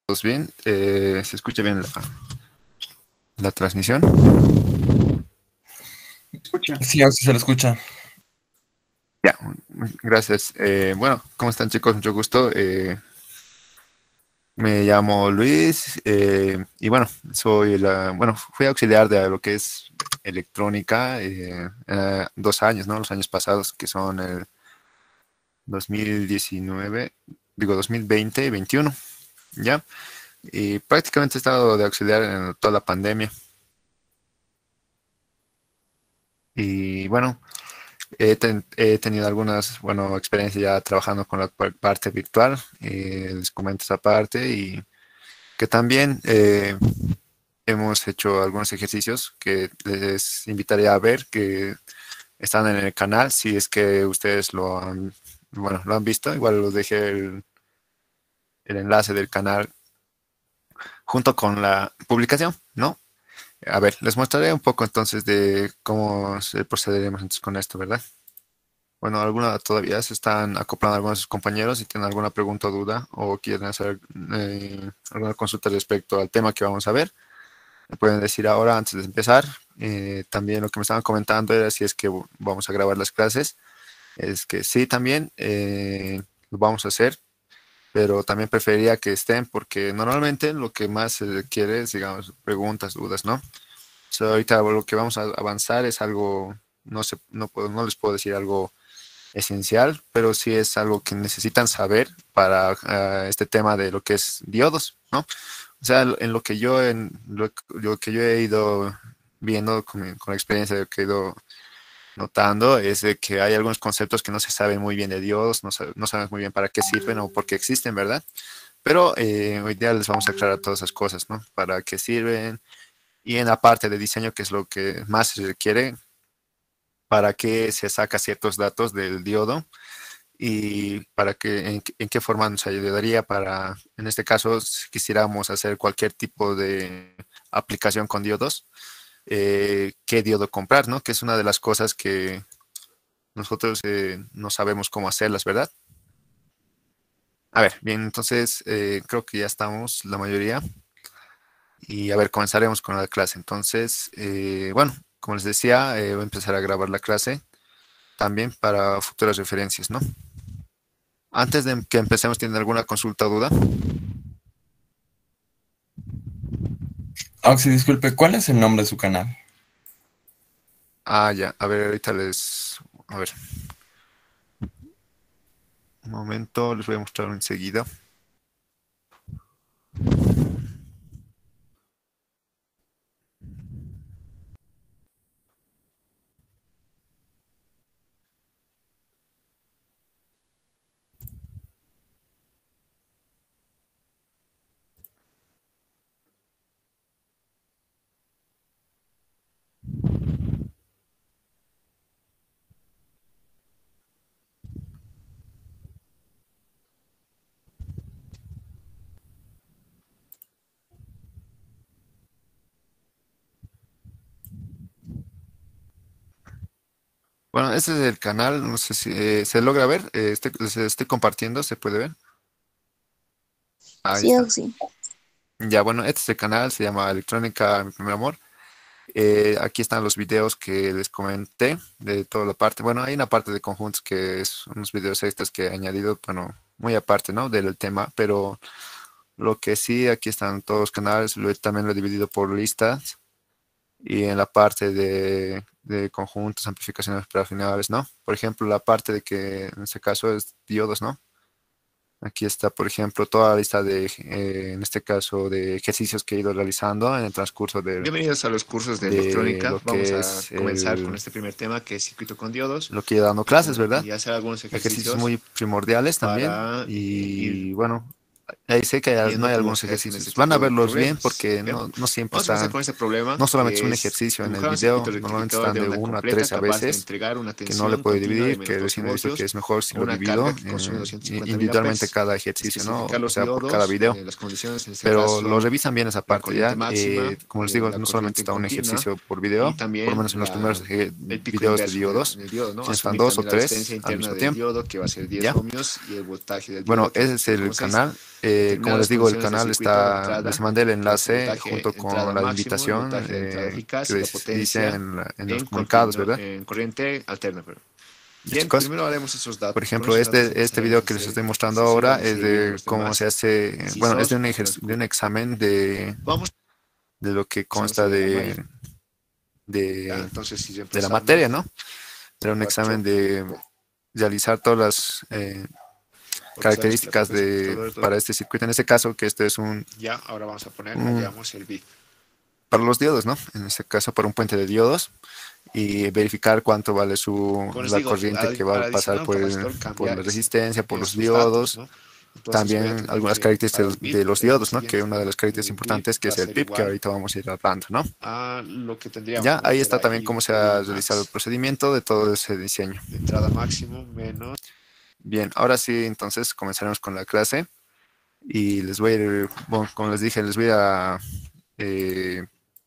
¿Todos bien? ¿Se escucha bien la transmisión? ¿Escucha? Sí, a usted se lo escucha. Ya, gracias. Bueno, ¿cómo están chicos? Mucho gusto. Me llamo Luis y bueno, bueno, fui auxiliar de lo que es electrónica 2 años, ¿no? Los años pasados, que son el 2019, digo 2020 y 21, ¿ya? Y prácticamente he estado de auxiliar en toda la pandemia. Y bueno, he tenido algunas, bueno, experiencias ya trabajando con la parte virtual, les comento esa parte y que también hemos hecho algunos ejercicios que les invitaría a ver, que están en el canal, si es que ustedes bueno, lo han visto, igual les dejé el enlace del canal junto con la publicación, ¿no? A ver, les mostraré un poco entonces de cómo procederemos entonces con esto, ¿verdad? Bueno, alguna todavía se están acoplando algunos de sus compañeros. Si tienen alguna pregunta o duda o quieren hacer alguna consulta respecto al tema que vamos a ver, me pueden decir ahora antes de empezar. También lo que me estaban comentando era si es que vamos a grabar las clases. Es que sí, también lo vamos a hacer, pero también preferiría que estén porque normalmente lo que más se requiere es, digamos, preguntas, dudas, ¿no? Ahorita lo que vamos a avanzar es algo, no les puedo decir algo esencial, pero sí es algo que necesitan saber para este tema de lo que es diodos, ¿no? O sea, en lo que yo he ido viendo con la experiencia de que he ido notando es de que hay algunos conceptos que no se saben muy bien de diodos, no sabemos muy bien para qué sirven o por qué existen, ¿verdad? Pero hoy día les vamos a aclarar todas esas cosas, ¿no? Para qué sirven y en la parte de diseño, que es lo que más se requiere, para qué se saca ciertos datos del diodo y en qué forma nos ayudaría para, en este caso, si quisiéramos hacer cualquier tipo de aplicación con diodos, qué diodo comprar, ¿no? Que es una de las cosas que nosotros no sabemos cómo hacerlas, ¿verdad? A ver, bien, entonces creo que ya estamos la mayoría y a ver, comenzaremos con la clase. Entonces, bueno, como les decía, voy a empezar a grabar la clase también para futuras referencias, ¿no? Antes de que empecemos, ¿tienen alguna consulta o duda? Oxy, disculpe, ¿cuál es el nombre de su canal? Ah, ya. A ver, ahorita a ver, un momento, les voy a mostrar enseguida. Bueno, este es el canal, no sé si se logra ver, se estoy compartiendo, se puede ver. Ahí Sí, está. Oxy. Ya, bueno, este es el canal, se llama Electrónica, mi primer amor. Aquí están los videos que les comenté de toda la parte. Bueno, hay una parte de conjuntos que es unos videos extras que he añadido, bueno, muy aparte, ¿no? Del tema, pero lo que sí, aquí están todos los canales, también lo he dividido por listas y en la parte de conjuntos, amplificaciones operacionales, ¿no? Por ejemplo, la parte de que en este caso es diodos, ¿no? Aquí está, por ejemplo, toda la lista en este caso, de ejercicios que he ido realizando en el transcurso Bienvenidos a los cursos de de electrónica. lo Vamos que a es comenzar con este primer tema que es circuito con diodos lo que he ido dando clases, ¿verdad? y hacer algunos Ejercicios ejercicios muy primordiales también. para ir Y bueno, ahí sé que no viendo hay cómo algunos se hacen este ejercicios. Van a tipo de verlos bien problemas. porque Bien, no siempre vamos a comenzar están, con este problema no solamente es que un es ejercicio en el dibujar un circuito video, normalmente rectificador están de de onda 1 a completa 3 a capaz de veces, entregar una que no le tensión puedo continua de dividir, menos que 12 recién he visto que voltios es mejor si a lo una divido carga que consume 250 individualmente miliamperes. cada ejercicio, ¿no? Especificar O los sea, por cada diodos, video. las condiciones, en este Pero lo caso, revisan bien esa la parte, corriente ¿ya? máxima, Como les digo, la no solamente corriente en está un continua ejercicio por y video, por lo también menos en los primeros el pico videos de inverso diodos, en el diodo, ¿no? sino están Asumir dos o también la resistencia tres al interna mismo del tiempo, diodo, que va a ser 10 ¿ya? ohmios, y el voltaje del Bueno, diodo, que va a ese ser es el 0,6. canal. como les Determinadas digo, el condiciones del canal circuito de está, entrada, les mandé el que es el enlace junto voltaje con entrada la máximo, el invitación voltaje de entrada que eficaz y la les hice potencia en los comunicados, ¿verdad? en corriente alterna. Ya, Bien, chicos. primero haremos esos Por datos. Con ejemplo, esos datos este video empezaremos que les este estoy mostrando ejercicio. ahora Vamos a es ir viendo de los cómo se temas hace, bueno, es incisos. de un examen Vamos de lo que a consta la malla. Ya, de, entonces, si de la materia, reemplazamos ¿no? Era un examen 4 de realizar todas las porque sabemos que la características potencia del controlador todo. para este circuito. En este caso, que este es Ya, ahora vamos a poner, un- hallamos el bit. para los diodos, ¿no? En este caso, para un puente de diodos y verificar cuánto vale Como les la digo, corriente que va a para pasar adicionar un capacitor por cambia la resistencia, por los estos datos, diodos. ¿no? Entonces voy a También tener algunas que, para características el bit, de los tenemos lo diodos, ¿no? Que siguiente. una de las características El bit importantes que va a es el ser PIP, que igual ahorita vamos a ir hablando, ¿no? a lo que tendríamos, Ya, ¿no? ahí Que está era también cómo se ha I realizado el max, procedimiento de todo ese diseño. de entrada máximo, menos. Bien, ahora sí, entonces comenzaremos con la clase y les voy a ir, bueno, como les dije, les voy a eh,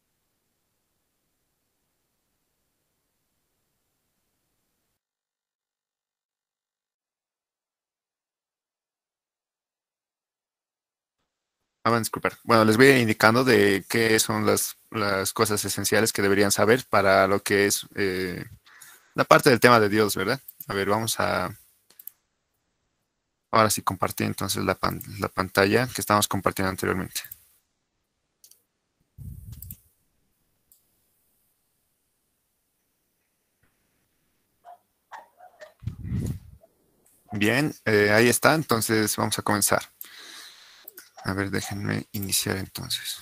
disculpar. Bueno, les voy a ir indicando de qué son las cosas esenciales que deberían saber para lo que es la parte del tema de Dios, ¿verdad? A ver, ahora sí compartir entonces la pantalla que estábamos compartiendo anteriormente. Bien, ahí está, entonces vamos a comenzar. A ver, déjenme iniciar entonces.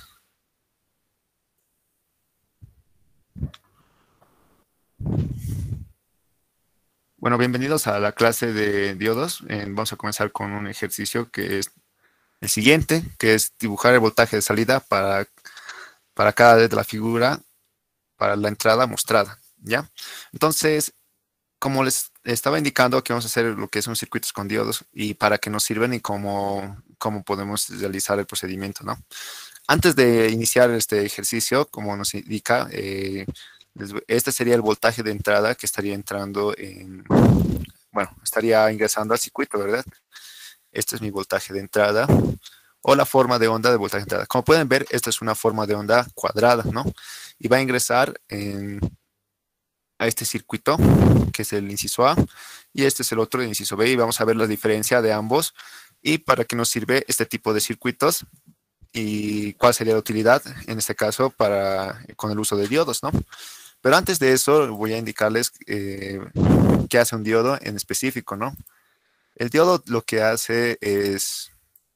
Bueno, bienvenidos a la clase de diodos. Vamos a comenzar con un ejercicio que es el siguiente, que es dibujar el voltaje de salida para cada vez de la figura, para la entrada mostrada, ¿ya? Entonces, como les estaba indicando, aquí vamos a hacer lo que son circuitos con diodos y para qué nos sirven y cómo podemos realizar el procedimiento, ¿no? Antes de iniciar este ejercicio, como nos indica, este sería el voltaje de entrada que estaría entrando bueno, estaría ingresando al circuito, ¿verdad? Este es mi voltaje de entrada o la forma de onda de voltaje de entrada. Como pueden ver, esta es una forma de onda cuadrada, ¿no? Y va a ingresar a este circuito, que es el inciso A, y este es el otro, el inciso B, y vamos a ver la diferencia de ambos y para qué nos sirve este tipo de circuitos y cuál sería la utilidad, en este caso, con el uso de diodos, ¿no? Pero antes de eso, voy a indicarles qué hace un diodo en específico, ¿no? El diodo lo que hace es,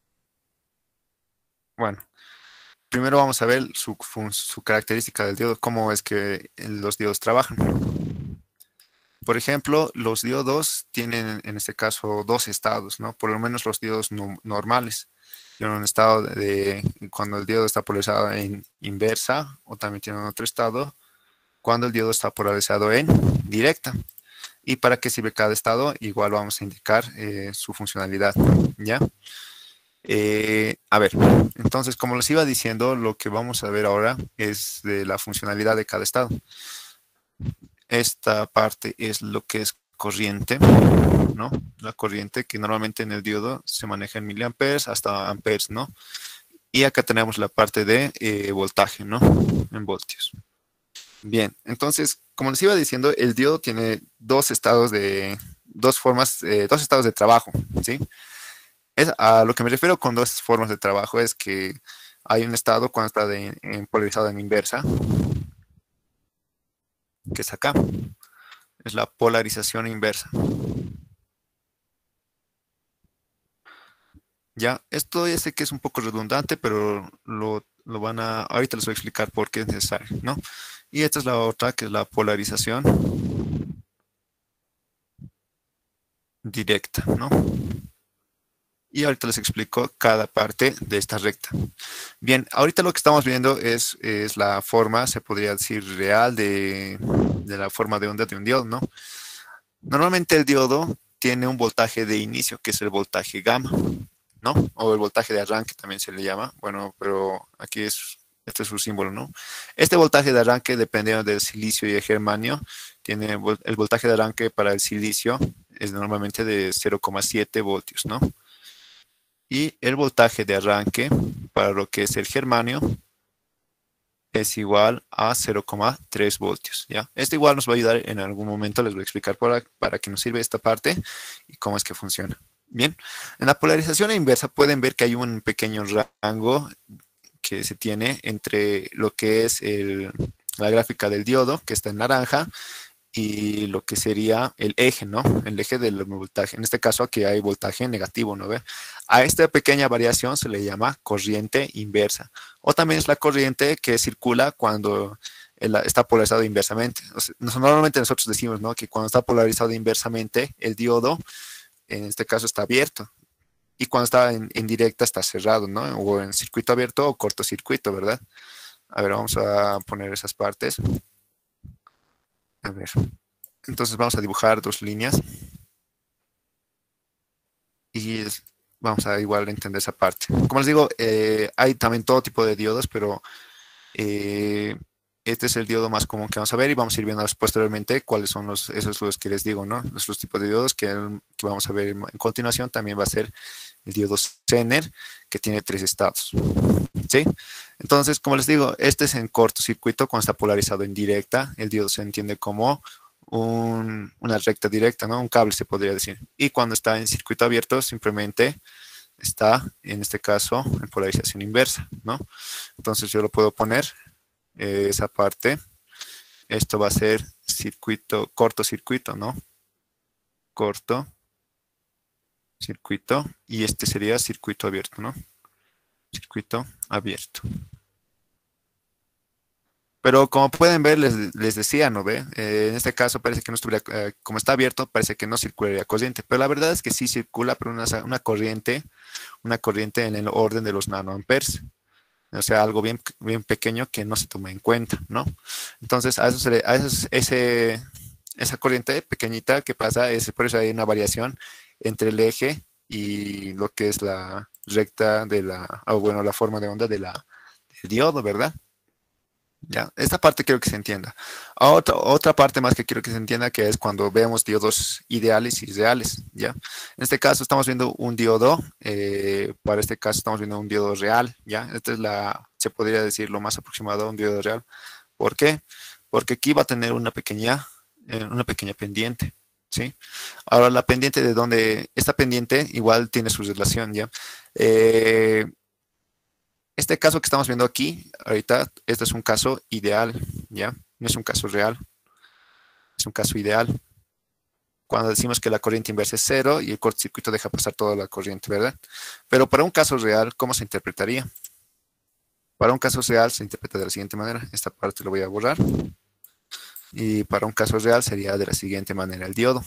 bueno, primero vamos a ver su característica del diodo, cómo es que los diodos trabajan. Por ejemplo, los diodos tienen en este caso dos estados, ¿no? Por lo menos los diodos normales. Tienen un estado cuando el diodo está polarizado en inversa, o también tienen otro estado cuando el diodo está polarizado en directa. ¿Y para qué sirve cada estado? Igual vamos a indicar su funcionalidad, ¿ya? A ver, entonces, como les iba diciendo, lo que vamos a ver ahora es de la funcionalidad de cada estado. Esta parte es lo que es corriente, ¿no? La corriente que normalmente en el diodo se maneja en miliamperes hasta amperes, ¿no? Y acá tenemos la parte de voltaje, ¿no? En voltios. Bien, entonces, como les iba diciendo, el diodo tiene dos estados dos estados de trabajo, ¿sí? A lo que me refiero con dos formas de trabajo es que hay un estado cuando está polarizado en inversa, que es acá, es la polarización inversa. Ya, esto ya sé que es un poco redundante, pero ahorita les voy a explicar por qué es necesario, ¿no? Y esta es la otra, que es la polarización directa, ¿no? Y ahorita les explico cada parte de esta recta. Bien, ahorita lo que estamos viendo es la forma, se podría decir, real de la forma de onda de un diodo, ¿no? Normalmente el diodo tiene un voltaje de inicio, que es el voltaje gamma, ¿no? O el voltaje de arranque también se le llama. Bueno, pero aquí este es su símbolo, ¿no? Este voltaje de arranque, dependiendo del silicio y el germanio, tiene el voltaje de arranque para el silicio es normalmente de 0,7 voltios, ¿no? Y el voltaje de arranque para lo que es el germanio es igual a 0,3 voltios, ¿ya? Esto igual nos va a ayudar en algún momento, les voy a explicar para qué nos sirve esta parte y cómo es que funciona. Bien, en la polarización inversa pueden ver que hay un pequeño rango que se tiene entre lo que es la gráfica del diodo, que está en naranja, y lo que sería el eje, ¿no? El eje del voltaje. En este caso aquí hay voltaje negativo, ¿no ve? A esta pequeña variación se le llama corriente inversa. O también es la corriente que circula cuando está polarizado inversamente. O sea, normalmente nosotros decimos, ¿no? Que cuando está polarizado inversamente, el diodo, en este caso, está abierto. Y cuando está en directa está cerrado, ¿no? O en circuito abierto o cortocircuito, ¿verdad? A ver, vamos a poner esas partes. A ver. Entonces vamos a dibujar dos líneas. Y vamos a igual entender esa parte. Como les digo, hay también todo tipo de diodos, pero este es el diodo más común que vamos a ver y vamos a ir viendo posteriormente cuáles son esos los que les digo, ¿no? Los tipos de diodos que vamos a ver en continuación también va a ser el diodo Zener, que tiene 3 estados. ¿Sí? Entonces, como les digo, este es en cortocircuito cuando está polarizado en directa. El diodo se entiende como una recta directa, ¿no? Un cable se podría decir. Y cuando está en circuito abierto, simplemente está, en este caso, en polarización inversa, ¿no? Entonces yo lo puedo poner, esa parte. Esto va a ser cortocircuito, ¿no? Corto, circuito, y este sería circuito abierto, ¿no? Circuito abierto. Pero como pueden ver, les decía, ¿no ve? En este caso parece que no estuviera, como está abierto, parece que no circularía corriente. Pero la verdad es que sí circula, pero una corriente en el orden de los nanoamperes. O sea, algo bien, bien pequeño que no se toma en cuenta, ¿no? Entonces, esa corriente pequeñita que pasa, por eso hay una variación entre el eje y lo que es la recta bueno, la forma de onda del diodo, ¿verdad? Ya, esta parte quiero que se entienda. Otra parte más que quiero que se entienda que es cuando vemos diodos ideales y reales, ¿ya? En este caso estamos viendo un diodo, para este caso estamos viendo un diodo real, ¿ya? Esta es se podría decir lo más aproximado a un diodo real. ¿Por qué? Porque aquí va a tener una pequeña pendiente, ¿sí? Ahora la pendiente esta pendiente igual tiene su relación, ¿ya? Este caso que estamos viendo aquí, ahorita, este es un caso ideal, ¿ya? No es un caso real, es un caso ideal. Cuando decimos que la corriente inversa es cero y el cortocircuito deja pasar toda la corriente, ¿verdad? Pero para un caso real, ¿cómo se interpretaría? Para un caso real se interpreta de la siguiente manera. Esta parte lo voy a borrar. Y para un caso real sería de la siguiente manera el diodo.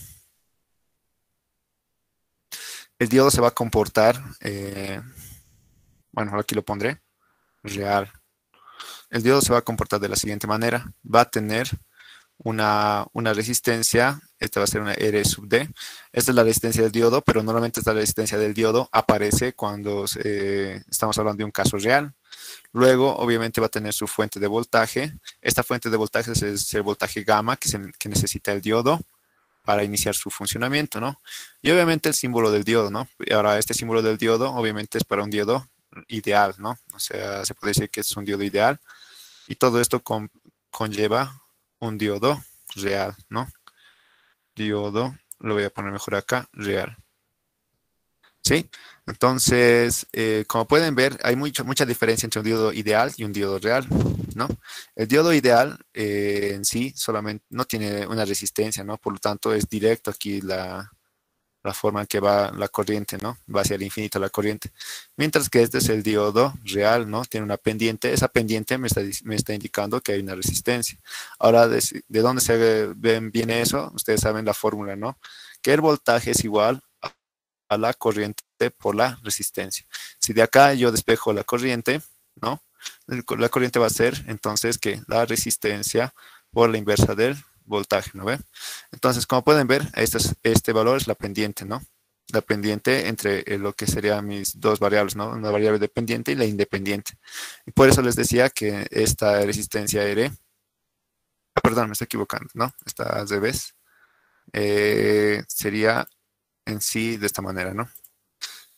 El diodo se va a comportar, bueno, aquí lo pondré, real. El diodo se va a comportar de la siguiente manera. Va a tener una resistencia, esta va a ser una R sub D. Esta es la resistencia del diodo, pero normalmente esta resistencia del diodo aparece cuando estamos hablando de un caso real. Luego, obviamente, va a tener su fuente de voltaje. Esta fuente de voltaje es el voltaje gamma que necesita el diodo para iniciar su funcionamiento, ¿no? Y obviamente el símbolo del diodo, ¿no? Y ahora, este símbolo del diodo, obviamente, es para un diodo ideal, ¿no? O sea, se puede decir que es un diodo ideal. Y todo esto conlleva un diodo real, ¿no? Diodo, lo voy a poner mejor acá, real. ¿Sí? Entonces, como pueden ver, hay mucha diferencia entre un diodo ideal y un diodo real, ¿no? El diodo ideal en sí solamente no tiene una resistencia, ¿no? Por lo tanto, es directo aquí la forma en que va la corriente, ¿no? Va hacia el infinito la corriente. Mientras que este es el diodo real, ¿no? Tiene una pendiente. Esa pendiente me está indicando que hay una resistencia. Ahora, ¿de dónde viene eso? Ustedes saben la fórmula, ¿no? Que el voltaje es igual a la corriente por la resistencia. Si de acá yo despejo la corriente, ¿no? La corriente va a ser entonces que la resistencia por la inversa del voltaje, ¿no ven? Entonces, como pueden ver, este valor es la pendiente, ¿no? La pendiente entre lo que serían mis dos variables, ¿no? Una variable dependiente y la independiente. Y por eso les decía que esta resistencia R, perdón, me estoy equivocando, ¿no? Está al revés. Sería en sí de esta manera, ¿no?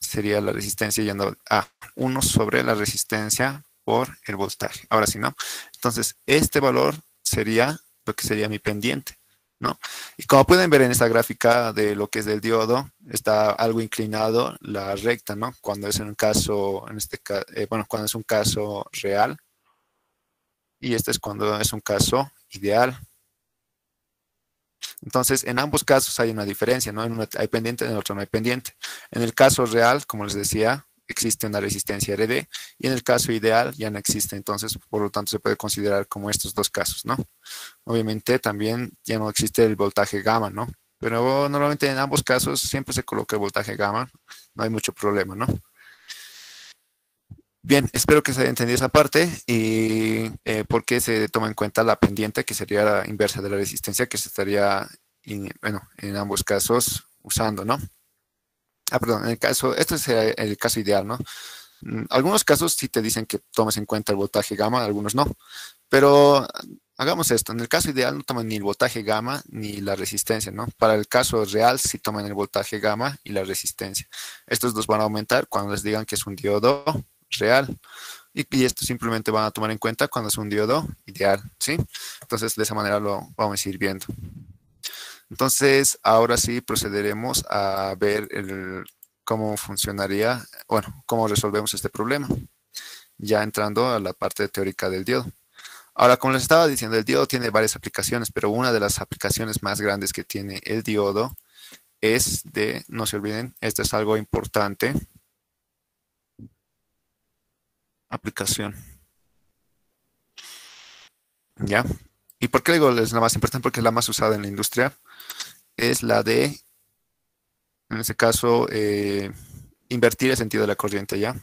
sería la resistencia yendo a 1 sobre la resistencia por el voltaje. Ahora sí, ¿no? Entonces, este valor sería lo que sería mi pendiente, ¿no? Y como pueden ver en esta gráfica de lo que es del diodo, está algo inclinado la recta, ¿no? Cuando es un caso, bueno, cuando es un caso real, y este es cuando es un caso ideal. Entonces, en ambos casos hay una diferencia, ¿no? En uno hay pendiente, en el otro no hay pendiente. En el caso real, como les decía, existe una resistencia RD, y en el caso ideal ya no existe. Entonces, por lo tanto, se puede considerar como estos dos casos, ¿no? Obviamente, también ya no existe el voltaje gamma, ¿no? Pero normalmente en ambos casos siempre se coloca el voltaje gamma, no hay mucho problema, ¿no? Bien, espero que se haya entendido esa parte y por qué se toma en cuenta la pendiente, que sería la inversa de la resistencia, que se estaría, bueno, en ambos casos usando, ¿no? Ah, perdón, en el caso, este sería el caso ideal, ¿no? Algunos casos sí te dicen que tomes en cuenta el voltaje gamma, algunos no. Pero hagamos esto, en el caso ideal no toman ni el voltaje gamma ni la resistencia, ¿no? Para el caso real sí toman el voltaje gamma y la resistencia. Estos dos van a aumentar cuando les digan que es un diodo real. Y esto simplemente van a tomar en cuenta cuando es un diodo ideal, ¿sí? Entonces de esa manera lo vamos a ir viendo. Entonces ahora sí procederemos a ver cómo funcionaría, bueno, cómo resolvemos este problema, ya entrando a la parte teórica del diodo. Ahora, como les estaba diciendo, el diodo tiene varias aplicaciones, pero una de las aplicaciones más grandes que tiene el diodo es no se olviden, esto es algo importante, aplicación. ¿Ya? ¿Y por qué digo es la más importante? Porque es la más usada en la industria. Es la de, en este caso, invertir el sentido de la corriente, ¿ya?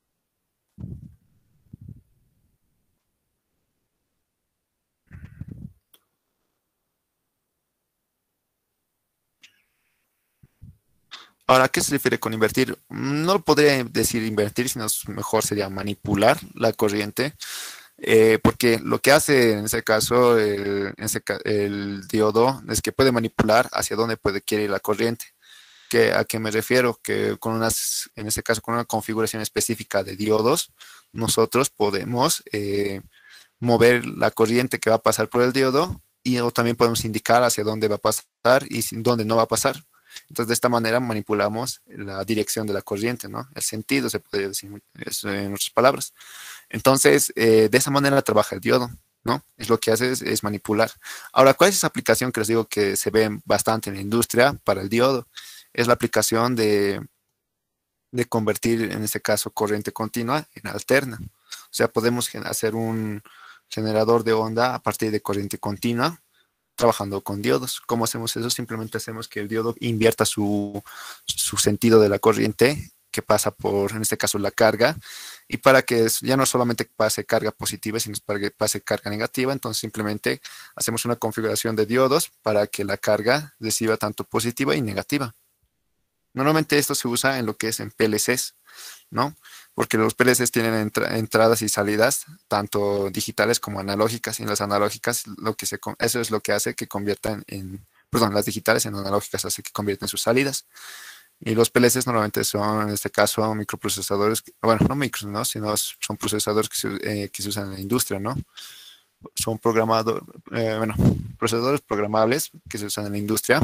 Ahora, ¿qué se refiere con invertir? No lo podría decir invertir, sino mejor sería manipular la corriente, porque lo que hace en ese caso el diodo es que puede manipular hacia dónde quiere ir la corriente. ¿A qué me refiero? Que en este caso, con una configuración específica de diodos, nosotros podemos mover la corriente que va a pasar por el diodo o también podemos indicar hacia dónde va a pasar y dónde no va a pasar. Entonces, de esta manera manipulamos la dirección de la corriente, ¿no? El sentido, se puede decir en otras palabras. Entonces, de esa manera trabaja el diodo, ¿no? Es lo que hace es manipular. Ahora, ¿cuál es esa aplicación que les digo que se ve bastante en la industria para el diodo? Es la aplicación de convertir, en este caso, corriente continua en alterna. O sea, podemos hacer un generador de onda a partir de corriente continua trabajando con diodos. ¿Cómo hacemos eso? Simplemente hacemos que el diodo invierta su sentido de la corriente que pasa por, en este caso, la carga, y para que ya no solamente pase carga positiva, sino para que pase carga negativa, entonces simplemente hacemos una configuración de diodos para que la carga reciba tanto positiva y negativa. Normalmente esto se usa en lo que es en PLCs, ¿no? Porque los PLCs tienen entradas y salidas, tanto digitales como analógicas, y en las analógicas eso es lo que hace que conviertan perdón, las digitales en analógicas hace que conviertan sus salidas. Y los PLCs normalmente son, en este caso, microprocesadores, bueno, no micros, ¿no? Sino son procesadores que se usan en la industria, ¿no? Son bueno, procesadores programables que se usan en la industria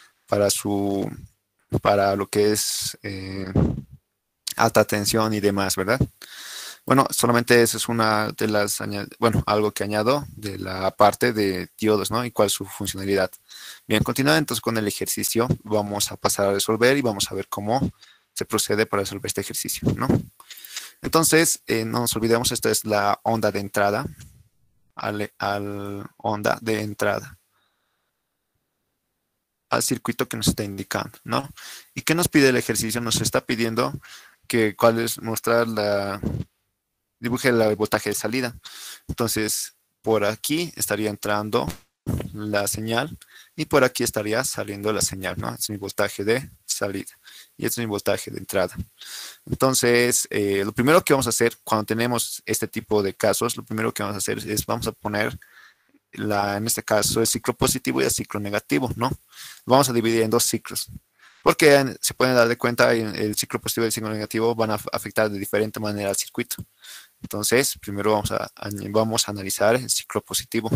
para lo que es alta tensión y demás, ¿verdad? Bueno, solamente eso es una de bueno, algo que añado de la parte de diodos, ¿no? Y cuál es su funcionalidad. Bien, continuando entonces con el ejercicio, vamos a pasar a resolver y vamos a ver cómo se procede para resolver este ejercicio, ¿no? Entonces, no nos olvidemos, esta es la onda de entrada, onda de entrada al circuito que nos está indicando, ¿no? ¿Y qué nos pide el ejercicio? Nos está pidiendo dibuje el voltaje de salida. Entonces, por aquí estaría entrando la señal y por aquí estaría saliendo la señal, ¿no? Es mi voltaje de salida y este es mi voltaje de entrada. Entonces, lo primero que vamos a hacer cuando tenemos este tipo de casos, lo primero que vamos a hacer es vamos a poner en este caso el ciclo positivo y el ciclo negativo, ¿no? Lo vamos a dividir en dos ciclos. porque se pueden dar de cuenta el ciclo positivo y el ciclo negativo van a afectar de diferente manera al circuito. Entonces, primero vamos a analizar el ciclo positivo.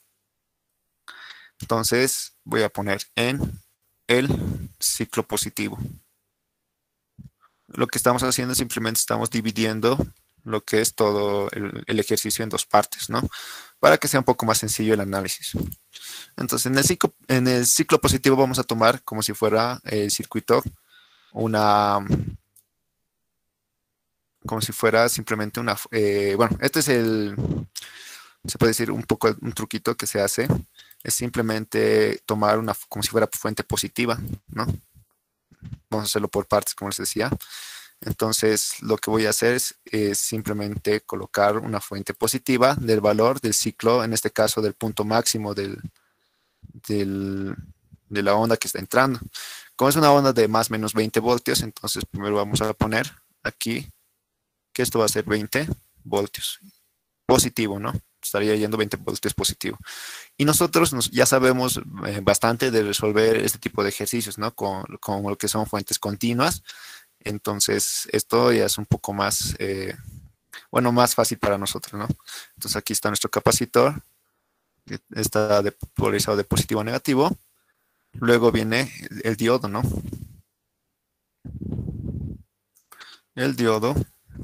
Entonces, voy a poner en el ciclo positivo. Lo que estamos haciendo es simplemente estamos dividiendo lo que es todo el ejercicio en dos partes, ¿no? Para que sea un poco más sencillo el análisis. Entonces, en el ciclo positivo vamos a tomar como si fuera el circuito como si fuera simplemente bueno, este es se puede decir un poco un truquito que se hace, es simplemente tomar como si fuera fuente positiva, ¿no? Vamos a hacerlo por partes, como les decía. Entonces, lo que voy a hacer es simplemente colocar una fuente positiva del valor del ciclo, en este caso del punto máximo de la onda que está entrando. Como es una onda de más o menos 20 voltios, entonces primero vamos a poner aquí que esto va a ser 20 voltios positivo, ¿no? Estaría yendo 20 voltios positivo. Y nosotros ya sabemos bastante de resolver este tipo de ejercicios, ¿no? Con lo que son fuentes continuas. Entonces, esto ya es un poco más, bueno, más fácil para nosotros, ¿no? Entonces, aquí está nuestro capacitor, que está polarizado de positivo a negativo. Luego viene el diodo, ¿no? El diodo.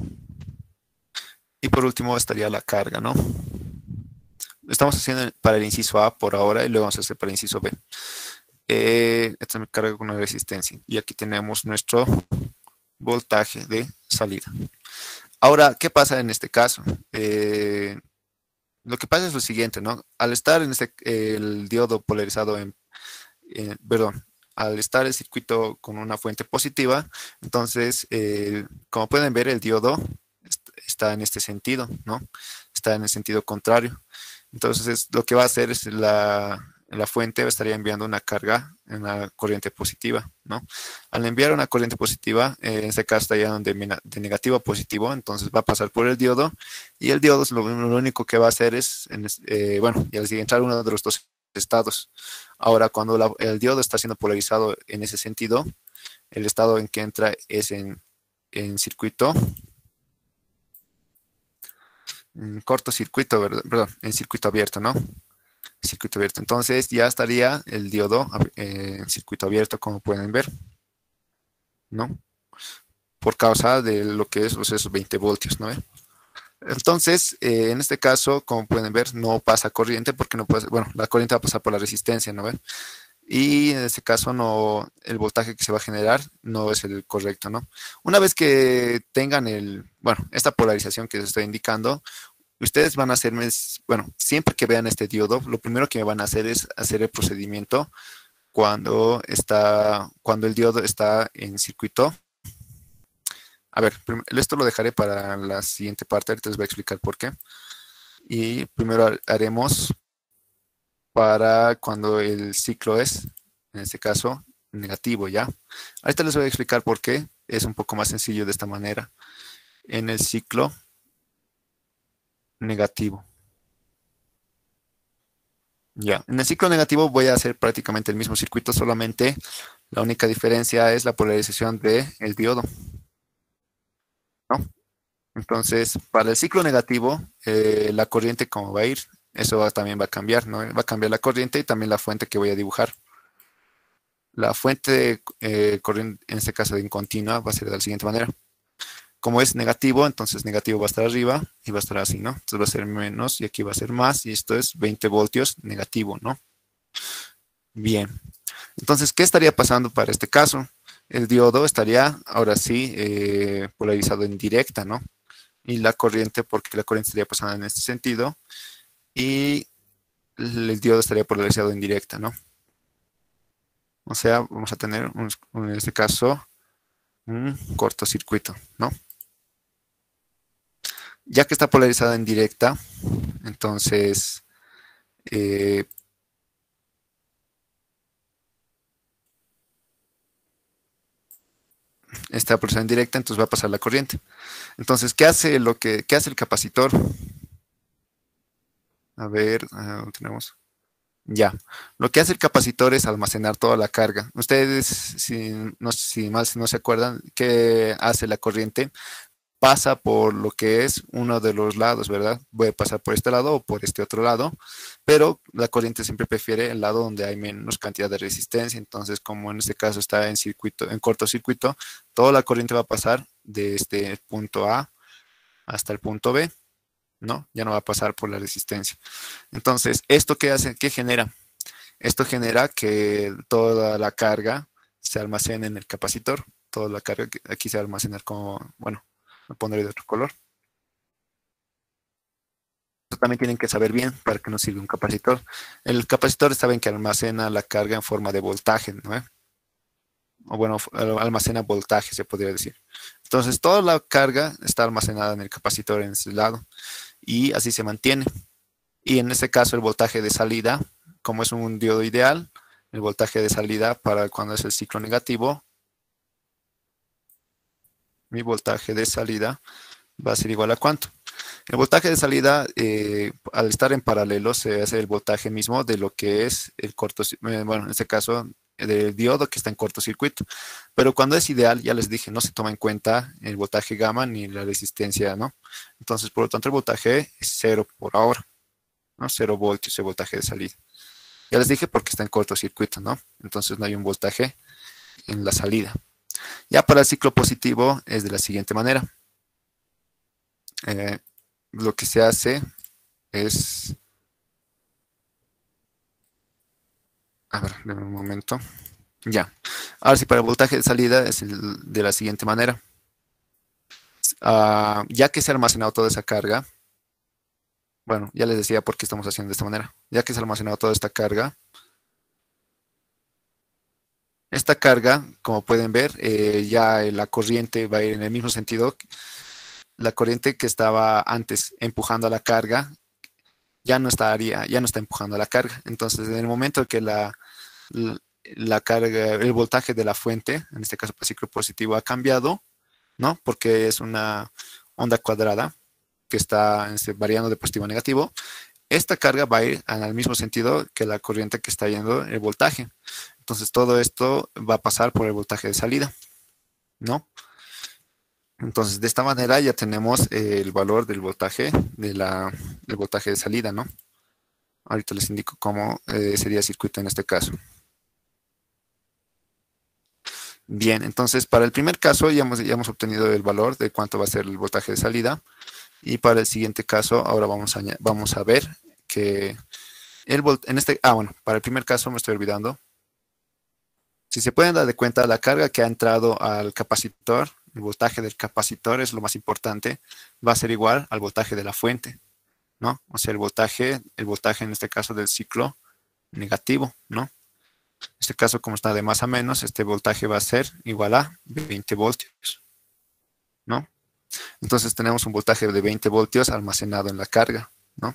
Y por último estaría la carga, ¿no? Estamos haciendo para el inciso A por ahora y luego vamos a hacer para el inciso B. Esta me carga con una resistencia. Y aquí tenemos nuestro voltaje de salida. Ahora, ¿qué pasa en este caso? Lo que pasa es lo siguiente, ¿no? Al estar el diodo polarizado perdón, al estar el circuito con una fuente positiva, entonces, como pueden ver, el diodo está en este sentido, ¿no? Está en el sentido contrario. Entonces, lo que va a hacer es la fuente estaría enviando una carga en la corriente positiva, ¿no? Al enviar una corriente positiva, en este caso estaría de negativo a positivo, entonces va a pasar por el diodo y el diodo lo único que va a hacer es, bueno, y al entrar uno de los dos estados. Ahora, cuando el diodo está siendo polarizado en ese sentido, el estado en que entra es en circuito, cortocircuito, perdón, en circuito abierto, ¿no? Circuito abierto. Entonces ya estaría el diodo en circuito abierto, como pueden ver, ¿no? Por causa de lo que es esos 20 voltios, ¿no? Entonces, en este caso, como pueden ver, no pasa corriente porque no puede, bueno, la corriente va a pasar por la resistencia, ¿no ven? Y en este caso no, el voltaje que se va a generar no es el correcto, ¿no? Una vez que tengan bueno, esta polarización que les estoy indicando, ustedes van a hacerme, bueno, siempre que vean este diodo, lo primero que me van a hacer es hacer el procedimiento cuando el diodo está en circuito. A ver, esto lo dejaré para la siguiente parte, ahorita les voy a explicar por qué. Y primero haremos para cuando el ciclo es, en este caso, negativo, ¿ya? Ahorita les voy a explicar por qué. Es un poco más sencillo de esta manera. En el ciclo negativo. Ya, en el ciclo negativo voy a hacer prácticamente el mismo circuito, solamente la única diferencia es la polarización del diodo, ¿no? Entonces, para el ciclo negativo, la corriente como va a ir, eso también va a cambiar, ¿no? Va a cambiar la corriente y también la fuente que voy a dibujar. La fuente corriente, en este caso de incontinua, va a ser de la siguiente manera. Como es negativo, entonces negativo va a estar arriba y va a estar así, ¿no? Entonces va a ser menos y aquí va a ser más y esto es 20 voltios negativo, ¿no? Bien. Entonces, ¿qué estaría pasando para este caso? El diodo estaría, ahora sí, polarizado en directa, ¿no? Y la corriente, porque la corriente estaría pasando en este sentido, y el diodo estaría polarizado en directa, ¿no? O sea, vamos a tener, en este caso, un cortocircuito, ¿no? Ya que está polarizada en directa, entonces, está polarizada en directa, entonces va a pasar la corriente. Entonces, ¿qué hace qué hace el capacitor? A ver, ¿dónde tenemos? Ya, lo que hace el capacitor es almacenar toda la carga. Ustedes, si mal si no se acuerdan, ¿qué hace la corriente? Pasa por lo que es uno de los lados, ¿verdad? Puede pasar por este lado o por este otro lado, pero la corriente siempre prefiere el lado donde hay menos cantidad de resistencia. Entonces, como en este caso está en circuito, en cortocircuito, toda la corriente va a pasar de este punto A hasta el punto B, ¿no? Ya no va a pasar por la resistencia. Entonces, ¿esto qué hace? ¿Qué genera? Esto genera que toda la carga se almacene en el capacitor. Toda la carga aquí se va a almacenar como, bueno, lo pondré de otro color. Esto también tienen que saber bien para qué nos sirve un capacitor. El capacitor saben que almacena la carga en forma de voltaje, ¿no? O bueno, almacena voltaje, se podría decir. Entonces, toda la carga está almacenada en el capacitor en ese lado y así se mantiene. Y en este caso, el voltaje de salida, como es un diodo ideal, el voltaje de salida para cuando es el ciclo negativo, mi voltaje de salida va a ser igual a ¿cuánto? El voltaje de salida, al estar en paralelo, se hace el voltaje mismo de lo que es el bueno, en este caso, del diodo que está en cortocircuito. Pero cuando es ideal, ya les dije, no se toma en cuenta el voltaje gamma ni la resistencia, ¿no? Entonces, por lo tanto, el voltaje es 0 por ahora, ¿no? 0 voltios el voltaje de salida. Ya les dije porque está en cortocircuito, ¿no? Entonces no hay un voltaje en la salida. Ya para el ciclo positivo es de la siguiente manera. Lo que se hace es... A ver, denme un momento. Ya. Ahora sí, para el voltaje de salida es de la siguiente manera. Ya que se ha almacenado toda esa carga, bueno, ya les decía por qué estamos haciendo de esta manera. Ya que se ha almacenado toda esta carga, como pueden ver, ya la corriente va a ir en el mismo sentido. La corriente que estaba antes empujando a la carga ya no está empujando a la carga. Entonces, en el momento que la carga, el voltaje de la fuente, en este caso para ciclo positivo, ha cambiado, ¿no? Porque es una onda cuadrada que está variando de positivo a negativo. Esta carga va a ir al mismo sentido que la corriente que está yendo el voltaje. Entonces, todo esto va a pasar por el voltaje de salida, ¿no? Entonces, de esta manera ya tenemos el valor del voltaje del voltaje de salida, ¿no? Ahorita les indico cómo sería el circuito en este caso. Bien, entonces para el primer caso ya hemos obtenido el valor de cuánto va a ser el voltaje de salida. Y para el siguiente caso, ahora vamos a ver que para el primer caso me estoy olvidando. Si se pueden dar de cuenta, la carga que ha entrado al capacitor, el voltaje del capacitor es lo más importante, va a ser igual al voltaje de la fuente, ¿no? O sea, el voltaje en este caso del ciclo negativo, ¿no? En este caso, como está de más a menos, este voltaje va a ser igual a 20 voltios, ¿no? Entonces tenemos un voltaje de 20 voltios almacenado en la carga, ¿no?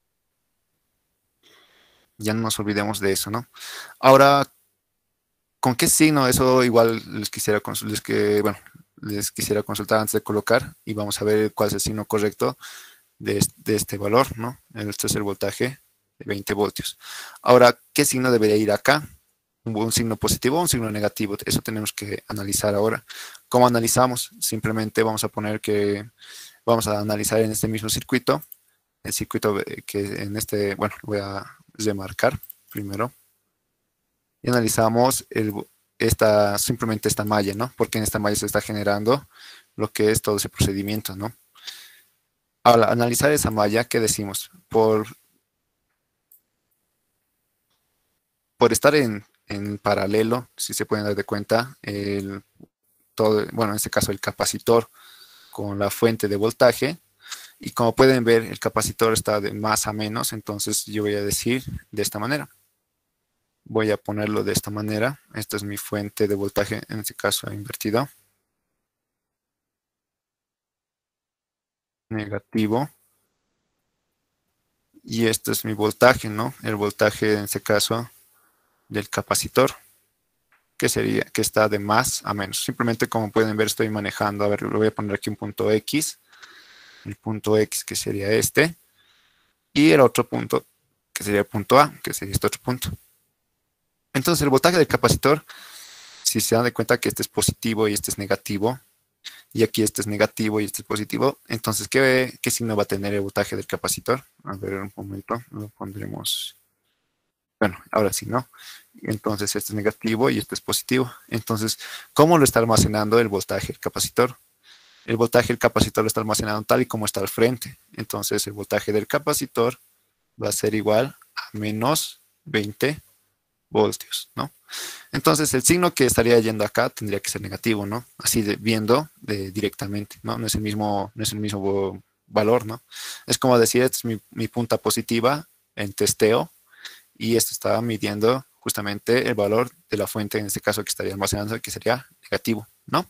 Ya no nos olvidemos de eso, ¿no? Ahora, ¿con qué signo? Eso igual les quisiera consultar antes de colocar y vamos a ver cuál es el signo correcto de este valor, ¿no? Este es el voltaje de 20 voltios. Ahora, ¿qué signo debería ir acá? ¿Un signo positivo o un signo negativo? Eso tenemos que analizar ahora. ¿Cómo analizamos? Simplemente vamos a analizar en este mismo circuito, el circuito que en este, bueno, voy a remarcar primero. Y analizamos simplemente esta malla, ¿no? Porque en esta malla se está generando lo que es todo ese procedimiento, ¿no? Ahora, analizar esa malla, ¿qué decimos? Por estar en paralelo, si se pueden dar de cuenta, bueno, en este caso el capacitor con la fuente de voltaje, y como pueden ver, el capacitor está de más a menos, entonces yo voy a decir de esta manera. Voy a ponerlo de esta manera. Esta es mi fuente de voltaje, en este caso invertido. Negativo. Y este es mi voltaje, ¿no? El voltaje, en este caso, del capacitor, que está de más a menos. Simplemente, como pueden ver, estoy manejando. A ver, lo voy a poner aquí un punto X. El punto X, que sería este. Y el otro punto, que que sería el punto A, que sería este otro punto. Entonces el voltaje del capacitor, si se dan de cuenta que este es positivo y este es negativo, y aquí este es negativo y este es positivo, entonces, ¿qué signo va a tener el voltaje del capacitor? A ver, un momento, lo pondremos... Bueno, ahora sí, ¿no? Entonces este es negativo y este es positivo. Entonces, ¿cómo lo está almacenando el voltaje del capacitor? El voltaje del capacitor lo está almacenando tal y como está al frente. Entonces, el voltaje del capacitor va a ser igual a menos 20 voltios, ¿no? Entonces, el signo que estaría yendo acá tendría que ser negativo, ¿no? Así viendo directamente, ¿no? No es el mismo valor, ¿no? Es como decir, esta es mi punta positiva en testeo y esto estaba midiendo justamente el valor de la fuente, en este caso que estaría almacenando, que sería negativo, ¿no?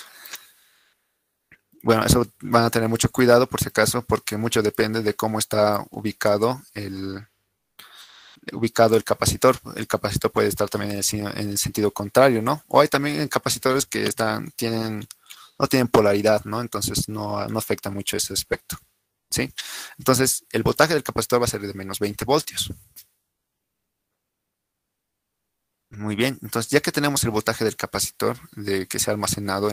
Bueno, eso van a tener mucho cuidado por si acaso, porque mucho depende de cómo está ubicado el capacitor. El capacitor puede estar también en el sentido contrario, ¿no? O hay también capacitores que no tienen polaridad, ¿no? Entonces no afecta mucho ese aspecto, ¿sí? Entonces, el voltaje del capacitor va a ser de menos 20 voltios. Muy bien, entonces ya que tenemos el voltaje del capacitor que se ha almacenado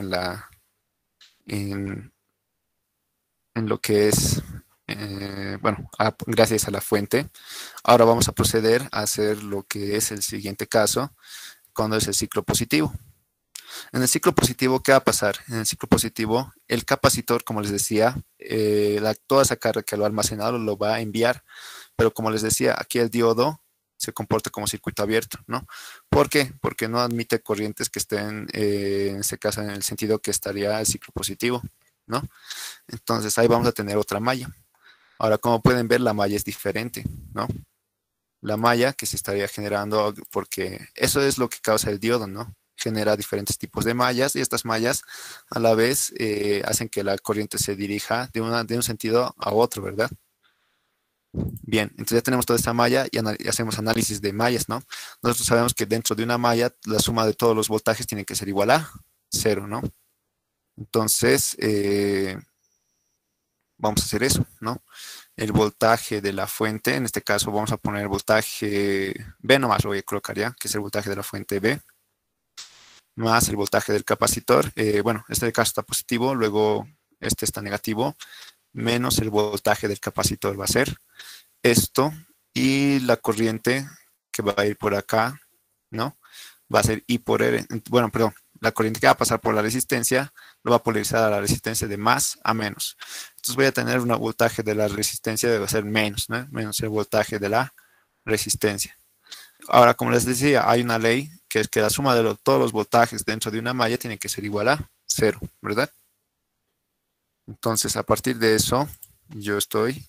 en lo que es, bueno, gracias a la fuente, ahora vamos a proceder a hacer lo que es el siguiente caso, cuando es el ciclo positivo. En el ciclo positivo, ¿qué va a pasar? En el ciclo positivo, el capacitor, como les decía, toda esa carga que lo ha almacenado lo va a enviar, pero como les decía, aquí el diodo se comporta como circuito abierto, ¿no? ¿Por qué? Porque no admite corrientes que estén, en este caso, en el sentido que estaría el ciclo positivo, ¿no? Entonces ahí vamos a tener otra malla. Ahora, como pueden ver, la malla es diferente, ¿no? La malla que se estaría generando, porque eso es lo que causa el diodo, ¿no? Genera diferentes tipos de mallas y estas mallas a la vez hacen que la corriente se dirija de un sentido a otro, ¿verdad? Bien, entonces ya tenemos toda esta malla y hacemos análisis de mallas, ¿no? Nosotros sabemos que dentro de una malla la suma de todos los voltajes tiene que ser igual a 0, ¿no? Entonces, vamos a hacer eso, ¿no? El voltaje de la fuente, en este caso vamos a poner el voltaje B nomás, lo voy a colocar ya, que es el voltaje de la fuente B, más el voltaje del capacitor. Bueno, este caso está positivo, luego este está negativo, menos el voltaje del capacitor va a ser esto, y la corriente que va a ir por acá, ¿no? Va a ser I por R. Bueno, perdón, la corriente que va a pasar por la resistencia lo va a polarizar a la resistencia de más a menos. Entonces voy a tener un voltaje de la resistencia debe ser menos, ¿no? Menos el voltaje de la resistencia. Ahora, como les decía, hay una ley que es que la suma de todos los voltajes dentro de una malla tiene que ser igual a 0, ¿verdad? Entonces, a partir de eso, yo estoy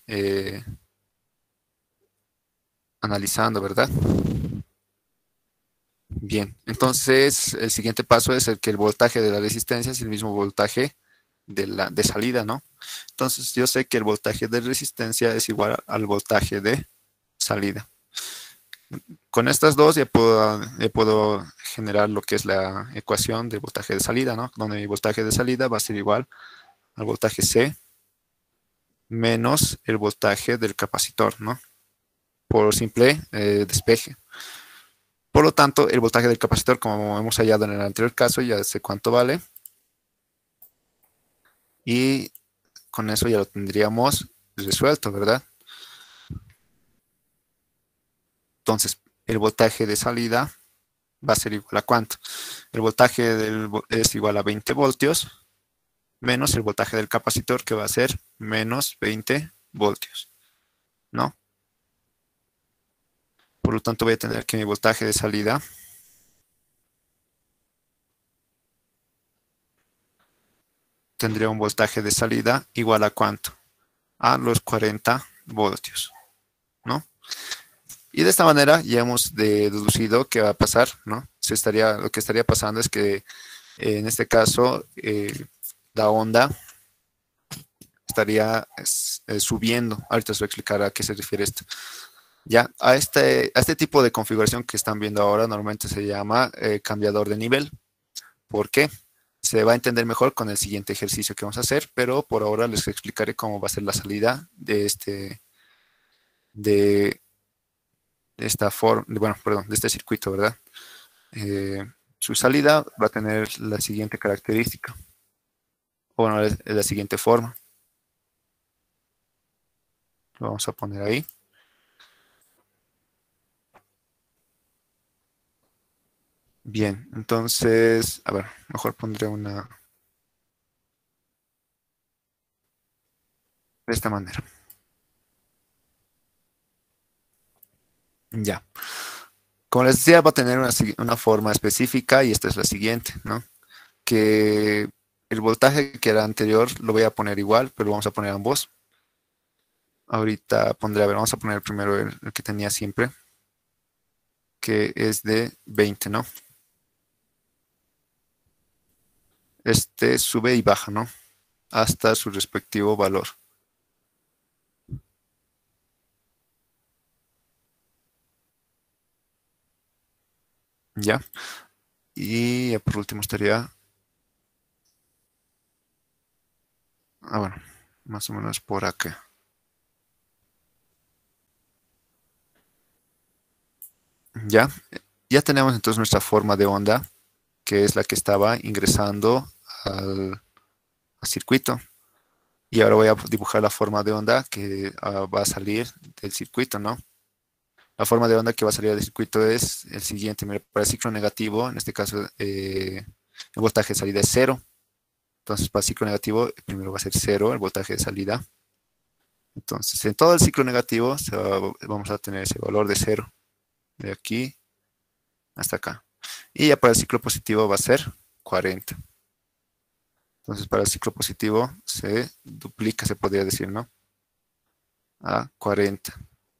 analizando, ¿verdad? Bien, entonces el siguiente paso es el que el voltaje de la resistencia es el mismo voltaje de salida, ¿no? Entonces yo sé que el voltaje de resistencia es igual al voltaje de salida. Con estas dos ya puedo generar lo que es la ecuación de voltaje de salida, ¿no? Donde mi voltaje de salida va a ser igual al voltaje C menos el voltaje del capacitor, ¿no? Por simple despeje. Por lo tanto, el voltaje del capacitor, como hemos hallado en el anterior caso, ya sé cuánto vale. Y con eso ya lo tendríamos resuelto, ¿verdad? Entonces, el voltaje de salida va a ser igual a ¿cuánto? El voltaje es igual a 20 voltios menos el voltaje del capacitor, que va a ser menos 20 voltios, ¿no? Por lo tanto, voy a tener que mi voltaje de salida tendría un voltaje de salida igual a ¿cuánto? A los 40 voltios, ¿no? Y de esta manera ya hemos deducido qué va a pasar, ¿no? Lo que estaría pasando es que en este caso la onda estaría subiendo. Ahorita os voy a explicar a qué se refiere esto. Ya, a este tipo de configuración que están viendo ahora normalmente se llama cambiador de nivel. ¿Por qué? Se va a entender mejor con el siguiente ejercicio que vamos a hacer, pero por ahora les explicaré cómo va a ser la salida de esta forma, bueno, perdón, de este circuito, ¿verdad? Su salida va a tener la siguiente característica, o bueno, es la siguiente forma. Lo vamos a poner ahí. Bien, entonces, a ver, mejor pondré una de esta manera. Ya. Como les decía, va a tener una forma específica y esta es la siguiente, ¿no? Que el voltaje que era anterior lo voy a poner igual, pero lo vamos a poner ambos. Ahorita pondré, a ver, vamos a poner primero el que tenía siempre, que es de 20, ¿no? Este sube y baja, ¿no? Hasta su respectivo valor. ¿Ya? Y por último estaría, bueno, más o menos por acá. ¿Ya? Ya tenemos entonces nuestra forma de onda, que es la que estaba ingresando al circuito. Y ahora voy a dibujar la forma de onda que va a salir del circuito, ¿no? La forma de onda que va a salir del circuito es el siguiente. Mira, para el ciclo negativo, en este caso, el voltaje de salida es cero. Entonces, para el ciclo negativo, primero va a ser cero el voltaje de salida. Entonces, en todo el ciclo negativo vamos a tener ese valor de cero, de aquí hasta acá. Y ya para el ciclo positivo va a ser 40. Entonces, para el ciclo positivo se duplica, se podría decir, ¿no? A 40.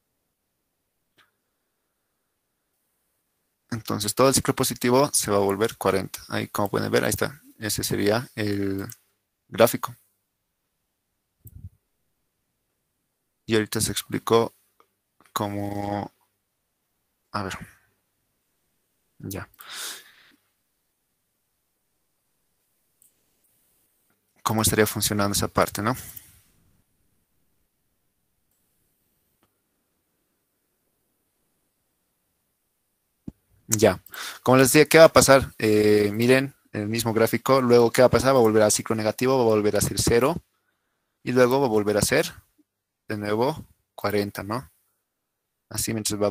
Entonces, todo el ciclo positivo se va a volver 40. Ahí, como pueden ver, ahí está. Ese sería el gráfico. Y ahorita se explicó cómo... A ver. Ya. Cómo estaría funcionando esa parte, ¿no? Ya. Como les decía, ¿qué va a pasar? Miren el mismo gráfico. Luego, ¿qué va a pasar? Va a volver al ciclo negativo, va a volver a ser cero. Y luego va a volver a ser, de nuevo, 40, ¿no? Así mientras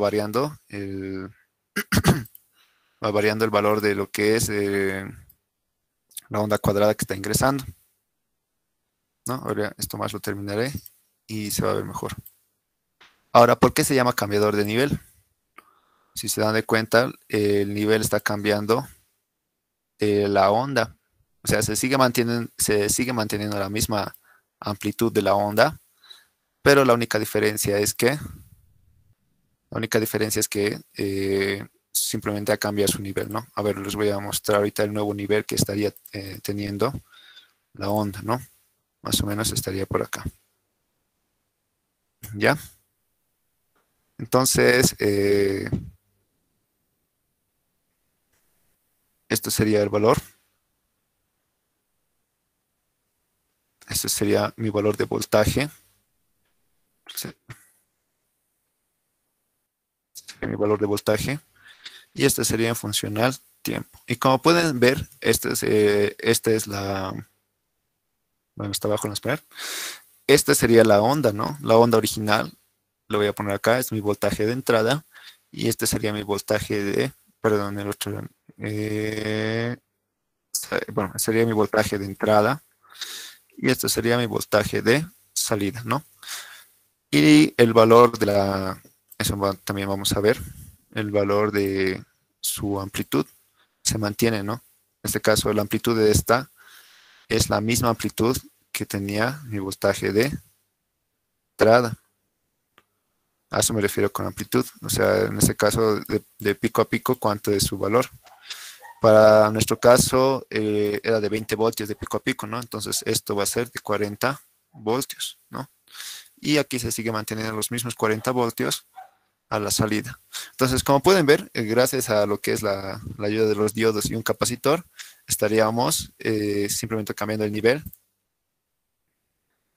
va variando el valor de lo que es la onda cuadrada que está ingresando, ¿no? Ahora esto más lo terminaré y se va a ver mejor. Ahora, ¿por qué se llama cambiador de nivel? Si se dan de cuenta, el nivel está cambiando la onda. O sea, se sigue manteniendo la misma amplitud de la onda, pero la única diferencia es que simplemente ha cambiado su nivel, ¿no? A ver, les voy a mostrar ahorita el nuevo nivel que estaría teniendo la onda, ¿no? Más o menos estaría por acá. ¿Ya? Entonces, esto sería el valor. Este sería mi valor de voltaje. Mi valor de voltaje. Y este sería en función al tiempo. Y como pueden ver, esta es la... Bueno, está abajo en la espera. Esta sería la onda, ¿no? La onda original. Lo voy a poner acá. Es mi voltaje de entrada. Y este sería mi voltaje de... Perdón, el otro... bueno, sería mi voltaje de entrada. Y este sería mi voltaje de salida, ¿no? Y el valor de también vamos a ver, el valor de su amplitud se mantiene, ¿no? En este caso, la amplitud de esta es la misma amplitud que tenía mi voltaje de entrada. A eso me refiero con amplitud. O sea, en este caso, de pico a pico, ¿cuánto es su valor? Para nuestro caso, era de 20 voltios de pico a pico, ¿no? Entonces, esto va a ser de 40 voltios, ¿no? Y aquí se sigue manteniendo los mismos 40 voltios a la salida. Entonces, como pueden ver, gracias a lo que es la ayuda de los diodos y un capacitor, estaríamos simplemente cambiando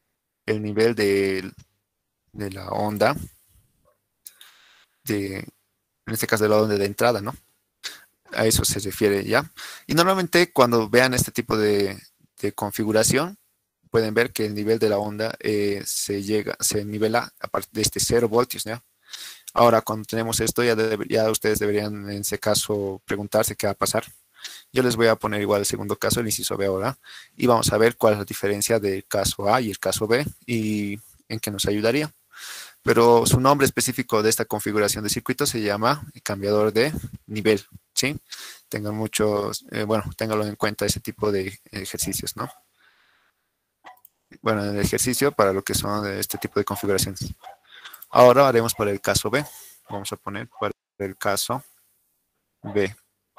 el nivel de la onda en este caso del lado de entrada, ¿no? A eso se refiere ya. Y normalmente cuando vean este tipo de configuración, pueden ver que el nivel de la onda se nivela a partir de este 0 voltios, ¿ya? Ahora, cuando tenemos esto, ya ustedes deberían en ese caso preguntarse qué va a pasar. Yo les voy a poner igual el segundo caso, el inciso B ahora, y vamos a ver cuál es la diferencia del caso A y el caso B y en qué nos ayudaría. Pero su nombre específico de esta configuración de circuito se llama cambiador de nivel, ¿sí? Tengan bueno, ténganlo en cuenta ese tipo de ejercicios, ¿no? Bueno, en el ejercicio para lo que son de este tipo de configuraciones. Ahora haremos para el caso B. Vamos a poner para el caso B.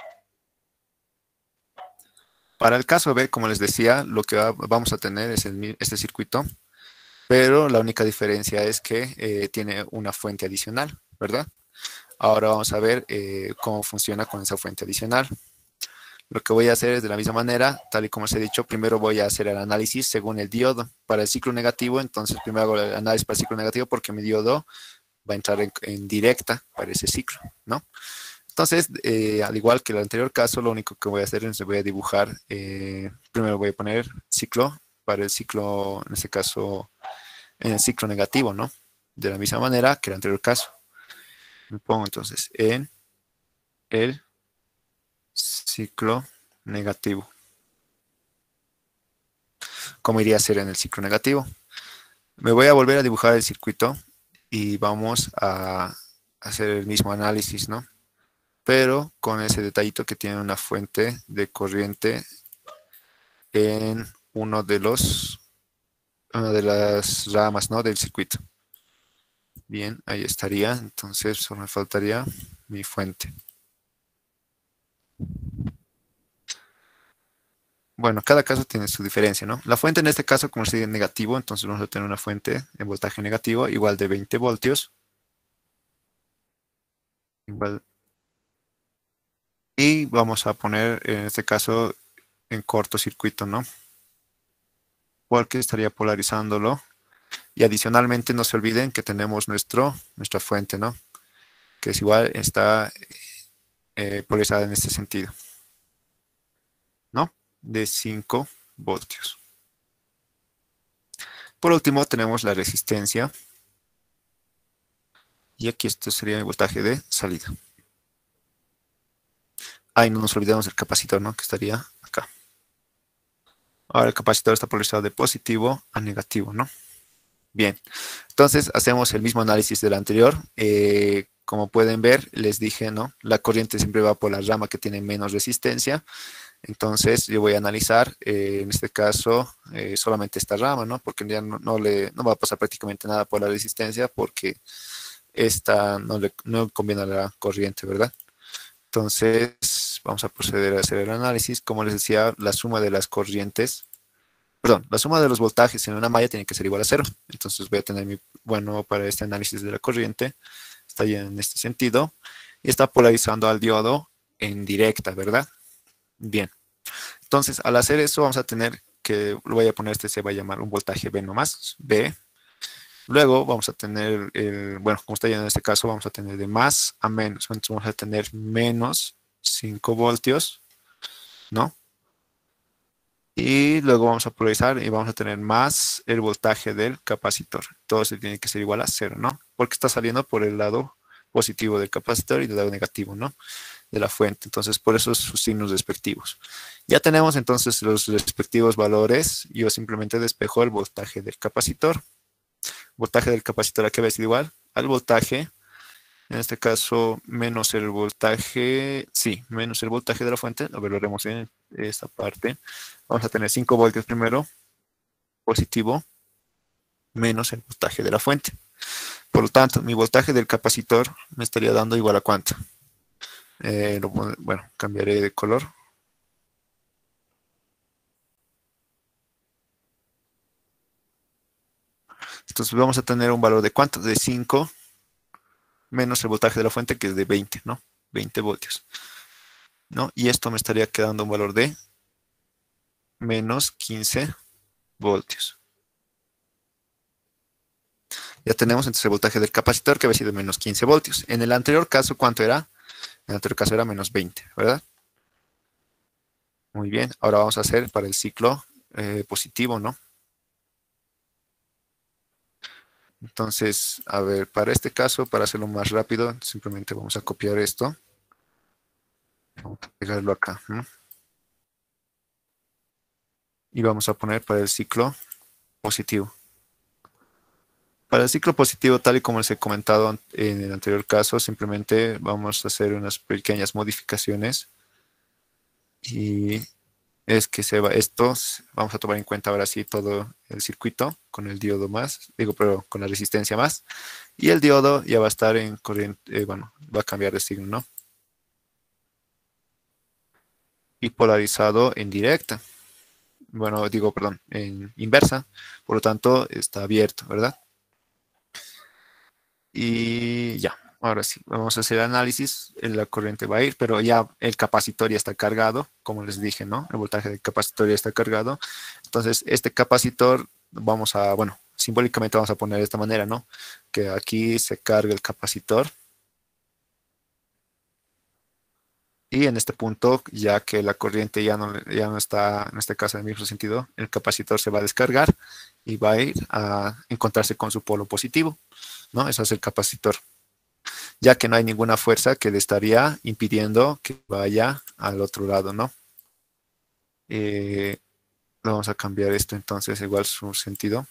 Para el caso B, como les decía, lo que vamos a tener es este circuito, pero la única diferencia es que tiene una fuente adicional, ¿verdad? Ahora vamos a ver cómo funciona con esa fuente adicional. Lo que voy a hacer es de la misma manera, tal y como os he dicho, primero voy a hacer el análisis según el diodo. Para el ciclo negativo, entonces primero hago el análisis para el ciclo negativo porque mi diodo va a entrar en directa para ese ciclo, ¿no? Entonces, al igual que el anterior caso, lo único que voy a hacer es voy a dibujar, primero voy a poner ciclo para el ciclo, en este caso, en el ciclo negativo, ¿no? De la misma manera que el anterior caso. Me pongo entonces en el ciclo negativo. ¿Cómo iría a ser en el ciclo negativo? Me voy a volver a dibujar el circuito y vamos a hacer el mismo análisis, ¿no? Pero con ese detallito que tiene una fuente de corriente en una de las ramas, ¿no? Del circuito. Bien, ahí estaría. Entonces solo me faltaría mi fuente. Bueno, cada caso tiene su diferencia, ¿no? La fuente en este caso, como sería negativo, entonces vamos a tener una fuente en voltaje negativo igual de 20 voltios. Igual. Y vamos a poner, en este caso, en cortocircuito, ¿no? Porque estaría polarizándolo. Y adicionalmente no se olviden que tenemos nuestra fuente, ¿no? Que es igual, está polarizada en este sentido, ¿no? De 5 voltios. Por último tenemos la resistencia. Y aquí esto sería el voltaje de salida. Ahí no nos olvidemos del capacitor, ¿no? Que estaría acá. Ahora el capacitor está polarizado de positivo a negativo, ¿no? Bien, entonces hacemos el mismo análisis del anterior. Como pueden ver, les dije, ¿no? La corriente siempre va por la rama que tiene menos resistencia. Entonces yo voy a analizar, en este caso, solamente esta rama, ¿no? Porque ya no va a pasar prácticamente nada por la resistencia porque esta no conviene a la corriente, ¿verdad? Entonces vamos a proceder a hacer el análisis. Como les decía, la suma de las corrientes, perdón, la suma de los voltajes en una malla tiene que ser igual a cero. Entonces voy a tener bueno, para este análisis de la corriente, está ya en este sentido, y está polarizando al diodo en directa, ¿verdad? Bien. Entonces, al hacer eso, vamos a tener que, lo voy a poner, se va a llamar un voltaje B nomás, B. Luego vamos a tener, bueno, como está ya en este caso, vamos a tener de más a menos. Entonces vamos a tener menos 5 voltios, ¿no? Y luego vamos a polarizar y vamos a tener más el voltaje del capacitor. Todo se tiene que ser igual a cero, ¿no? Porque está saliendo por el lado positivo del capacitor y del lado negativo, ¿no? De la fuente. Entonces, por eso sus signos respectivos. Ya tenemos entonces los respectivos valores. Yo simplemente despejo el voltaje del capacitor. Voltaje del capacitor, ¿a qué va a ser igual? Al voltaje, en este caso, menos el voltaje, sí, menos el voltaje de la fuente. A ver, lo haremos en esta parte. Vamos a tener 5 voltios primero, positivo, menos el voltaje de la fuente. Por lo tanto, mi voltaje del capacitor me estaría dando igual a cuánto. Bueno, cambiaré de color. Entonces vamos a tener un valor de cuánto, de 5 menos el voltaje de la fuente, que es de 20, ¿no? 20 voltios, ¿no? Y esto me estaría quedando un valor de menos 15 voltios. Ya tenemos entonces el voltaje del capacitor que había sido menos 15 voltios. En el anterior caso, ¿cuánto era? En el anterior caso era menos 20, ¿verdad? Muy bien. Ahora vamos a hacer para el ciclo positivo, ¿no? Entonces, a ver, para este caso, para hacerlo más rápido, simplemente vamos a copiar esto. Vamos a pegarlo acá, ¿no? Y vamos a poner para el ciclo positivo. Para el ciclo positivo, tal y como les he comentado en el anterior caso, simplemente vamos a hacer unas pequeñas modificaciones y es que se va esto, vamos a tomar en cuenta ahora sí todo el circuito con el diodo más, digo, pero con la resistencia más, y el diodo ya va a estar en corriente, bueno, va a cambiar de signo, ¿no? Y polarizado en directa, bueno, digo, perdón, en inversa, por lo tanto está abierto, ¿verdad? Y ya, ahora sí, vamos a hacer análisis. La corriente va a ir, pero ya el capacitor ya está cargado, como les dije, ¿no? El voltaje del capacitor ya está cargado. Entonces, este capacitor, vamos a, bueno, simbólicamente vamos a poner de esta manera, ¿no? Que aquí se carga el capacitor. Y en este punto, ya que la corriente ya no está, en este caso, en el mismo sentido, el capacitor se va a descargar y va a ir a encontrarse con su polo positivo, ¿no? Eso es el capacitor, ya que no hay ninguna fuerza que le estaría impidiendo que vaya al otro lado, ¿no? Eh, Vamos a cambiar esto entonces, igual su sentido.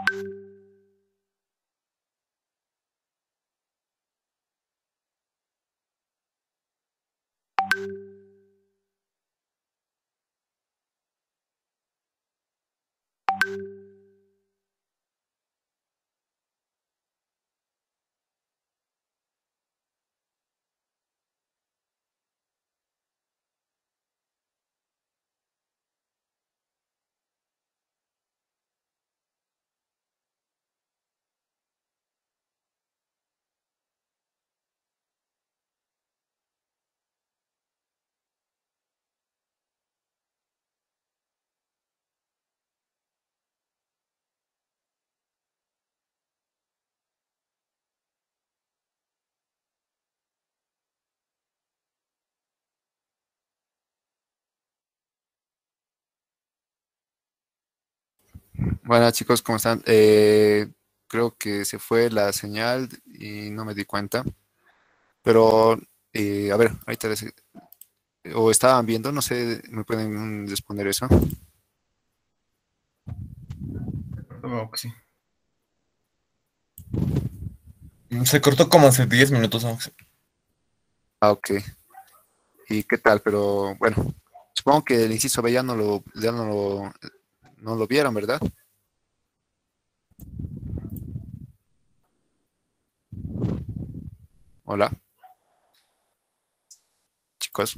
Bueno, chicos, ¿cómo están? Creo que se fue la señal y no me di cuenta. Pero, a ver, ahorita o estaban viendo, no sé, ¿me pueden responder eso? Oh, sí. Se cortó como hace 10 minutos. Ah, ok. ¿Y qué tal? Pero, bueno, supongo que el inciso B no lo vieron, ¿verdad? Hola, chicos.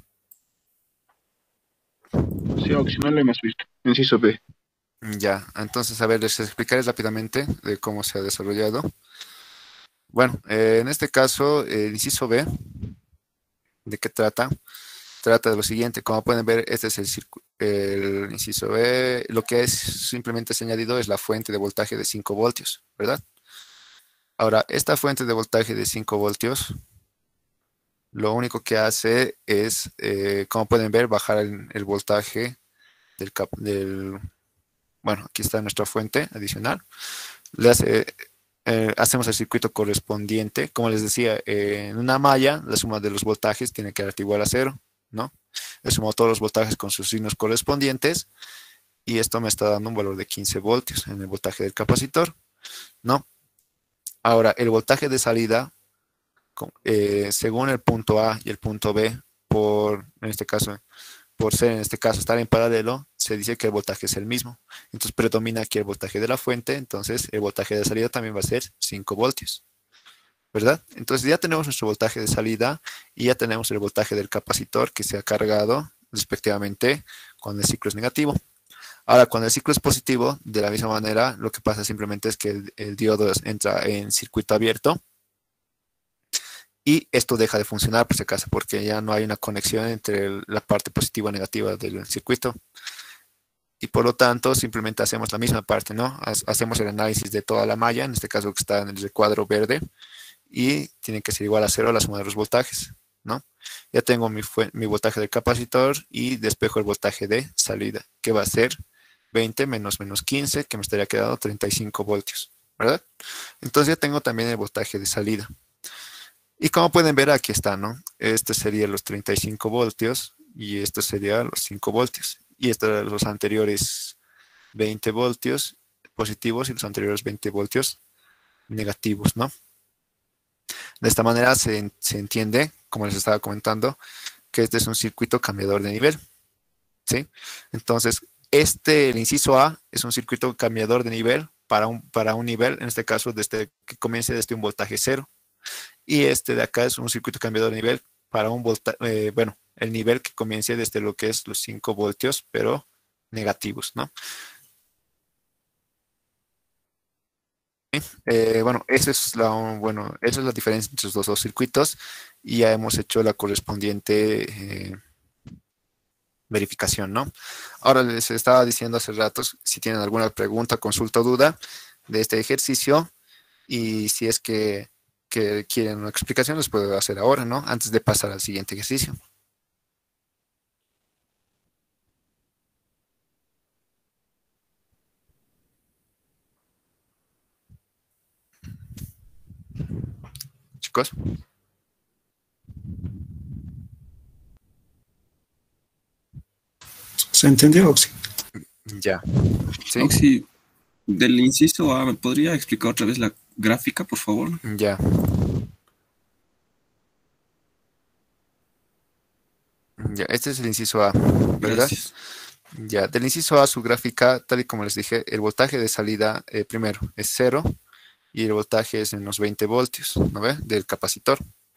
Sí, Oxy, no lo hemos visto. Inciso B. Ya, entonces, a ver, les explicaré rápidamente de cómo se ha desarrollado. Bueno, en este caso, el inciso B, ¿de qué trata? Trata de lo siguiente, como pueden ver, este es el inciso B, lo que es simplemente se ha añadido es la fuente de voltaje de 5 voltios, ¿verdad? Ahora, esta fuente de voltaje de 5 voltios, lo único que hace es, como pueden ver, bajar el voltaje del, bueno, aquí está nuestra fuente adicional, le hace, hacemos el circuito correspondiente, como les decía, en una malla, la suma de los voltajes tiene que dar igual a cero, ¿no? He sumado todos los voltajes con sus signos correspondientes y esto me está dando un valor de 15 voltios en el voltaje del capacitor, ¿no? Ahora, el voltaje de salida, según el punto A y el punto B, en este caso, por ser en este caso estar en paralelo, se dice que el voltaje es el mismo. Entonces predomina aquí el voltaje de la fuente, entonces el voltaje de salida también va a ser 5 voltios, ¿verdad? Entonces ya tenemos nuestro voltaje de salida y ya tenemos el voltaje del capacitor que se ha cargado respectivamente cuando el ciclo es negativo. Ahora, cuando el ciclo es positivo, de la misma manera, lo que pasa simplemente es que el diodo entra en circuito abierto y esto deja de funcionar por si acaso, porque ya no hay una conexión entre la parte positiva y negativa del circuito. Y por lo tanto, simplemente hacemos la misma parte, ¿no? Hacemos el análisis de toda la malla, en este caso que está en el recuadro verde, y tiene que ser igual a cero la suma de los voltajes, ¿no? Ya tengo mi voltaje del capacitor y despejo el voltaje de salida, que va a ser 20 menos 15, que me estaría quedando 35 voltios, ¿verdad? Entonces ya tengo también el voltaje de salida. Y como pueden ver, aquí está, ¿no? Este sería los 35 voltios y esto sería los 5 voltios. Y estos eran los anteriores 20 voltios positivos y los anteriores 20 voltios negativos, ¿no? De esta manera se entiende, como les estaba comentando, que este es un circuito cambiador de nivel, ¿sí? Entonces, el inciso A es un circuito cambiador de nivel para un nivel, en este caso, desde que comience desde un voltaje cero. Y este de acá es un circuito cambiador de nivel para un voltaje, bueno, el nivel que comience desde lo que es los 5 voltios, pero negativos, ¿no? Bueno, esa es la diferencia entre los dos circuitos y ya hemos hecho la correspondiente verificación, ¿no? Ahora les estaba diciendo hace ratos si tienen alguna pregunta, consulta o duda de este ejercicio y si es que quieren una explicación, les puedo hacer ahora, ¿no? Antes de pasar al siguiente ejercicio. Chicos, ¿Se entendió, Oxy? ya. ¿Sí? Oxy, Del inciso A, ¿me podría explicar otra vez la gráfica, por favor? Ya. Ya, este es el inciso A, ¿verdad? Gracias. Ya, del inciso A, su gráfica, tal y como les dije, el voltaje de salida primero es 0 y el voltaje es en los 20 voltios, ¿no ve? Del capacitor.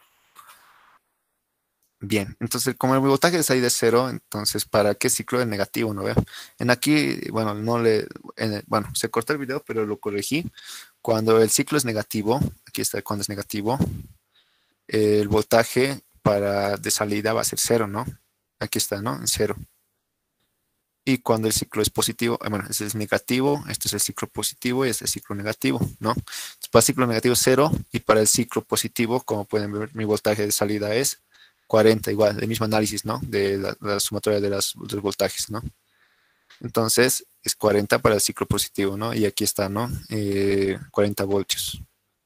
Bien, entonces como el voltaje de salida es 0, entonces ¿para qué ciclo es negativo, no ve? En aquí, bueno, bueno, se cortó el video, pero lo corregí. Cuando el ciclo es negativo, aquí está cuando es negativo, el voltaje de salida va a ser 0, ¿no? Aquí está, ¿no? En 0. Y cuando el ciclo es positivo, bueno, este es negativo, este es el ciclo positivo y este es el ciclo negativo, ¿no? Entonces, para el ciclo negativo es 0 y para el ciclo positivo, como pueden ver, mi voltaje de salida es 40, igual, el mismo análisis, ¿no? De la sumatoria de los voltajes, ¿no? Entonces, es 40 para el ciclo positivo, ¿no? Y aquí está, ¿no? 40 voltios.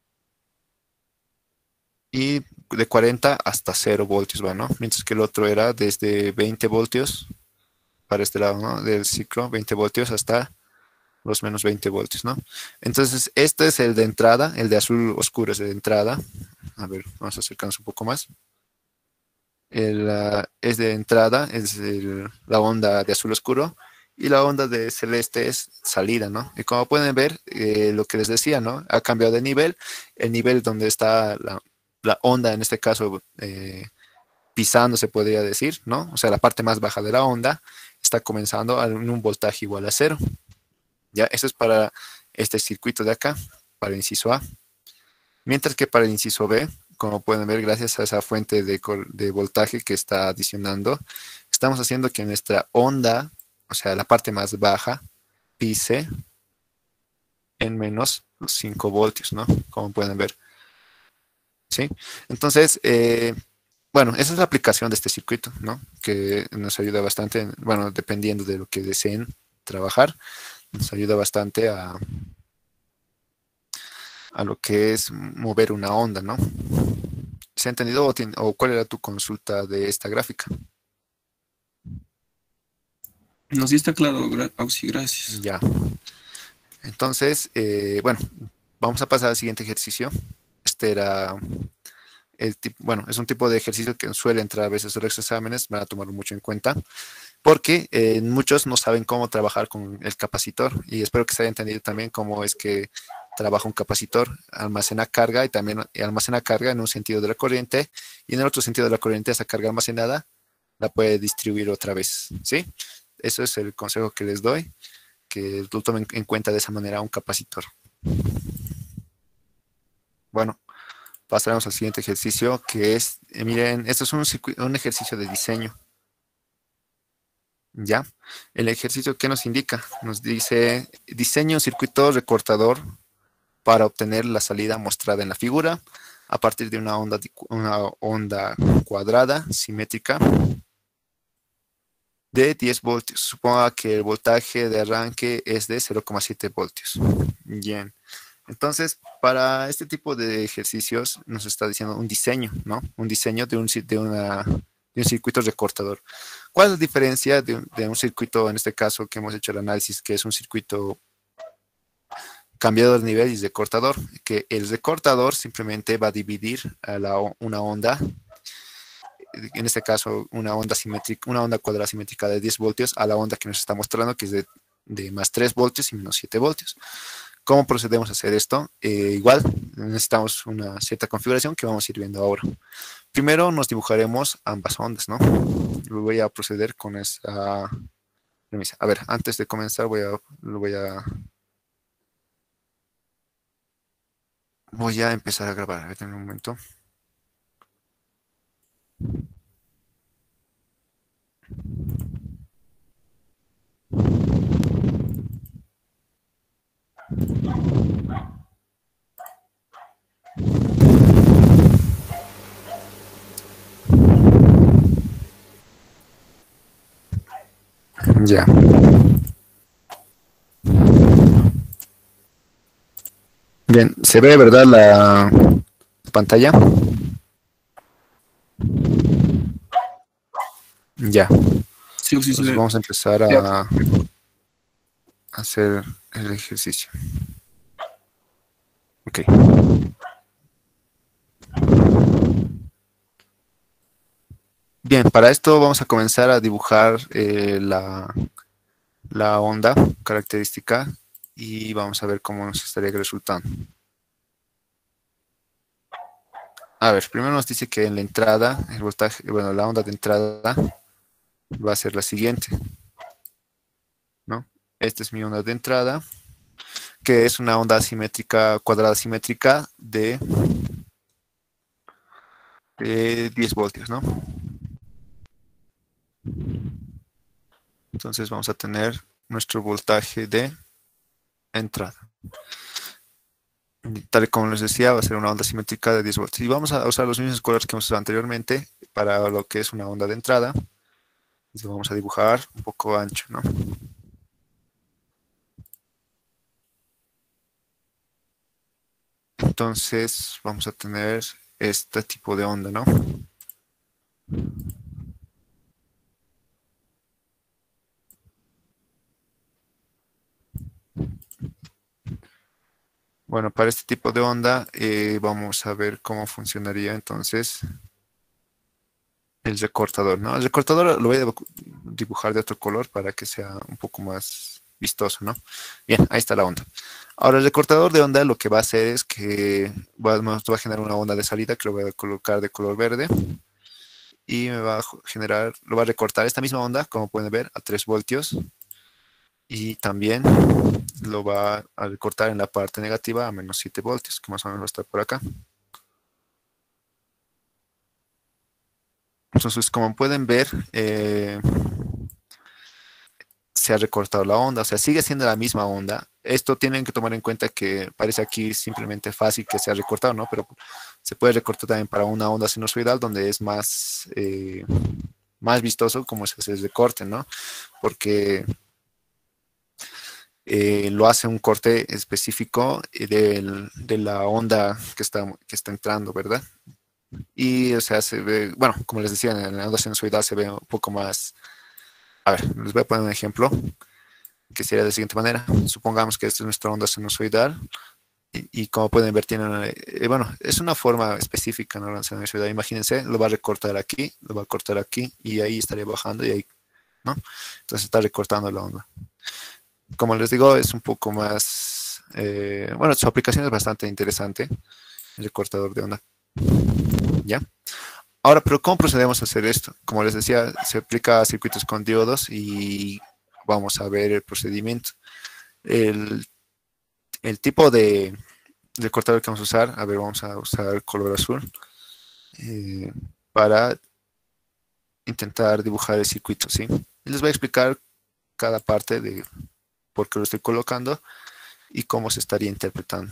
Y de 40 hasta 0 voltios, ¿va? ¿No? Mientras que el otro era desde 20 voltios para este lado, ¿no? Del ciclo, 20 voltios hasta los menos 20 voltios, ¿no? Entonces, este es el de entrada, el de azul oscuro es el de entrada. A ver, vamos a acercarnos un poco más. Es de entrada, la onda de azul oscuro, y la onda de celeste es salida, ¿no? Y como pueden ver, lo que les decía, ¿no? Ha cambiado de nivel, el nivel donde está la onda, en este caso, pisando, se podría decir, ¿no? O sea, la parte más baja de la onda está comenzando en un voltaje igual a 0. Ya, eso es para este circuito de acá, para el inciso A. Mientras que para el inciso B, como pueden ver, gracias a esa fuente de voltaje que está adicionando, estamos haciendo que nuestra onda, o sea, la parte más baja, pise en menos 5 voltios, ¿no? Como pueden ver. ¿Sí? Entonces, bueno, esa es la aplicación de este circuito, ¿no? Que nos ayuda bastante, bueno, dependiendo de lo que deseen trabajar, nos ayuda bastante a lo que es mover una onda, ¿no? ¿Se ha entendido o cuál era tu consulta de esta gráfica? No, sí está claro, Auxi, gracias. Ya. Entonces, bueno, vamos a pasar al siguiente ejercicio. Este era bueno, es un tipo de ejercicio que suele entrar a veces en los exámenes, van a tomarlo mucho en cuenta, porque muchos no saben cómo trabajar con el capacitor y espero que se haya entendido también cómo es que trabaja un capacitor, almacena carga y también almacena carga en un sentido de la corriente y en el otro sentido de la corriente esa carga almacenada la puede distribuir otra vez, ¿sí? Eso es el consejo que les doy, que lo tomen en cuenta de esa manera un capacitor. Bueno, pasaremos al siguiente ejercicio que es, miren, esto es un ejercicio de diseño. ¿Ya? El ejercicio que nos indica, nos dice diseño un circuito recortador para obtener la salida mostrada en la figura a partir de una onda cuadrada simétrica de 10 voltios. Suponga que el voltaje de arranque es de 0,7 voltios. Bien. Entonces, para este tipo de ejercicios nos está diciendo un diseño, ¿no? Un diseño de un circuito recortador. ¿Cuál es la diferencia de un circuito, en este caso que hemos hecho el análisis, que es un circuito cambiador de nivel y recortador? Que el recortador simplemente va a dividir a una onda, en este caso una onda simétrica, una onda cuadrada simétrica de 10 voltios a la onda que nos está mostrando, que es de más 3 voltios y menos 7 voltios. ¿Cómo procedemos a hacer esto? Igual necesitamos una cierta configuración que vamos a ir viendo ahora. Primero nos dibujaremos ambas ondas, ¿no? Voy a proceder con esa premisa. A ver, antes de comenzar voy a empezar a grabar. A ver, en un momento. Ya. Bien, ¿se ve, verdad, la pantalla? Ya. Sí, Auxi, Entonces vamos a empezar a hacer el ejercicio. Ok. Bien, para esto vamos a comenzar a dibujar la onda característica y vamos a ver cómo nos estaría resultando. A ver, primero nos dice que en la entrada, el voltaje, bueno, la onda de entrada va a ser la siguiente, ¿no? Esta es mi onda de entrada, que es una onda simétrica, cuadrada simétrica de 10 voltios, ¿no? Entonces vamos a tener nuestro voltaje de entrada. Tal y como les decía, va a ser una onda simétrica de 10 voltios. Y vamos a usar los mismos colores que hemos usado anteriormente para lo que es una onda de entrada. Entonces vamos a dibujar un poco ancho, ¿no? Entonces vamos a tener este tipo de onda, ¿no? Bueno, para este tipo de onda vamos a ver cómo funcionaría entonces el recortador, ¿no? El recortador lo voy a dibujar de otro color para que sea un poco más vistoso, ¿no? Bien, ahí está la onda. Ahora, el recortador de onda lo que va a hacer es que nos va a generar una onda de salida que lo voy a colocar de color verde y me va a generar, lo va a recortar esta misma onda, como pueden ver, a 3 voltios y también lo va a recortar en la parte negativa a menos 7 voltios, que más o menos va a estar por acá. Entonces, como pueden ver, se ha recortado la onda, o sea, sigue siendo la misma onda. Esto tienen que tomar en cuenta que parece aquí simplemente fácil que se ha recortado, ¿no? Pero se puede recortar también para una onda sinusoidal donde es más vistoso cómo se hace el recorte, ¿no? Porque lo hace un corte específico de la onda que está entrando, ¿verdad? Y, o sea, se ve, bueno, como les decía, en la onda sinusoidal se ve un poco más. A ver, les voy a poner un ejemplo que sería de la siguiente manera. Supongamos que esta es nuestra onda sinusoidal y como pueden ver, tiene bueno, es una forma específica, ¿no? La sinusoidal. Imagínense, lo va a recortar aquí, lo va a cortar aquí y ahí estaría bajando y ahí, ¿no? Entonces está recortando la onda. Como les digo, es un poco más, bueno, su aplicación es bastante interesante, el recortador de onda. ¿Ya? Ahora, pero ¿cómo procedemos a hacer esto? Como les decía, se aplica a circuitos con diodos y vamos a ver el procedimiento. El, el tipo de cortador que vamos a usar, a ver, vamos a usar el color azul eh, para intentar dibujar el circuito, ¿sí? Y les voy a explicar cada parte de por qué lo estoy colocando y cómo se estaría interpretando.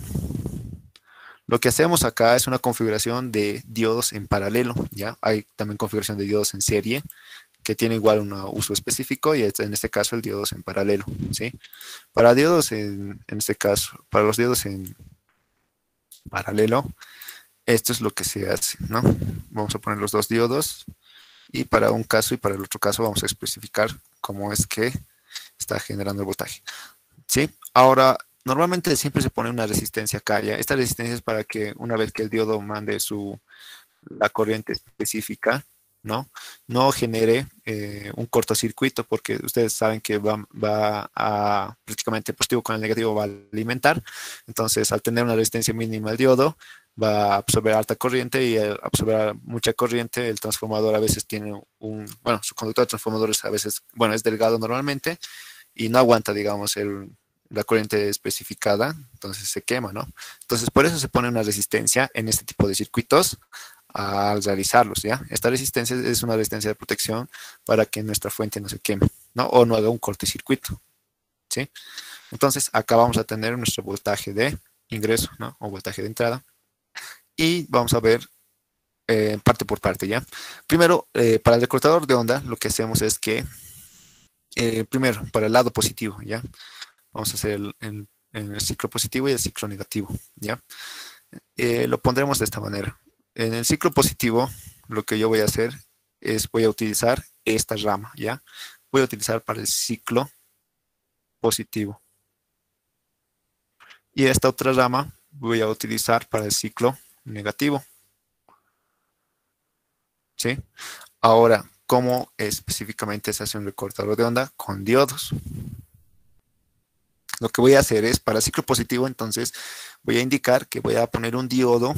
Lo que hacemos acá es una configuración de diodos en paralelo, ¿ya? Hay también configuración de diodos en serie, que tiene igual un uso específico y en este caso el diodos en paralelo, ¿sí? Para diodos en este caso, para los diodos en paralelo, esto es lo que se hace, ¿no? Vamos a poner los dos diodos y para un caso y para el otro caso vamos a especificar cómo es que está generando el voltaje, ¿sí? Ahora, normalmente siempre se pone una resistencia acá, ¿ya? Esta resistencia es para que una vez que el diodo mande la corriente específica, ¿no? No genere un cortocircuito, porque ustedes saben que va a prácticamente el positivo con el negativo va a alimentar. Entonces, al tener una resistencia mínima el diodo, va a absorber alta corriente y al absorber mucha corriente, el transformador a veces tiene bueno, su conductor de transformadores a veces, bueno, es delgado normalmente y no aguanta, digamos, la corriente especificada, entonces se quema, ¿no? Entonces, por eso se pone una resistencia en este tipo de circuitos al realizarlos, ¿ya? Esta resistencia es una resistencia de protección para que nuestra fuente no se queme, ¿no? O no haga un cortocircuito, ¿sí? Entonces, acá vamos a tener nuestro voltaje de ingreso, ¿no? O voltaje de entrada. Y vamos a ver parte por parte, ¿ya? Primero, para el recortador de onda, lo que hacemos es que, primero, para el lado positivo, ¿ya? Vamos a hacer el ciclo positivo y el ciclo negativo, ¿ya? Lo pondremos de esta manera. En el ciclo positivo, lo que yo voy a hacer es voy a utilizar esta rama, ¿ya? Voy a utilizar para el ciclo positivo. Y esta otra rama voy a utilizar para el ciclo negativo. ¿Sí? Ahora, ¿cómo específicamente se hace un recortador de onda? Con diodos. Lo que voy a hacer es, para ciclo positivo, entonces, voy a indicar que voy a poner un diodo.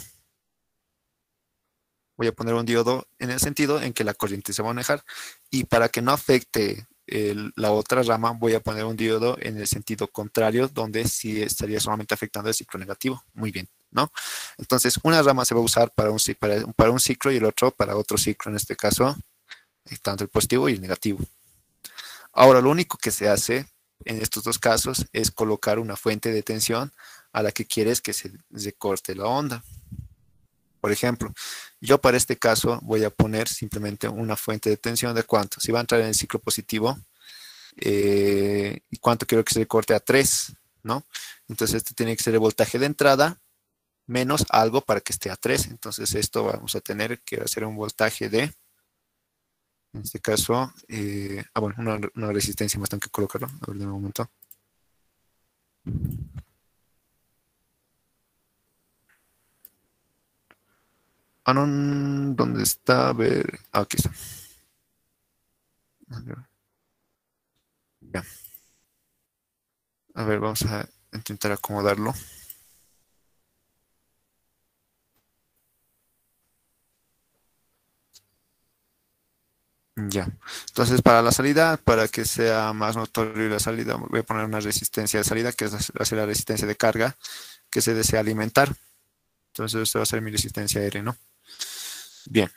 Voy a poner un diodo en el sentido en que la corriente se va a manejar. Y para que no afecte la otra rama, voy a poner un diodo en el sentido contrario, donde sí estaría solamente afectando el ciclo negativo. Muy bien, ¿no? Entonces, una rama se va a usar para un ciclo y el otro para otro ciclo, en este caso, tanto el positivo y el negativo. Ahora, lo único que se hace en estos dos casos es colocar una fuente de tensión a la que quieres que se corte la onda. Por ejemplo, yo para este caso voy a poner simplemente una fuente de tensión de cuánto. Si va a entrar en el ciclo positivo, y cuánto quiero que se corte a 3, ¿no? Entonces este tiene que ser el voltaje de entrada menos algo para que esté a 3. Entonces esto vamos a tener que hacer un voltaje de, en este caso, bueno, una resistencia más tengo que colocarlo. A ver, de un momento. No, ¿dónde está? A ver, aquí está. A ver. Ya. A ver, vamos a intentar acomodarlo. Ya. Entonces, para la salida, para que sea más notorio la salida, voy a poner una resistencia de salida, que es la resistencia de carga que se desea alimentar. Entonces, esta va a ser mi resistencia R, ¿no? Bien.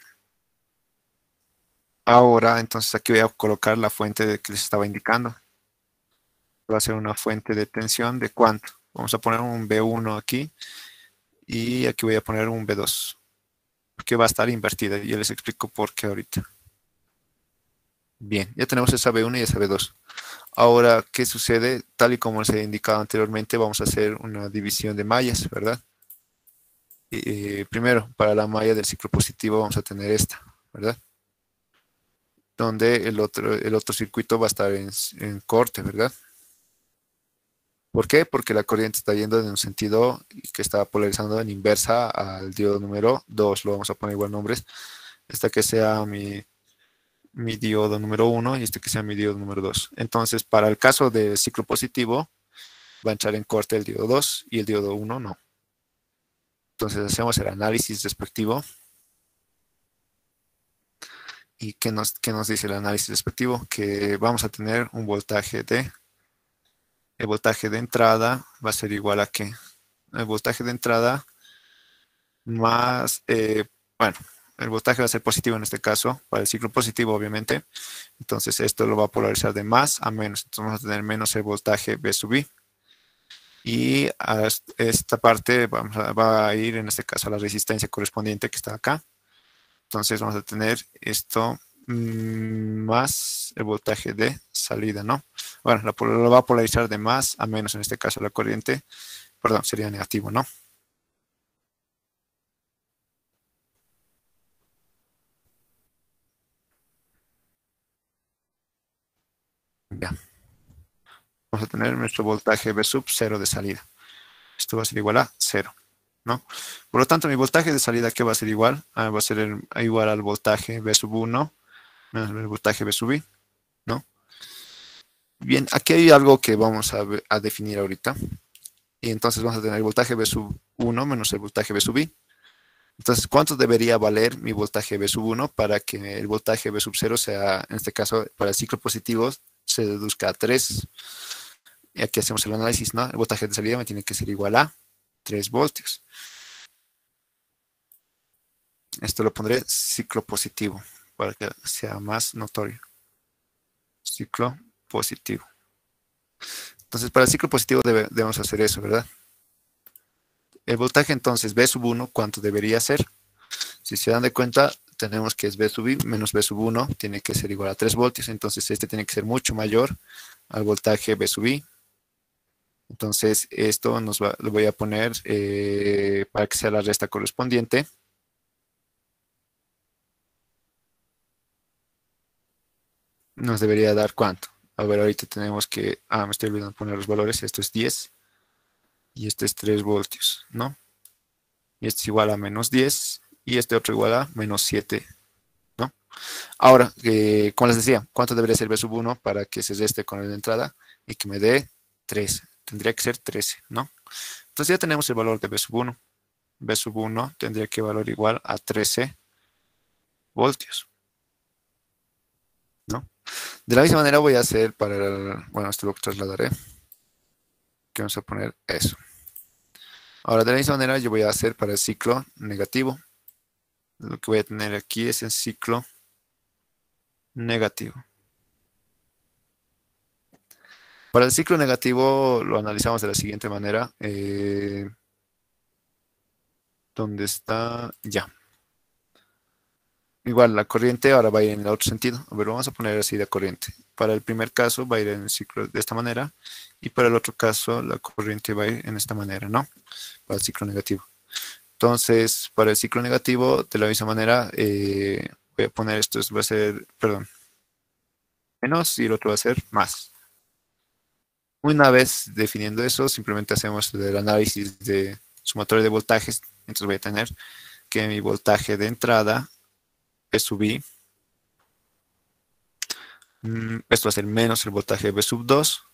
Ahora, entonces aquí voy a colocar la fuente que les estaba indicando. Va a ser una fuente de tensión de cuánto. Vamos a poner un B1 aquí y aquí voy a poner un B2, que va a estar invertida. Y ya les explico por qué ahorita. Bien, ya tenemos esa B1 y esa B2. Ahora, ¿qué sucede? Tal y como les he indicado anteriormente, vamos a hacer una división de mallas, ¿verdad? Primero, para la malla del ciclo positivo vamos a tener esta, ¿verdad? Donde el otro circuito va a estar en corte, ¿verdad? ¿Por qué? Porque la corriente está yendo en un sentido que está polarizando en inversa al diodo número 2. Lo vamos a poner igual nombres. Esta que sea mi diodo número 1 y este que sea mi diodo número 2. Entonces, para el caso del ciclo positivo, va a entrar en corte el diodo 2 y el diodo 1 no. Entonces, hacemos el análisis respectivo. ¿Y qué nos dice el análisis respectivo? Que vamos a tener un voltaje el voltaje de entrada va a ser igual a ¿qué? El voltaje de entrada más, bueno, el voltaje va a ser positivo en este caso, para el ciclo positivo obviamente. Entonces esto lo va a polarizar de más a menos. Entonces vamos a tener menos el voltaje B sub I. Y a esta parte va a ir en este caso a la resistencia correspondiente que está acá. Entonces vamos a tener esto más el voltaje de salida, ¿no? Bueno, lo va a polarizar de más a menos, en este caso la corriente, perdón, sería negativo, ¿no? Ya. Vamos a tener nuestro voltaje V sub 0 de salida. Esto va a ser igual a 0, ¿no? Por lo tanto, mi voltaje de salida, ¿qué va a ser igual? Va a ser igual al voltaje V sub 1 menos el voltaje V sub I, ¿no? Bien, aquí hay algo que vamos a definir ahorita. Y entonces vamos a tener el voltaje V sub 1 menos el voltaje V sub I. Entonces, ¿cuánto debería valer mi voltaje V sub 1 para que el voltaje V sub 0 sea, en este caso, para el ciclo positivo, se deduzca a 3? Y aquí hacemos el análisis, ¿no? El voltaje de salida me tiene que ser igual a 3 voltios. Esto lo pondré ciclo positivo para que sea más notorio. Ciclo positivo. Entonces, para el ciclo positivo debemos hacer eso, ¿verdad? El voltaje entonces V sub 1, ¿cuánto debería ser? Si se dan de cuenta, tenemos que es V sub I menos V sub 1, tiene que ser igual a 3 voltios, entonces este tiene que ser mucho mayor al voltaje V sub I. Entonces esto lo voy a poner para que sea la resta correspondiente. Nos debería dar ¿cuánto? A ver, ahorita tenemos que, me estoy olvidando poner los valores, esto es 10. y este es 3 voltios, ¿no? Y este es igual a menos 10 y este otro igual a menos 7, ¿no? Ahora, como les decía, ¿cuánto debería ser B sub 1 para que se reste con el de entrada y que me dé 13? Tendría que ser 13, ¿no? Entonces ya tenemos el valor de B sub 1. B sub 1 tendría que valer igual a 13 voltios, ¿no? De la misma manera voy a hacer para el, bueno, esto lo trasladaré, que vamos a poner eso. Ahora, de la misma manera yo voy a hacer para el ciclo negativo. Lo que voy a tener aquí es el ciclo negativo. Para el ciclo negativo lo analizamos de la siguiente manera. ¿Dónde está? Ya. Igual la corriente ahora va a ir en el otro sentido. A ver, vamos a poner así la corriente. Para el primer caso va a ir en el ciclo de esta manera. Y para el otro caso la corriente va a ir en esta manera, ¿no? Para el ciclo negativo. Entonces, para el ciclo negativo, de la misma manera, voy a poner esto, va a ser, perdón, menos y el otro va a ser más. Una vez definiendo eso, simplemente hacemos el análisis de sumatorio de voltajes. Entonces voy a tener que mi voltaje de entrada B sub I, esto va a ser menos el voltaje B sub 2.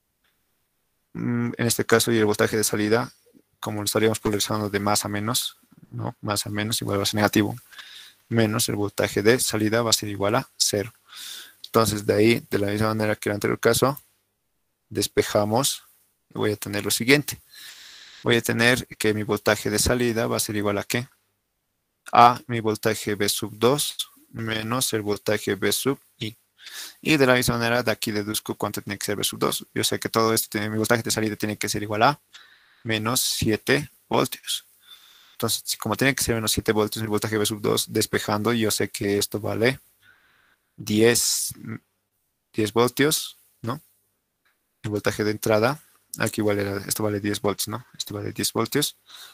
En este caso, y el voltaje de salida, como lo estaríamos polarizando de más a menos, ¿no? Más a menos igual va a ser negativo. Menos el voltaje de salida va a ser igual a 0. Entonces, de ahí, de la misma manera que en el anterior caso, despejamos y voy a tener lo siguiente. Voy a tener que mi voltaje de salida va a ser igual a ¿qué? A mi voltaje B sub 2 menos el voltaje B sub I. Y de la misma manera, de aquí deduzco cuánto tiene que ser B sub 2. Yo sé que todo esto, mi voltaje de salida tiene que ser igual a menos 7 voltios. Entonces, como tiene que ser menos 7 voltios, el voltaje B sub 2, despejando, yo sé que esto vale 10 voltios, ¿no? El voltaje de entrada, aquí vale, esto vale 10 voltios, ¿no? Esto vale 10 voltios.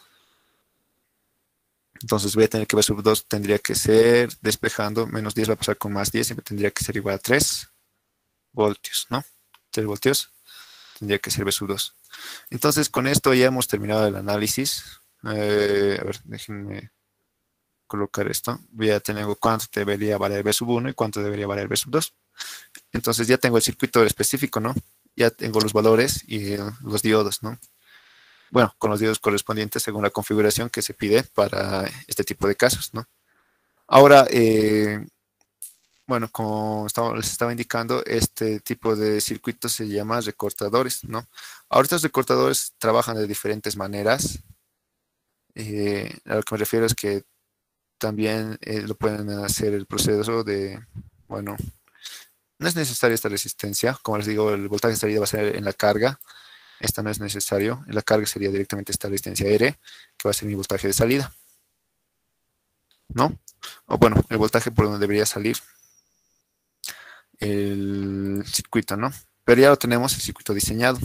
Entonces voy a tener que B sub 2 tendría que ser, despejando, menos 10 va a pasar con más 10, siempre tendría que ser igual a 3 voltios, ¿no? 3 voltios tendría que ser B sub 2. Entonces con esto ya hemos terminado el análisis. A ver, déjenme colocar esto. Voy a tener cuánto debería valer B sub 1 y cuánto debería valer B sub 2. Entonces ya tengo el circuito específico, ¿no? Ya tengo los valores y los diodos, ¿no? Bueno, con los diodos correspondientes según la configuración que se pide para este tipo de casos, ¿no? Ahora, bueno, como les estaba indicando, este tipo de circuitos se llama recortadores, ¿no? Ahora estos recortadores trabajan de diferentes maneras. A lo que me refiero es que también lo pueden hacer el proceso de, bueno, no es necesaria esta resistencia. Como les digo, el voltaje de salida va a ser en la carga. Esta no es necesario. En la carga sería directamente esta resistencia R, que va a ser mi voltaje de salida, ¿no? O bueno, el voltaje por donde debería salir el circuito, ¿no? Pero ya lo tenemos el circuito diseñado.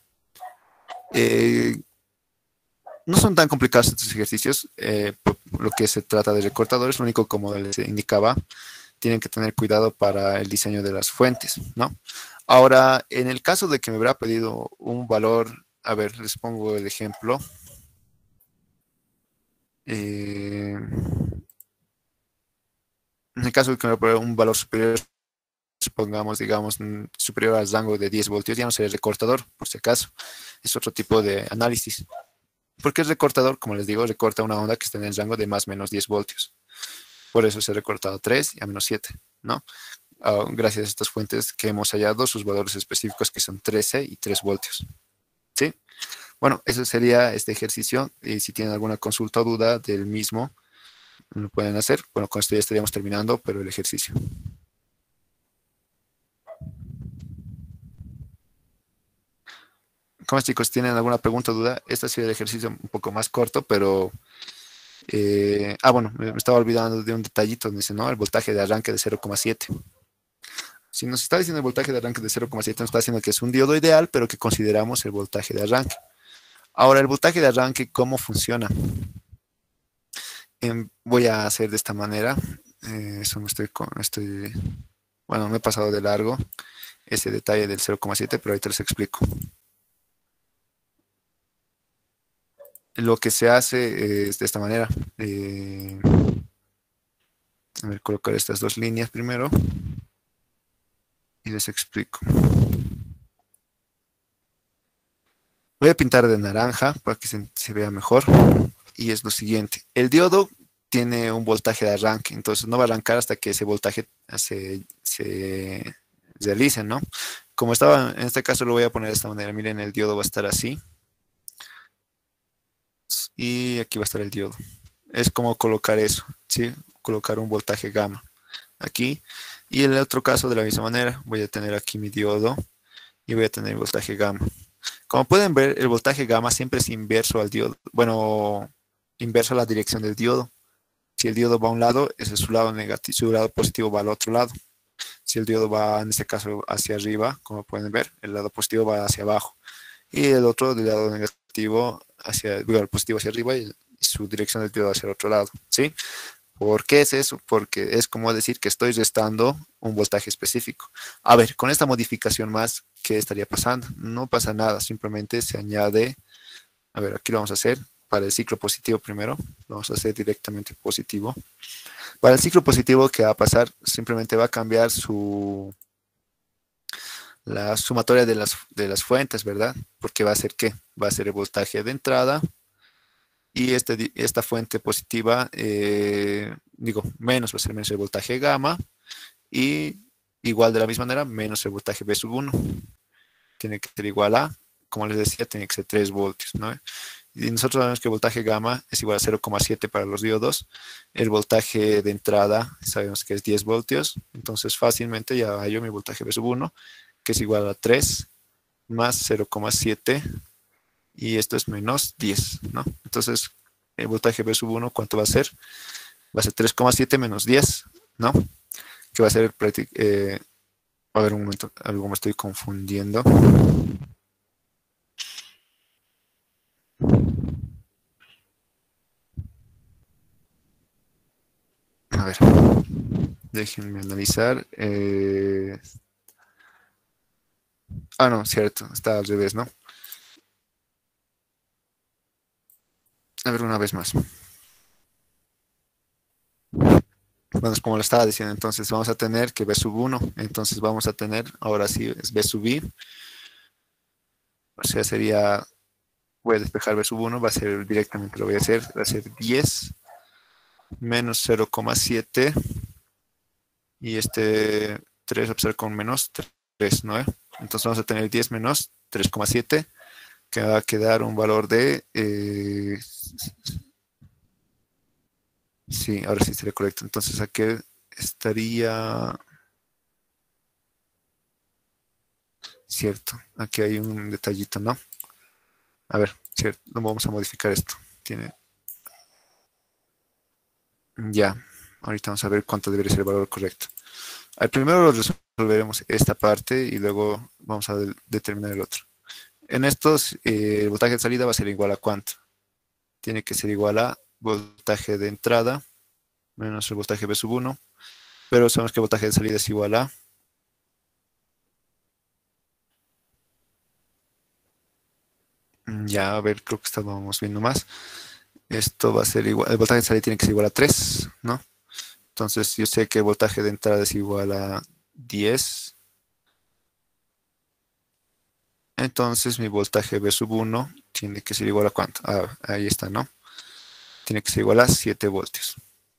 No son tan complicados estos ejercicios, por lo que se trata de recortadores. Lo único, como les indicaba, tienen que tener cuidado para el diseño de las fuentes, ¿no? Ahora, en el caso de que me hubiera pedido un valor, a ver, les pongo el ejemplo. En el caso de que me hubiera pedido un valor superior, supongamos, digamos, superior al rango de 10 voltios, ya no sería recortador, por si acaso. Es otro tipo de análisis. Porque el recortador, como les digo, recorta una onda que está en el rango de más o menos 10 voltios. Por eso se ha recortado 3 y a menos 7, ¿no? Gracias a estas fuentes que hemos hallado sus valores específicos que son 13 y 3 voltios. ¿Sí? Bueno, eso sería este ejercicio. Y si tienen alguna consulta o duda del mismo, lo pueden hacer. Bueno, con esto ya estaríamos terminando, pero el ejercicio. ¿Cómo, chicos? ¿Tienen alguna pregunta o duda? Este ha sido el ejercicio un poco más corto, pero... bueno, me estaba olvidando de un detallito donde dice, ¿no? El voltaje de arranque de 0,7. Si nos está diciendo el voltaje de arranque de 0,7, nos está diciendo que es un diodo ideal, pero que consideramos el voltaje de arranque. Ahora, el voltaje de arranque, ¿cómo funciona? Voy a hacer de esta manera. Eso bueno, me he pasado de largo ese detalle del 0,7, pero ahorita les explico. lo que se hace es de esta manera. A ver, colocar estas dos líneas primero y les explico. Voy a pintar de naranja para que se vea mejor. Y es lo siguiente. El diodo tiene un voltaje de arranque, entonces no va a arrancar hasta que ese voltaje se realice, ¿no? Como estaba, en este caso lo voy a poner de esta manera. Miren, el diodo va a estar así. Y aquí va a estar el diodo. Es como colocar eso, ¿sí? Colocar un voltaje gamma aquí. Y en el otro caso, de la misma manera, voy a tener aquí mi diodo y voy a tener el voltaje gamma. Como pueden ver, el voltaje gamma siempre es inverso al diodo. Bueno, inverso a la dirección del diodo. Si el diodo va a un lado, ese es su lado negativo, su lado positivo va al otro lado. Si el diodo va, en este caso, hacia arriba, como pueden ver, el lado positivo va hacia abajo. Y el otro, del lado negativo, el positivo hacia arriba y su dirección del diodo hacia el otro lado, ¿sí? ¿Por qué es eso? Porque es como decir que estoy restando un voltaje específico. A ver, con esta modificación más, ¿qué estaría pasando? No pasa nada, simplemente se añade, a ver, aquí lo vamos a hacer para el ciclo positivo primero, lo vamos a hacer directamente positivo. Para el ciclo positivo, ¿qué va a pasar? Simplemente va a cambiar la sumatoria de las fuentes, ¿verdad? Porque va a ser ¿qué? Va a ser el voltaje de entrada y esta fuente positiva, menos va a ser menos el voltaje gamma y igual de la misma manera menos el voltaje B sub 1. Tiene que ser igual a, como les decía, tiene que ser 3 voltios, ¿no? Y nosotros sabemos que el voltaje gamma es igual a 0,7 para los diodos. El voltaje de entrada sabemos que es 10 voltios. Entonces fácilmente ya hallo mi voltaje B sub 1, que es igual a 3 más 0,7 y esto es menos 10, ¿no? Entonces el voltaje B sub 1, ¿cuánto va a ser? Va a ser 3,7 menos 10, ¿no? Que va a ser, a ver un momento, algo me estoy confundiendo. A ver, déjenme analizar. No, cierto, está al revés, ¿no? A ver, una vez más. Bueno, es como lo estaba diciendo, entonces vamos a tener que B sub 1, entonces vamos a tener, ahora sí, es B sub I, o sea, sería, voy a despejar B sub 1, va a ser directamente, lo voy a hacer, va a ser 10 menos 0,7 y este 3 va a ser con menos 3, ¿no? Entonces vamos a tener 10 menos 3,7, que va a quedar un valor de... sí, ahora sí sería correcto. Entonces aquí estaría... Cierto, aquí hay un detallito, ¿no? A ver, cierto, no vamos a modificar esto. Tiene... Ya, ahorita vamos a ver cuánto debería ser el valor correcto. Al primero resolveremos esta parte y luego vamos a determinar el otro. En estos, el voltaje de salida va a ser igual a ¿cuánto? Tiene que ser igual a voltaje de entrada menos el voltaje B sub 1, pero sabemos que el voltaje de salida es igual a ya, a ver, creo que estábamos viendo más. Esto va a ser igual, el voltaje de salida tiene que ser igual a 3, ¿no? Entonces yo sé que el voltaje de entrada es igual a 10. Entonces mi voltaje B sub 1 tiene que ser igual a ¿cuánto? Ahí está, ¿no? Tiene que ser igual a 7 voltios.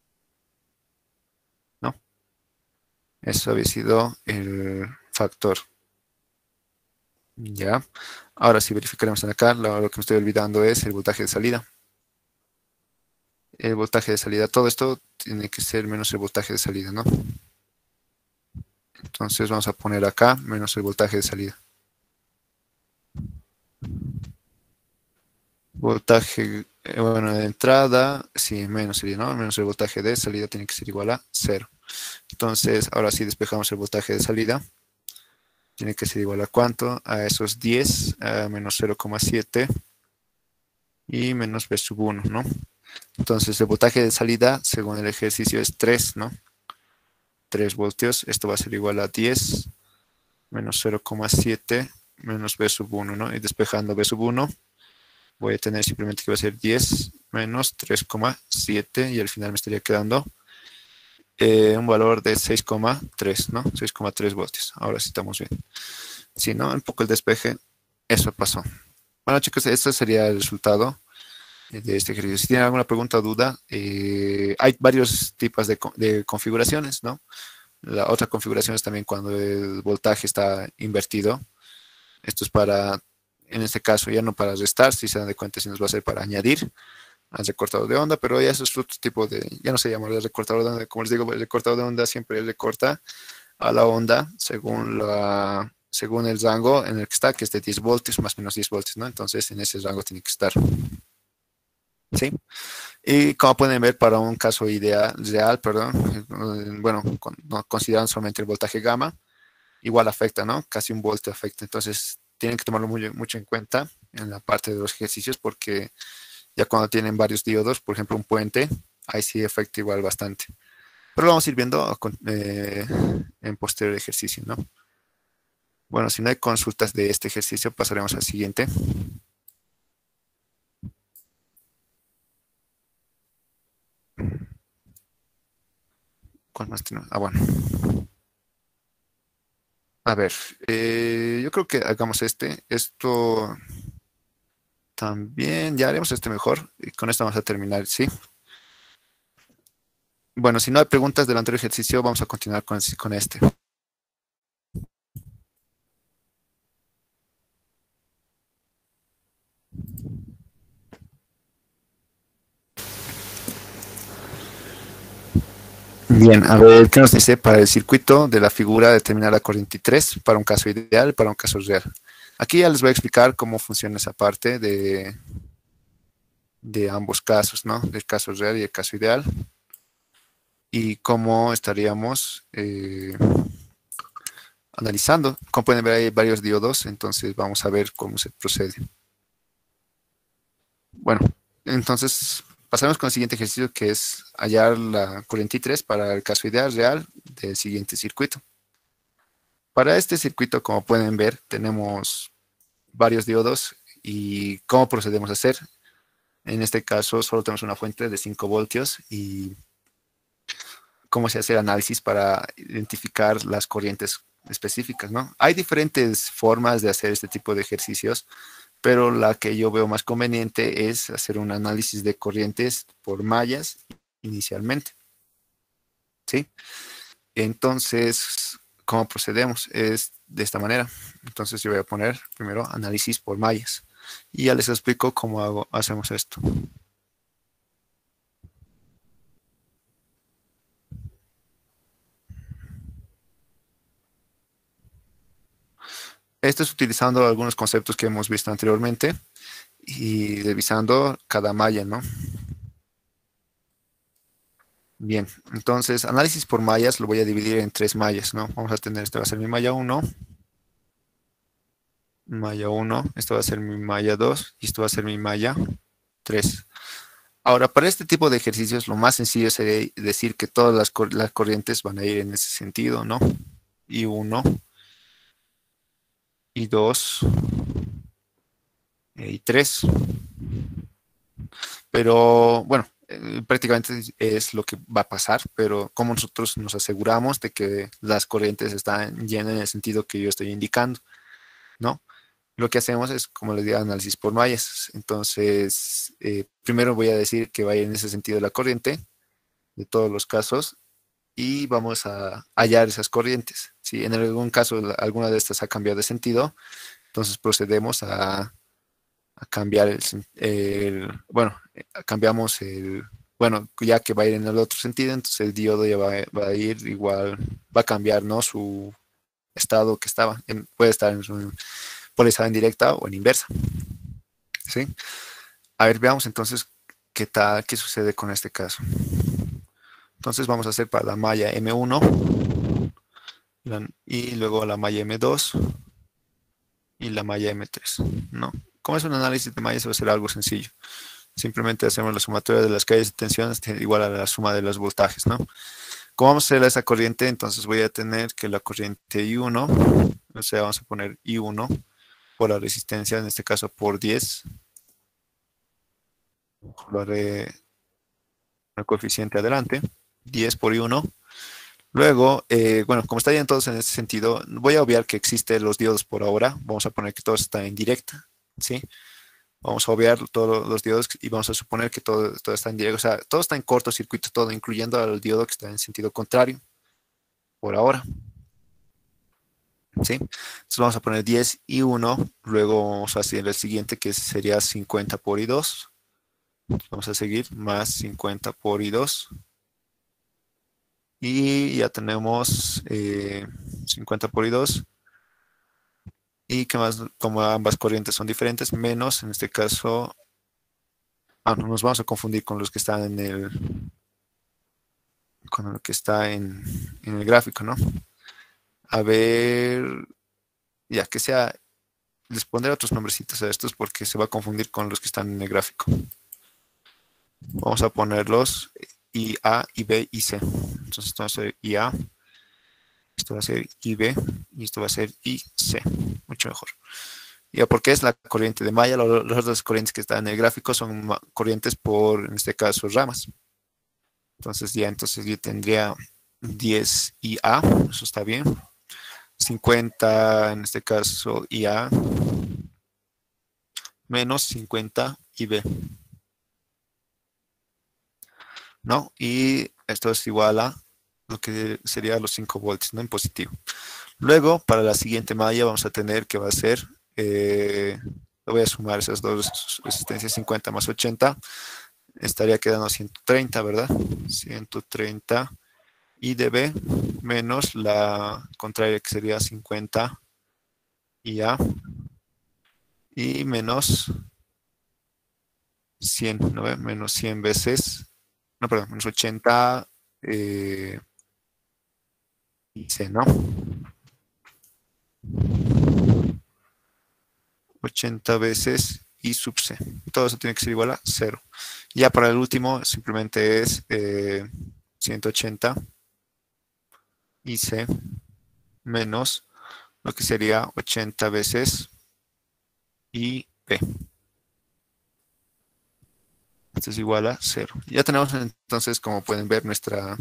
¿No? Eso había sido el factor. Ya. Ahora si verificaremos acá, lo que me estoy olvidando es el voltaje de salida. El voltaje de salida, todo esto tiene que ser menos el voltaje de salida, ¿no? Entonces vamos a poner acá menos el voltaje de salida. Voltaje, bueno, de entrada, sí, menos sería, ¿no? Menos el voltaje de salida tiene que ser igual a 0. Entonces, ahora sí despejamos el voltaje de salida. Tiene que ser igual a ¿cuánto? A esos 10, a menos 0,7 y menos B sub 1, ¿no? Entonces, el voltaje de salida, según el ejercicio, es 3, ¿no? 3 voltios. Esto va a ser igual a 10 menos 0,7 menos B sub 1, ¿no? Y despejando B sub 1, voy a tener simplemente que va a ser 10 menos 3,7 y al final me estaría quedando un valor de 6,3, ¿no? 6,3 voltios. Ahora sí estamos bien. Si no, un poco el despeje, eso pasó. Bueno, chicos, este sería el resultado de este ejercicio. Si tienen alguna pregunta o duda, hay varios tipos de configuraciones, ¿no? La otra configuración es también cuando el voltaje está invertido. Esto es para, en este caso, ya no para restar, si se dan de cuenta, si nos va a ser para añadir al recortador de onda, pero ya eso es otro tipo de, ya no se llama el recortador de onda, como les digo, el recortador de onda siempre recorta a la onda según el rango en el que está, que es de 10 voltios, más o menos 10 voltios, ¿no? Entonces, en ese rango tiene que estar. ¿Sí? Y como pueden ver, para un caso real, perdón, bueno, no consideran solamente el voltaje gamma, igual afecta, ¿no? Casi un voltio afecta. Entonces, tienen que tomarlo mucho en cuenta en la parte de los ejercicios, porque ya cuando tienen varios diodos, por ejemplo, un puente, ahí sí afecta igual bastante. Pero lo vamos a ir viendo en posterior ejercicio, ¿no? Bueno, si no hay consultas de este ejercicio, pasaremos al siguiente. ¿Cuál más tenemos? Ah, bueno. A ver, yo creo que hagamos este. Esto también, ya haremos este mejor. Y con esto vamos a terminar, ¿sí? Bueno, si no hay preguntas del anterior ejercicio, vamos a continuar con este. Bien, a ver, ¿qué nos dice? Para el circuito de la figura determinar la corriente 3 para un caso ideal y para un caso real. Aquí ya les voy a explicar cómo funciona esa parte de ambos casos, ¿no? Del caso real y el caso ideal. Y cómo estaríamos analizando. Como pueden ver, hay varios diodos, entonces vamos a ver cómo se procede. Bueno, entonces pasaremos con el siguiente ejercicio, que es hallar la corriente I3 para el caso ideal real del siguiente circuito. Para este circuito, como pueden ver, tenemos varios diodos y cómo procedemos a hacer. En este caso, solo tenemos una fuente de 5 voltios y cómo se hace el análisis para identificar las corrientes específicas, ¿no? Hay diferentes formas de hacer este tipo de ejercicios, pero la que yo veo más conveniente es hacer un análisis de corrientes por mallas inicialmente, ¿sí? Entonces, ¿cómo procedemos? Es de esta manera. Entonces yo voy a poner primero análisis por mallas y ya les explico cómo hacemos esto. Esto es utilizando algunos conceptos que hemos visto anteriormente y revisando cada malla, ¿no? Bien, entonces análisis por mallas lo voy a dividir en 3 mallas, ¿no? Vamos a tener, esta va a ser mi malla 1, esta va a ser mi malla 2 y esto va a ser mi malla 3. Ahora, para este tipo de ejercicios, lo más sencillo sería decir que todas las corrientes van a ir en ese sentido, ¿no? Y 1, y 2, y 3. Pero, bueno, prácticamente es lo que va a pasar, pero como nosotros nos aseguramos de que las corrientes están llenas en el sentido que yo estoy indicando, ¿no? Lo que hacemos es, como les digo, análisis por mallas. Entonces, primero voy a decir que va a ir en ese sentido la corriente, de todos los casos, y vamos a hallar esas corrientes. Si en algún caso alguna de estas ha cambiado de sentido, entonces procedemos a cambiar bueno, cambiamos bueno, ya que va a ir en el otro sentido, entonces el diodo ya va a ir igual, va a cambiar, ¿no? Su estado que estaba, puede estar en su polarizada en directa o en inversa, ¿sí? A ver, veamos entonces qué sucede con este caso. Entonces vamos a hacer para la malla M1 y luego la malla M2 y la malla M3, ¿no? Como es un análisis de mallas, va a ser algo sencillo. Simplemente hacemos la sumatoria de las calles de tensión igual a la suma de los voltajes, ¿no? ¿Cómo vamos a hacer esa corriente? Entonces voy a tener que la corriente I1, o sea, vamos a poner I1 por la resistencia, en este caso por 10, Lo haré el coeficiente adelante, 10 por I1. Luego, bueno, como está bien todos en este sentido, voy a obviar que existen los diodos por ahora. Vamos a poner que todo está en directa, ¿sí? Vamos a obviar todos los diodos y vamos a suponer que todo está en directo. O sea, todo está en cortocircuito, todo, incluyendo al diodo que está en sentido contrario, por ahora, ¿sí? Entonces vamos a poner 10 y 1. Luego vamos a hacer el siguiente, que sería 50 por I2. Vamos a seguir, más 50 por I2. Y ya tenemos 50 por I2. Y que más, como ambas corrientes son diferentes, menos, en este caso, no nos vamos a confundir con los que están con lo que está en el gráfico, ¿no? A ver, ya que sea, les pondré otros nombrecitos a estos porque se va a confundir con los que están en el gráfico. Vamos a ponerlos IA, IB y C. Entonces esto va a ser IA, esto va a ser IB y esto va a ser IC. Mucho mejor. Ya porque es la corriente de malla, las otras corrientes que están en el gráfico son corrientes por, en este caso, ramas. Entonces yo tendría 10 IA, eso está bien. 50, en este caso, IA, menos 50 IB. ¿No? Y esto es igual a lo que sería los 5 voltios, ¿no? En positivo. Luego, para la siguiente malla vamos a tener que va a ser, le voy a sumar esas dos resistencias, 50 más 80, estaría quedando 130, ¿verdad? 130 IdB menos la contraria que sería 50 IA y menos 100, ¿no? Menos 100 veces, no, perdón, menos 80 IC, ¿no? 80 veces I sub C. Todo eso tiene que ser igual a 0. Ya para el último simplemente es 180 IC menos lo que sería 80 veces IP. Esto es igual a 0. Ya tenemos entonces, como pueden ver, nuestro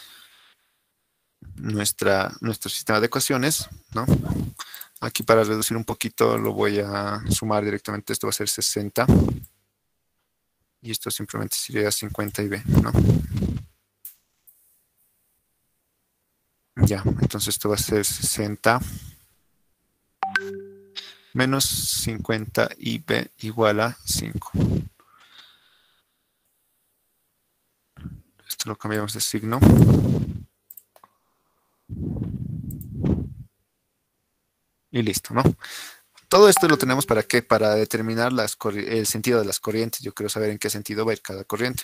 sistema de ecuaciones, ¿no? Aquí para reducir un poquito lo voy a sumar directamente. Esto va a ser 60. Y esto simplemente sería 50 y B, ¿no? Ya, entonces esto va a ser 60 menos 50 y B igual a 5. Esto lo cambiamos de signo. Y listo, ¿no? Todo esto lo tenemos ¿para qué? Para determinar el sentido de las corrientes. Yo quiero saber en qué sentido va a ir cada corriente.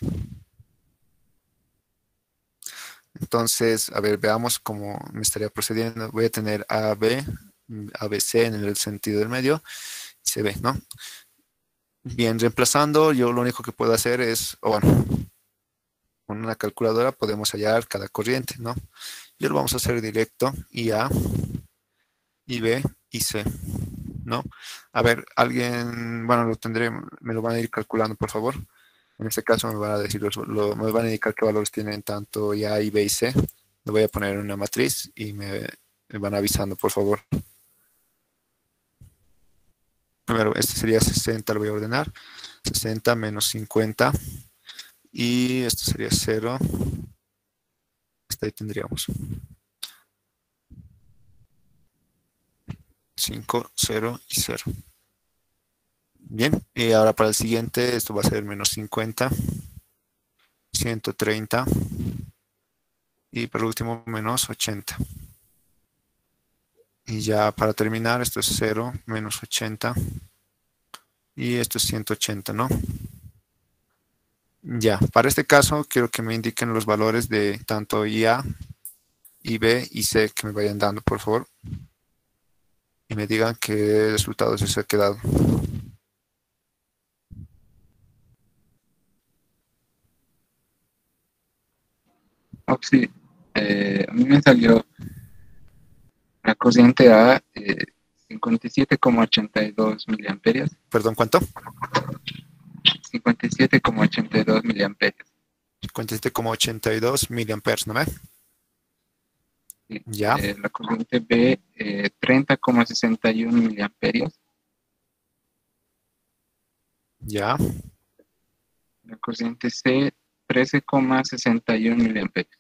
Entonces, a ver, veamos cómo me estaría procediendo. Voy a tener AB, ABC en el sentido del medio, CB, ¿no? Bien, reemplazando, yo lo único que puedo hacer es, bueno, con una calculadora podemos hallar cada corriente, ¿no? Y lo vamos a hacer directo, IA, IB y C, ¿no? A ver, alguien, bueno, me lo van a ir calculando, por favor. En este caso me van a decir, me van a indicar qué valores tienen tanto IA, IB y C. Lo voy a poner en una matriz y me van avisando, por favor. Primero, este sería 60, lo voy a ordenar. 60 menos 50. Y esto sería 0. Hasta ahí tendríamos 5, 0 y 0. Bien, y ahora para el siguiente, esto va a ser menos 50, 130 y por último menos 80. Y ya para terminar, esto es 0, menos 80 y esto es 180, ¿no? Ya, para este caso quiero que me indiquen los valores de tanto IA, IB y C que me vayan dando, por favor. Y me digan qué resultados les ha quedado. Sí, a mí me salió la corriente a 57,82 miliamperios. Perdón, ¿cuánto? 57,82 miliamperios. 57,82 miliamperes, ¿no ve? Sí. Ya. La corriente B, 30,61 miliamperios. Ya. La corriente C, 13,61 miliamperios.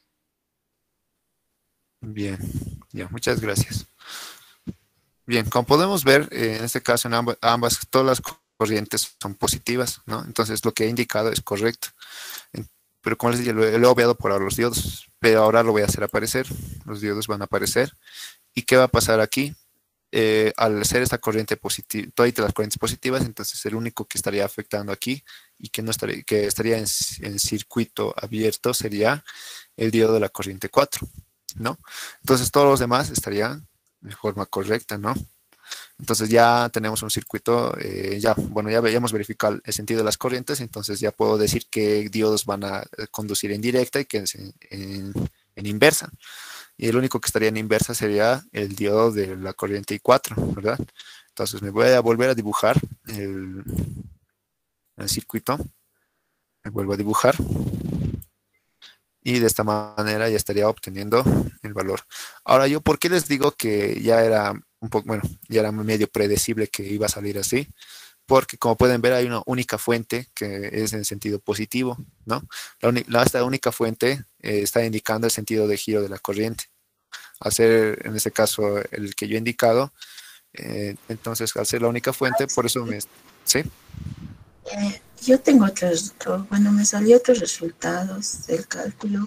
Bien. Ya, muchas gracias. Bien, como podemos ver, en este caso en ambas, todas las corrientes son positivas, ¿no? Entonces lo que he indicado es correcto. Pero como les dije, lo he obviado por ahora los diodos, pero ahora lo voy a hacer aparecer. Los diodos van a aparecer. ¿Y qué va a pasar aquí? Al hacer esta corriente positiva, todas las corrientes positivas, entonces el único que estaría afectando aquí y que no estaría, que estaría en circuito abierto sería el diodo de la corriente 4, ¿no? Entonces todos los demás estarían de forma correcta, ¿no? Entonces ya tenemos un circuito, bueno, ya hemos verificado el sentido de las corrientes, entonces ya puedo decir qué diodos van a conducir en directa y qué en inversa. Y el único que estaría en inversa sería el diodo de la corriente I4, ¿verdad? Entonces me voy a volver a dibujar el circuito. Me vuelvo a dibujar. Y de esta manera ya estaría obteniendo el valor. Ahora, yo, ¿por qué les digo que ya era un poco, bueno, ya era medio predecible que iba a salir así? Porque como pueden ver hay una única fuente que es en sentido positivo, ¿no? Esta única fuente está indicando el sentido de giro de la corriente. Al ser, en este caso, el que yo he indicado, entonces al ser la única fuente, por eso me... ¿Sí? Yo tengo bueno, me salió otros resultados del cálculo.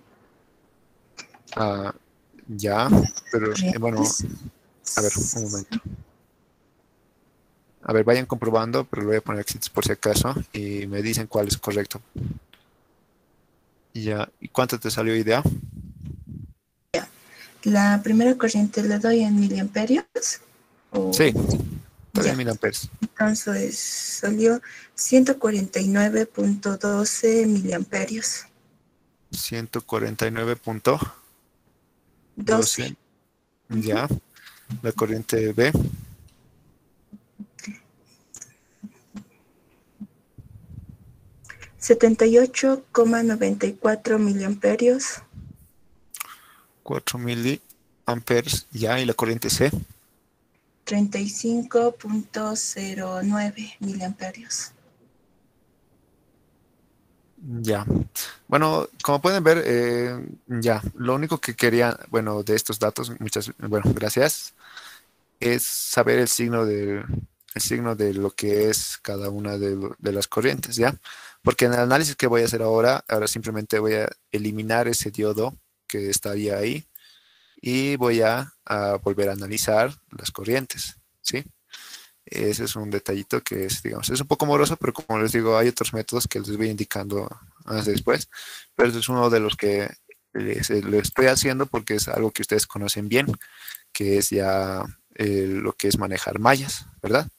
Ya, pero bueno, a ver, un momento. A ver, vayan comprobando, pero lo voy a poner aquí por si acaso y me dicen cuál es correcto. Ya, ¿y cuánto te salió idea? La primera corriente le doy en miliamperios. Sí, todavía en miliamperes. Entonces salió 149.12 miliamperios. 149.12. Ya, la corriente B. 78,94 miliamperios. 4 miliamperes, ya, y la corriente C. 35,09 miliamperios. Ya, bueno, como pueden ver, ya, lo único que quería, bueno, de estos datos, bueno, gracias, es saber el signo de lo que es cada una de las corrientes, ¿ya? Porque en el análisis que voy a hacer ahora simplemente voy a eliminar ese diodo que estaría ahí y voy a volver a analizar las corrientes, ¿sí? Ese es un detallito que es, digamos, es un poco moroso, pero como les digo, hay otros métodos que les voy indicando más después, pero este es uno de los que lo estoy haciendo porque es algo que ustedes conocen bien, que es ya lo que es manejar mallas, ¿verdad?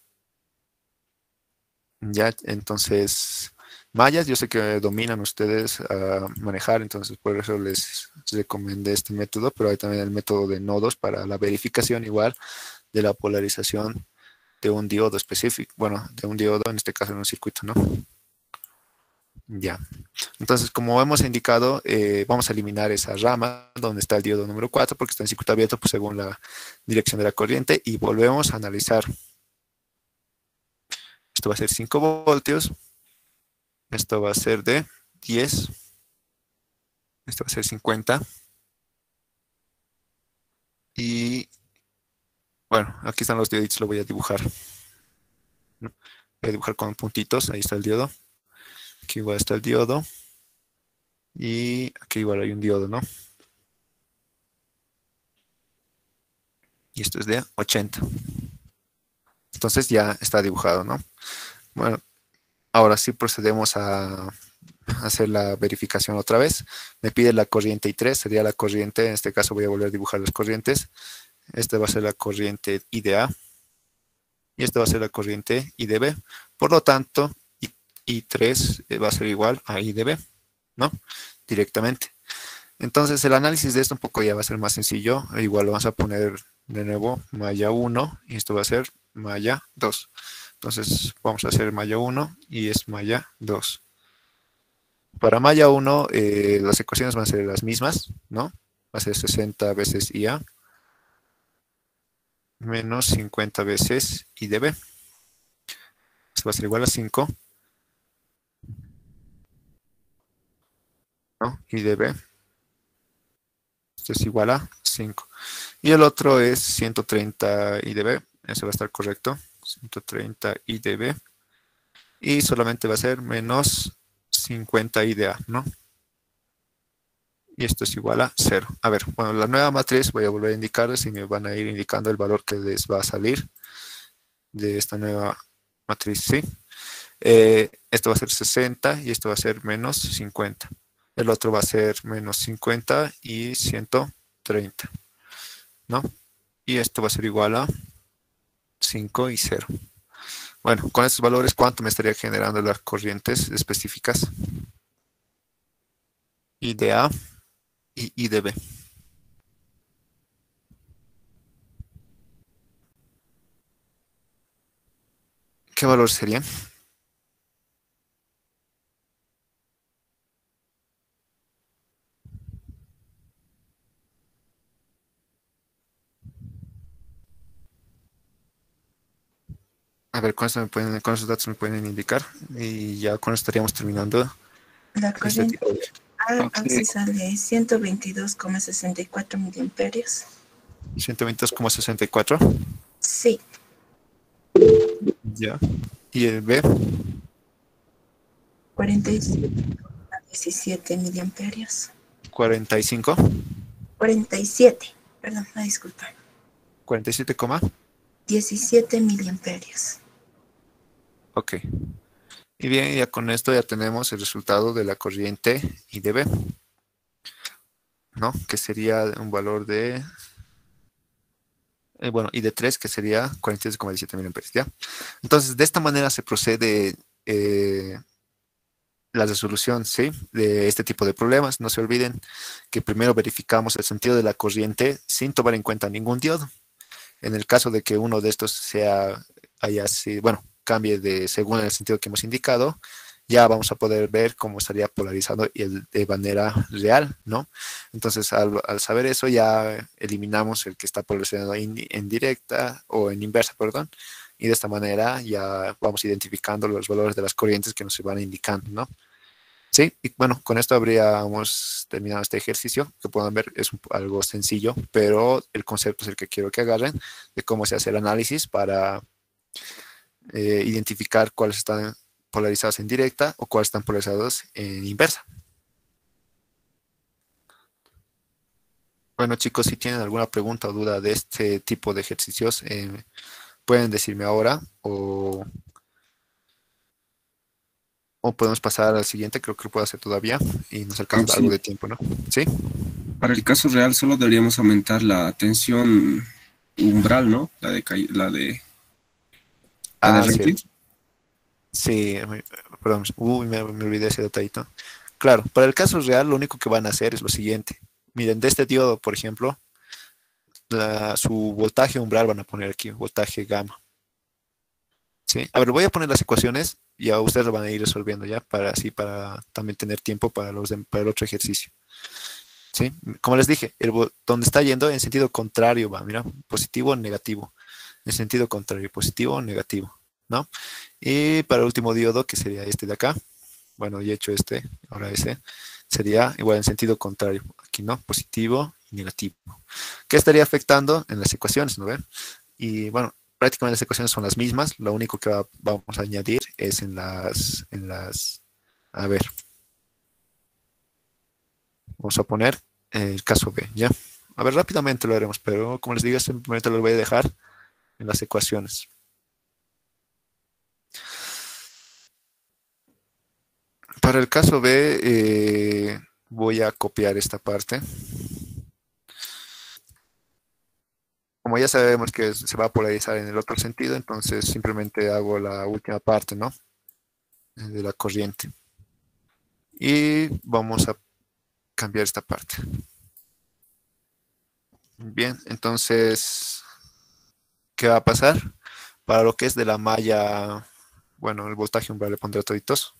Ya, entonces, mallas yo sé que dominan ustedes a manejar, entonces por eso les recomendé este método, pero hay también el método de nodos para la verificación igual de la polarización de un diodo específico, bueno, de un diodo, en este caso en un circuito, ¿no? Ya. Entonces, como hemos indicado, vamos a eliminar esa rama donde está el diodo número 4, porque está en circuito abierto pues, según la dirección de la corriente, y volvemos a analizar. Esto va a ser 5 voltios. Esto va a ser de 10. Esto va a ser 50. Y bueno, aquí están los dioditos, lo voy a dibujar. Voy a dibujar con puntitos, ahí está el diodo. Aquí igual está el diodo. Y aquí igual hay un diodo, ¿no? Y esto es de 80. Entonces ya está dibujado, ¿no? Bueno, ahora sí procedemos a hacer la verificación otra vez. Me pide la corriente I3, sería la corriente, en este caso voy a volver a dibujar las corrientes. Esta va a ser la corriente I de A. Y esta va a ser la corriente I de B. Por lo tanto, I3 va a ser igual a I de B, ¿no? Directamente. Entonces el análisis de esto un poco ya va a ser más sencillo. Igual lo vamos a poner de nuevo malla 1 y esto va a ser malla 2. Entonces vamos a hacer malla 1 y es malla 2. Para malla 1 las ecuaciones van a ser las mismas, ¿no? Va a ser 60 veces IA menos 50 veces IDB. Esto va a ser igual a 5, ¿no? IDB. Esto es igual a 5. Y el otro es 130 IDB. Eso va a estar correcto. 130 IDB. Y solamente va a ser menos 50 IDA, ¿no? Y esto es igual a 0. A ver, bueno, la nueva matriz voy a volver a indicarles y me van a ir indicando el valor que les va a salir de esta nueva matriz, ¿sí? Esto va a ser 60 y esto va a ser menos 50. El otro va a ser menos 50 y 130, ¿no? Y esto va a ser igual a 5 y 0. Bueno, con estos valores, ¿cuánto me estaría generando las corrientes específicas? I de A y I de B. ¿Qué valor serían? A ver, con esos datos me pueden indicar y ya con eso estaríamos terminando La este corriente tipo de... A sí sale 122,64 miliamperios. 122,64. Sí, Ya. Y el B, 47,17 miliamperios. 45. 47, perdón, me disculpa. 47, 17 miliamperios. ok. Y bien, ya con esto ya tenemos el resultado de la corriente I de B, ¿no? Que sería un valor de, bueno, I de 3, que sería 47,17 miliamperios, ¿ya? Entonces, de esta manera se procede la resolución, ¿sí? De este tipo de problemas. No se olviden que primero verificamos el sentido de la corriente sin tomar en cuenta ningún diodo. En el caso de que uno de estos bueno, cambie según el sentido que hemos indicado, ya vamos a poder ver cómo estaría polarizado de manera real, ¿no? Entonces, al saber eso, ya eliminamos el que está polarizado en directa o en inversa, perdón, y de esta manera ya vamos identificando los valores de las corrientes que nos van indicando, ¿no? Sí, y bueno, con esto habríamos terminado este ejercicio. Que puedan ver, es algo sencillo, pero el concepto es el que quiero que agarren de cómo se hace el análisis para identificar cuáles están polarizados en directa o cuáles están polarizados en inversa. Bueno, chicos, si tienen alguna pregunta o duda de este tipo de ejercicios, pueden decirme ahora o podemos pasar al siguiente. Creo que lo puedo hacer todavía y nos alcanza Sí. algo de tiempo, ¿no? ¿Sí? Para el caso real solo deberíamos aumentar la tensión umbral, ¿no? La de rating. Cierto. Sí, perdón, me olvidé ese detallito. Claro, para el caso real lo único que van a hacer es lo siguiente. Miren, de este diodo, por ejemplo, su voltaje umbral van a poner aquí, voltaje gamma. ¿Sí? A ver, voy a poner las ecuaciones y a ustedes lo van a ir resolviendo ya, para también tener tiempo para el otro ejercicio. ¿Sí? Como les dije, donde está yendo en sentido contrario va, mira, positivo, negativo. En sentido contrario, positivo, negativo, ¿no? Y para el último diodo, que sería este de acá, bueno, ya he hecho este, ahora ese, sería igual en sentido contrario. Aquí, ¿no? Positivo y negativo. ¿Qué estaría afectando en las ecuaciones, no ven? Y bueno, prácticamente las ecuaciones son las mismas, lo único que vamos a añadir es a ver, vamos a poner el caso B, ¿ya? A ver, rápidamente lo haremos, pero como les digo, simplemente lo voy a dejar en las ecuaciones. Para el caso B, voy a copiar esta parte. Como ya sabemos que se va a polarizar en el otro sentido, entonces simplemente hago la última parte, ¿no? De la corriente. Y vamos a cambiar esta parte. Bien, entonces, ¿qué va a pasar? Para lo que es de la malla, bueno, el voltaje umbral le pondré toditos.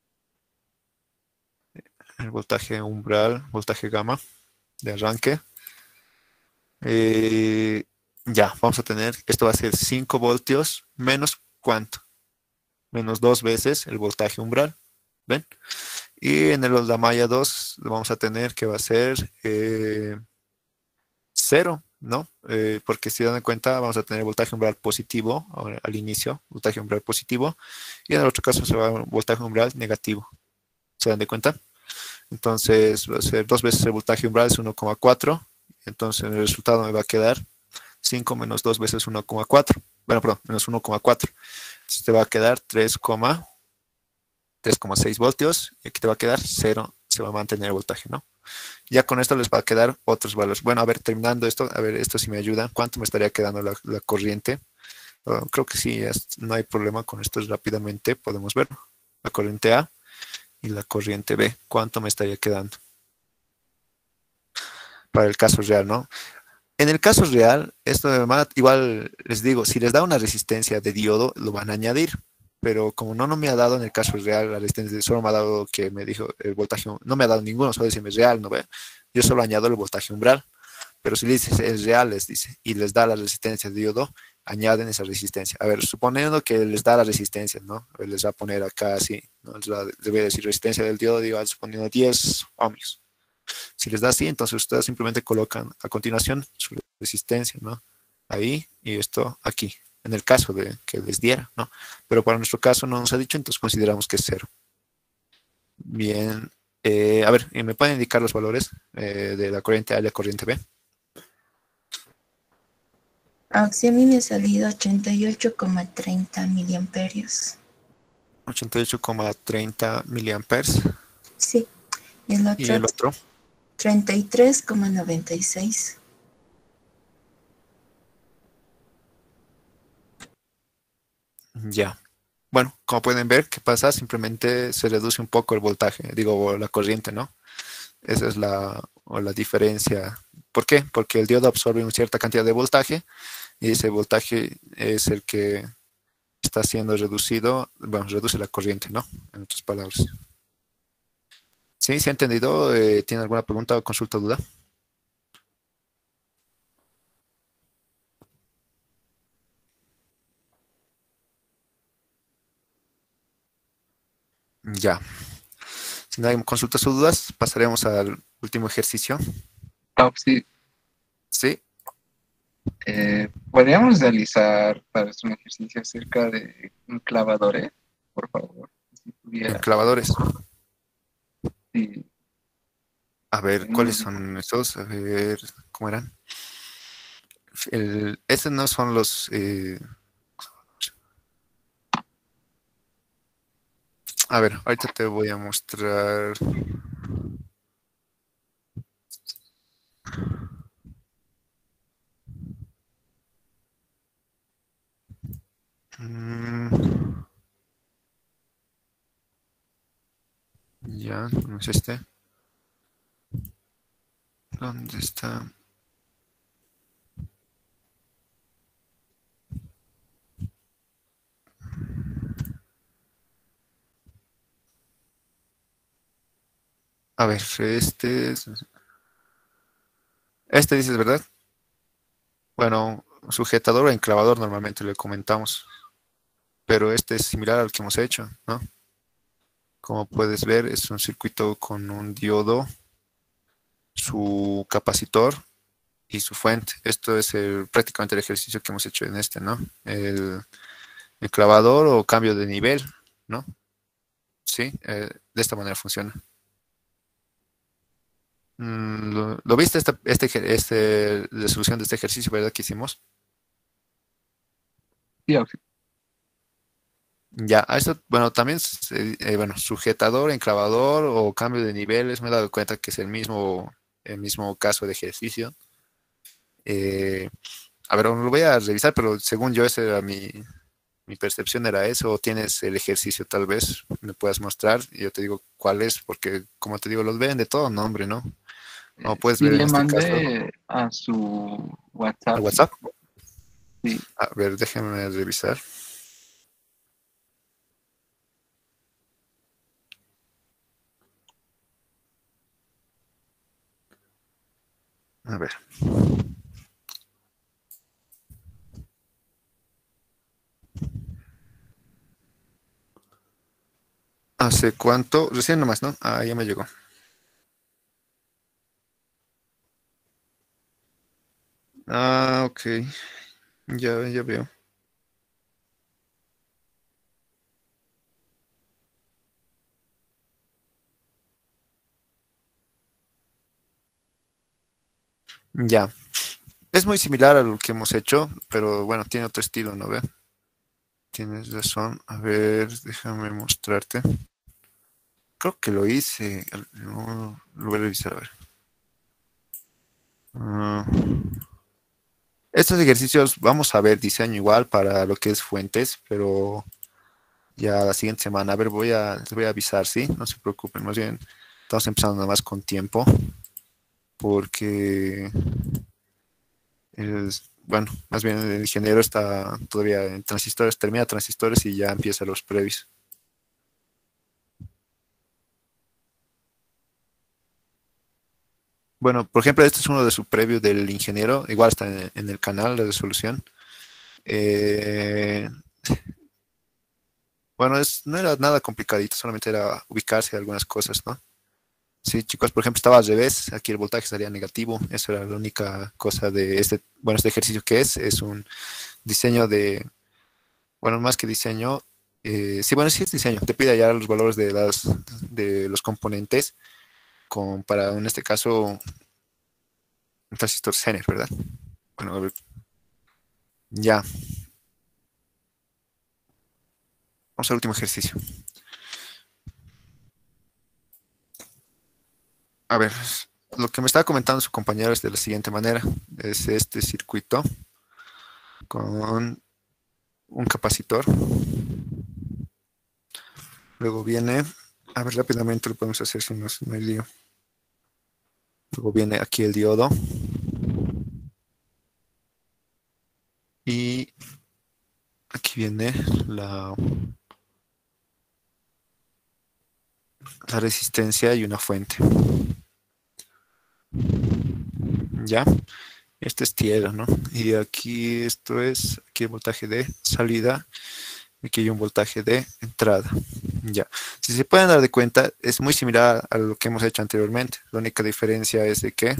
El voltaje umbral, voltaje gamma de arranque. Ya, vamos a tener, esto va a ser 5 voltios menos ¿cuánto? Menos 2 veces el voltaje umbral. ¿Ven? Y en la malla 2 lo vamos a tener que va a ser 0, ¿no? Porque si dan cuenta, vamos a tener voltaje umbral positivo al inicio, voltaje umbral positivo, y en el otro caso se va a voltaje umbral negativo. ¿Se dan de cuenta? Entonces va a ser 2 veces el voltaje umbral, es 1,4. Entonces el resultado me va a quedar 5 menos 2 veces 1,4. Bueno, perdón, menos 1,4. Entonces te va a quedar 3,6 voltios. Y aquí te va a quedar 0. Se va a mantener el voltaje, ¿no? Ya con esto les va a quedar otros valores. Bueno, a ver, terminando esto, a ver, esto sí me ayuda. ¿Cuánto me estaría quedando la corriente? Creo que sí, no hay problema con esto. Rápidamente podemos ver la corriente A y la corriente B. ¿Cuánto me estaría quedando? Para el caso real, ¿no? En el caso real, esto igual les digo, si les da una resistencia de diodo, lo van a añadir. Pero como no me ha dado en el caso real la resistencia, solo me ha dado que me dijo el voltaje, no me ha dado ninguno, solo dice real, ¿no ve? Yo solo añado el voltaje umbral. Pero si le dices es real, les dice, y les da la resistencia de diodo, añaden esa resistencia. A ver, suponiendo que les da la resistencia, ¿no? A ver, les va a poner acá así, ¿no? Les voy a decir resistencia del diodo, digo, suponiendo 10 ohmios. Si les da así, entonces ustedes simplemente colocan a continuación su resistencia, ¿no? Ahí y esto aquí, en el caso de que les diera, ¿no? Pero para nuestro caso no nos ha dicho, entonces consideramos que es 0. Bien, a ver, ¿me pueden indicar los valores de la corriente A y la corriente B? Si a mí me ha salido 88,30 miliamperios. 88,30 miliamperes. Sí. Y el ¿Y el otro? 33,96. Ya. Bueno, como pueden ver, ¿qué pasa? Simplemente se reduce un poco el voltaje, digo, la corriente, ¿no? Esa es la diferencia. ¿Por qué? Porque el diodo absorbe una cierta cantidad de voltaje y ese voltaje es el que está siendo reducido, bueno, reduce la corriente, ¿no? En otras palabras. ¿Sí? ¿Se ha entendido? ¿Tiene alguna pregunta o consulta o duda? Ya. Si no hay consultas o dudas, pasaremos al último ejercicio. Sí, Sí. ¿podríamos realizar para un ejercicio acerca de clavadores, por favor? Si tuviera, Clavadores. sí, A ver, ¿cuáles son estos? A ver, ¿cómo eran? Estos no son los... A ver, ahorita te voy a mostrar... Ya, no es este. ¿Dónde está? A ver, este dices, ¿verdad? Bueno, sujetador o enclavador normalmente le comentamos, pero este es similar al que hemos hecho, ¿no? Como puedes ver, es un circuito con un diodo, su capacitor y su fuente. Esto es prácticamente el ejercicio que hemos hecho en este, ¿no? El clavador o cambio de nivel, ¿no? Sí, de esta manera funciona. ¿Lo viste la solución de este ejercicio, verdad, que hicimos? sí, Ya, a esto, bueno, también, bueno, sujetador, enclavador o cambio de niveles, me he dado cuenta que es el mismo caso de ejercicio. A ver, lo voy a revisar, pero según yo, esa era mi percepción era eso, o tienes el ejercicio tal vez, me puedas mostrar, y yo te digo cuál es, porque como te digo, los ven de todo nombre, ¿no? Como puedes sí, ver en le este caso, mandé a su WhatsApp. al WhatsApp. Sí, A ver, déjenme revisar. A ver. ¿Hace cuánto? Recién nomás, ¿no? Ah, ya me llegó. Ah, ok. Ya veo. Ya. Es muy similar a lo que hemos hecho, pero bueno, tiene otro estilo, ¿no ve? Tienes razón. A ver, déjame mostrarte. Creo que lo hice. No, lo voy a revisar, a ver. Ah, estos ejercicios vamos a ver diseño igual para lo que es fuentes, pero ya la siguiente semana. A ver, les voy a avisar, ¿sí? No se preocupen, más bien estamos empezando nada más con tiempo, porque bueno, más bien el ingeniero está todavía en transistores, termina transistores y ya empieza los previs. Bueno, por ejemplo, este es uno de sus previos del ingeniero, igual está en el canal de resolución. Eh, bueno, no era nada complicadito, solamente era ubicarse algunas cosas, ¿no? Sí, chicos, por ejemplo, estaba al revés, aquí el voltaje estaría negativo, eso era la única cosa de este ejercicio que es un diseño bueno, más que diseño, sí, bueno, sí es diseño, te pide hallar los valores de los componentes para, en este caso, un transistor Zener, ¿verdad? Bueno, a ver, ya, vamos al último ejercicio. A ver, lo que me estaba comentando su compañero es de la siguiente manera, es este circuito con un capacitor. Luego viene, a ver, rápidamente lo podemos hacer si no hay lío. Luego viene aquí el diodo. Y aquí viene la resistencia y una fuente. ¿Ya? Este es tierra, ¿no? Y aquí aquí el voltaje de salida. Aquí hay un voltaje de entrada. Ya. Si se pueden dar de cuenta, es muy similar a lo que hemos hecho anteriormente. La única diferencia es de que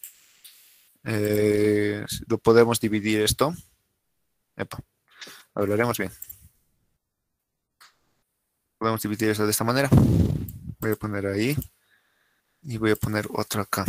lo podemos dividir esto. Epa, hablaremos bien. Podemos dividir eso de esta manera. Voy a poner ahí y voy a poner otro acá.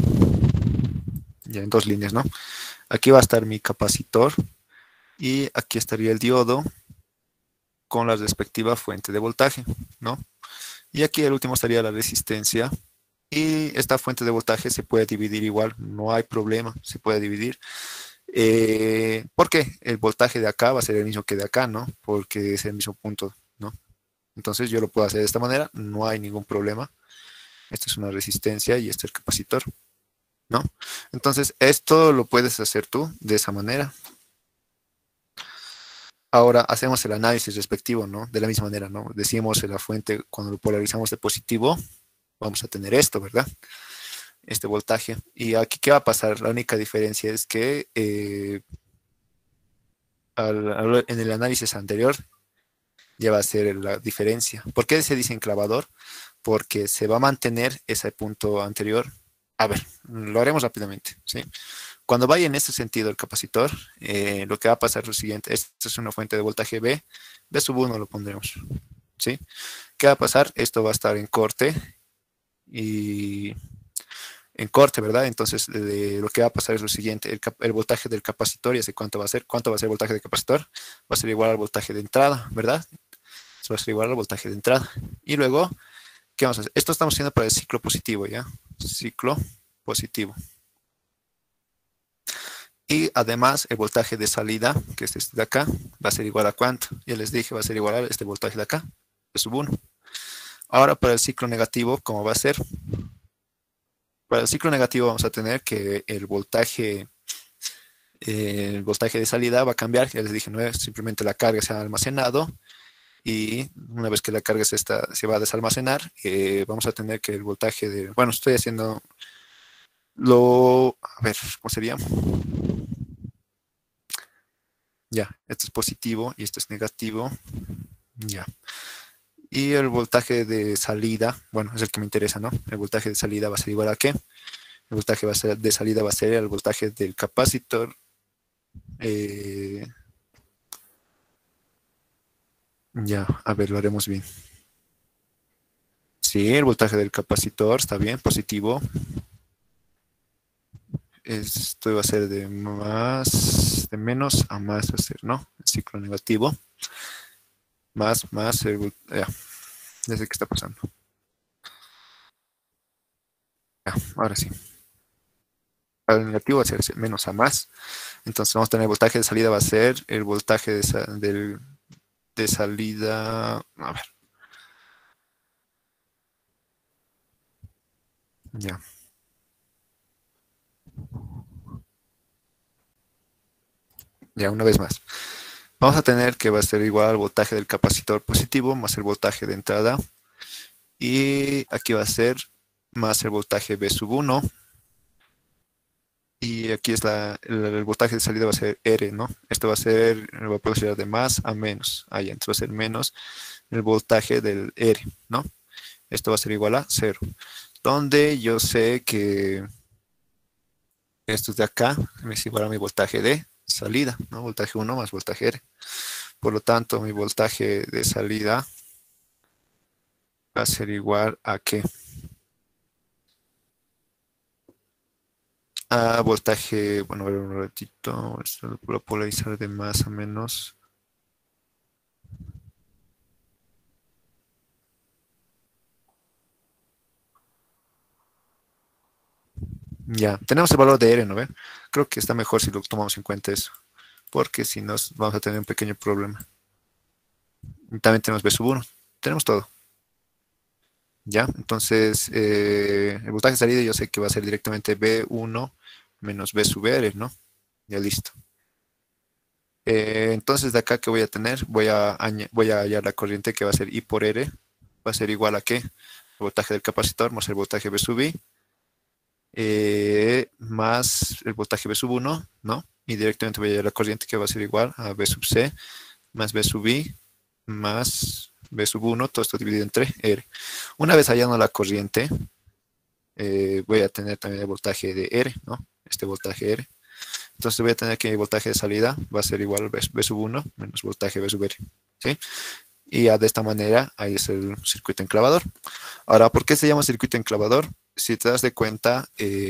Ya en dos líneas, ¿no? Aquí va a estar mi capacitor y aquí estaría el diodo con la respectiva fuente de voltaje, ¿no? Y aquí el último estaría la resistencia y esta fuente de voltaje se puede dividir igual, no hay problema, se puede dividir. Porque el voltaje de acá va a ser el mismo que de acá, ¿no? Porque es el mismo punto, ¿no? Entonces yo lo puedo hacer de esta manera, no hay ningún problema. Esta es una resistencia y este es el capacitor, ¿no? Entonces esto lo puedes hacer tú de esa manera. Ahora hacemos el análisis respectivo, ¿no? De la misma manera, ¿no? Decimos en la fuente, cuando lo polarizamos de positivo, vamos a tener esto, ¿verdad? Este voltaje. Y aquí, ¿qué va a pasar? La única diferencia es que en el análisis anterior ya va a ser la diferencia. ¿Por qué se dice enclavador? Porque se va a mantener ese punto anterior. A ver, lo haremos rápidamente, ¿sí? Cuando vaya en este sentido el capacitor, lo que va a pasar es lo siguiente. Esta es una fuente de voltaje B sub 1 lo pondremos, ¿sí? ¿Qué va a pasar? Esto va a estar en corte y en corte, ¿verdad? Entonces, lo que va a pasar es lo siguiente. El voltaje del capacitor, ya sé cuánto va a ser. ¿Cuánto va a ser el voltaje del capacitor? Va a ser igual al voltaje de entrada, ¿verdad? Eso va a ser igual al voltaje de entrada. Y luego, ¿qué vamos a hacer? Esto estamos haciendo para el ciclo positivo, ¿ya? Ciclo positivo. Y además el voltaje de salida, que es este de acá, va a ser igual a ¿cuánto? Ya les dije, va a ser igual a este voltaje de acá, de sub 1. Ahora para el ciclo negativo, ¿cómo va a ser? Para el ciclo negativo vamos a tener que el voltaje El voltaje de salida va a cambiar, ya les dije, no es simplemente la carga se ha almacenado y una vez que la carga se va a desalmacenar, vamos a tener que el voltaje de, bueno, estoy haciendo a ver, ¿cómo sería? Ya, esto es positivo y esto es negativo, ya. Y el voltaje de salida, bueno, es el que me interesa, ¿no? El voltaje de salida va a ser igual a ¿qué? El voltaje de salida va a ser el voltaje del capacitor. Ya, a ver, lo haremos bien. Sí, el voltaje del capacitor está bien, positivo. Esto va a ser de menos a más, va a ser, ¿no? El ciclo negativo. Más, ya, ya sé qué está pasando. Ya, ahora sí. Para el negativo va a ser menos a más. Entonces vamos a tener el voltaje de salida va a ser el voltaje de salida. A ver. Ya. Ya, una vez más. Vamos a tener que va a ser igual al voltaje del capacitor positivo más el voltaje de entrada. Y aquí va a ser más el voltaje B sub 1. Y aquí es el voltaje de salida va a ser R, ¿no? Esto va a ser, va a proceder de más a menos. Ahí, entonces va a ser menos el voltaje del R, ¿no? Esto va a ser igual a 0. Donde yo sé que esto de acá es igual a mi voltaje de salida, ¿no? Voltaje 1 más voltaje R. Por lo tanto, mi voltaje de salida va a ser igual a ¿qué? A voltaje, bueno, a ver un ratito, esto lo puedo polarizar de más a menos. Ya, tenemos el valor de R, ¿no ve? Creo que está mejor si lo tomamos en cuenta eso, porque si no vamos a tener un pequeño problema. Y también tenemos B sub 1, tenemos todo. Ya, entonces el voltaje de salida yo sé que va a ser directamente B1 menos B sub R, ¿no? Ya listo. Entonces de acá que voy a tener, voy a hallar la corriente que va a ser I por R, va a ser igual a ¿qué? El voltaje del capacitor más el voltaje B sub I, más el voltaje B sub 1, ¿no? Y directamente voy a hallar la corriente que va a ser igual a B sub C más B sub I más B sub 1, todo esto dividido entre R. Una vez hallando la corriente, voy a tener también el voltaje de R, ¿no? Este voltaje R. Entonces voy a tener que mi voltaje de salida va a ser igual a B sub 1 menos voltaje B sub R, ¿sí? Y ya de esta manera, ahí es el circuito enclavador. Ahora, ¿por qué se llama circuito enclavador? Si te das de cuenta,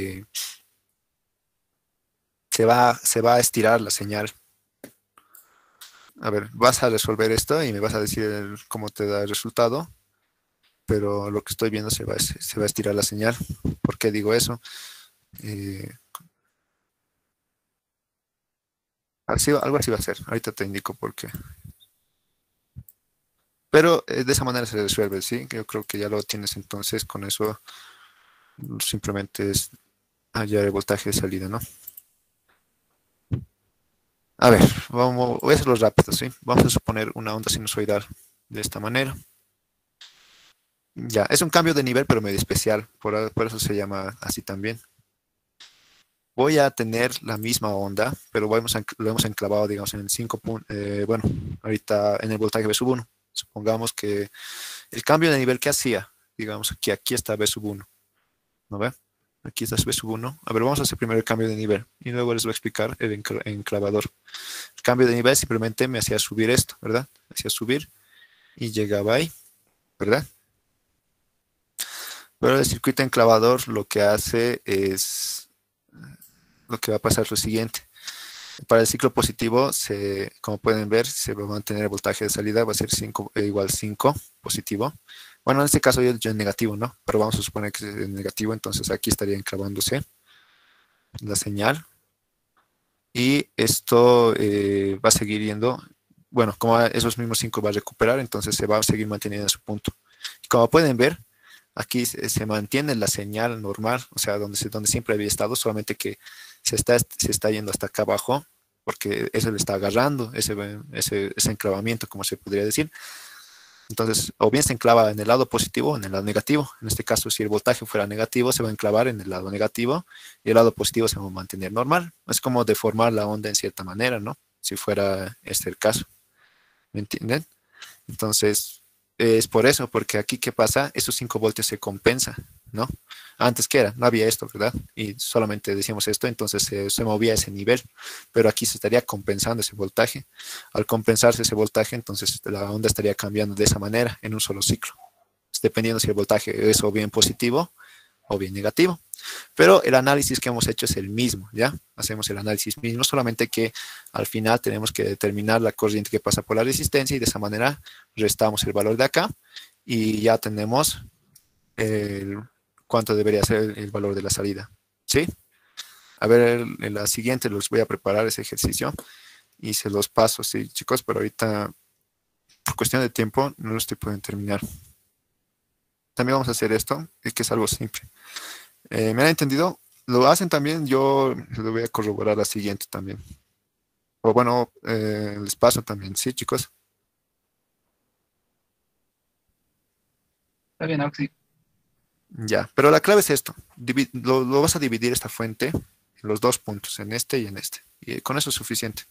se va a estirar la señal. A ver, vas a resolver esto y me vas a decir cómo te da el resultado, pero lo que estoy viendo se va a estirar la señal. ¿Por qué digo eso? Algo así va a ser. Ahorita te indico por qué. Pero de esa manera se resuelve, ¿sí? Yo creo que ya lo tienes entonces. Con eso simplemente es hallar el voltaje de salida, ¿no? A ver, voy a hacerlo rápido, ¿sí? Vamos a suponer una onda sinusoidal de esta manera. Ya, es un cambio de nivel, pero medio especial. Por eso se llama así también. Voy a tener la misma onda, pero lo hemos enclavado, digamos, en 5 puntos. Bueno, ahorita en el voltaje B sub 1. Supongamos que el cambio de nivel que hacía, digamos, que aquí está B sub 1. ¿No ve? Aquí está B sub 1. A ver, vamos a hacer primero el cambio de nivel y luego les voy a explicar el enclavador. El cambio de nivel simplemente me hacía subir esto, ¿verdad? Me hacía subir y llegaba ahí, ¿verdad? Pero el circuito enclavador lo que hace es, lo que va a pasar es lo siguiente. Para el ciclo positivo, como pueden ver, se va a mantener el voltaje de salida, va a ser 5, igual 5 positivo. Bueno, en este caso yo es negativo, ¿no? Pero vamos a suponer que es negativo, entonces aquí estaría enclavándose la señal. Y esto va a seguir yendo, bueno, como esos mismos 5 va a recuperar, entonces se va a seguir manteniendo en su punto. Y como pueden ver, aquí se mantiene la señal normal, o sea, donde siempre había estado, solamente que se está yendo hasta acá abajo, porque eso le está agarrando, ese enclavamiento, como se podría decir. Entonces, o bien se enclava en el lado positivo o en el lado negativo. En este caso, si el voltaje fuera negativo, se va a enclavar en el lado negativo y el lado positivo se va a mantener normal. Es como deformar la onda en cierta manera, ¿no? Si fuera este el caso. ¿Me entienden? Entonces, es por eso, porque aquí, ¿qué pasa? Esos 5 voltios se compensa, ¿no? Antes, ¿qué era? No había esto, ¿verdad? Y solamente decíamos esto, entonces se movía ese nivel, pero aquí se estaría compensando ese voltaje. Al compensarse ese voltaje, entonces la onda estaría cambiando de esa manera en un solo ciclo, dependiendo si el voltaje es o bien positivo o bien negativo. Pero el análisis que hemos hecho es el mismo, ¿ya? Hacemos el análisis mismo, solamente que al final tenemos que determinar la corriente que pasa por la resistencia y de esa manera restamos el valor de acá y ya tenemos cuánto debería ser el valor de la salida, ¿sí? A ver, en la siguiente los voy a preparar ese ejercicio y se los paso, sí, chicos, pero ahorita por cuestión de tiempo no lo estoy pudiendo terminar. También vamos a hacer esto, que es algo simple. ¿Me han entendido? Lo hacen también, yo lo voy a corroborar la siguiente también. O bueno, les paso también, ¿sí, chicos? Está bien, Auxi. Ya, pero la clave es esto. Lo vas a dividir esta fuente en los 2 puntos, en este y en este. Y con eso es suficiente.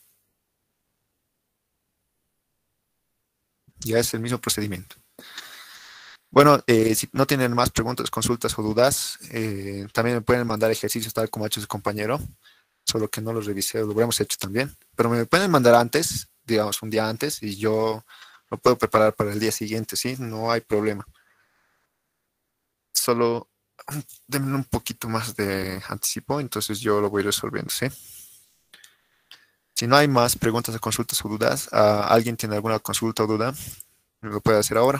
Ya es el mismo procedimiento. Bueno, si no tienen más preguntas, consultas o dudas, también me pueden mandar ejercicios tal como ha hecho su compañero, solo que no los revisé, lo hubiéramos hecho también. Pero me pueden mandar antes, digamos un día antes, y yo lo puedo preparar para el día siguiente, ¿sí? No hay problema. Solo denme un poquito más de anticipo, entonces yo lo voy resolviendo, ¿sí? Si no hay más preguntas o consultas o dudas, ¿alguien tiene alguna consulta o duda? Lo puede hacer ahora.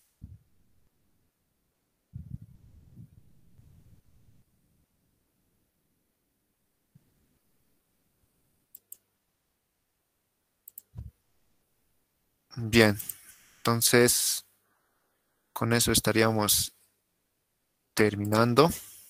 Bien, entonces con eso estaríamos terminando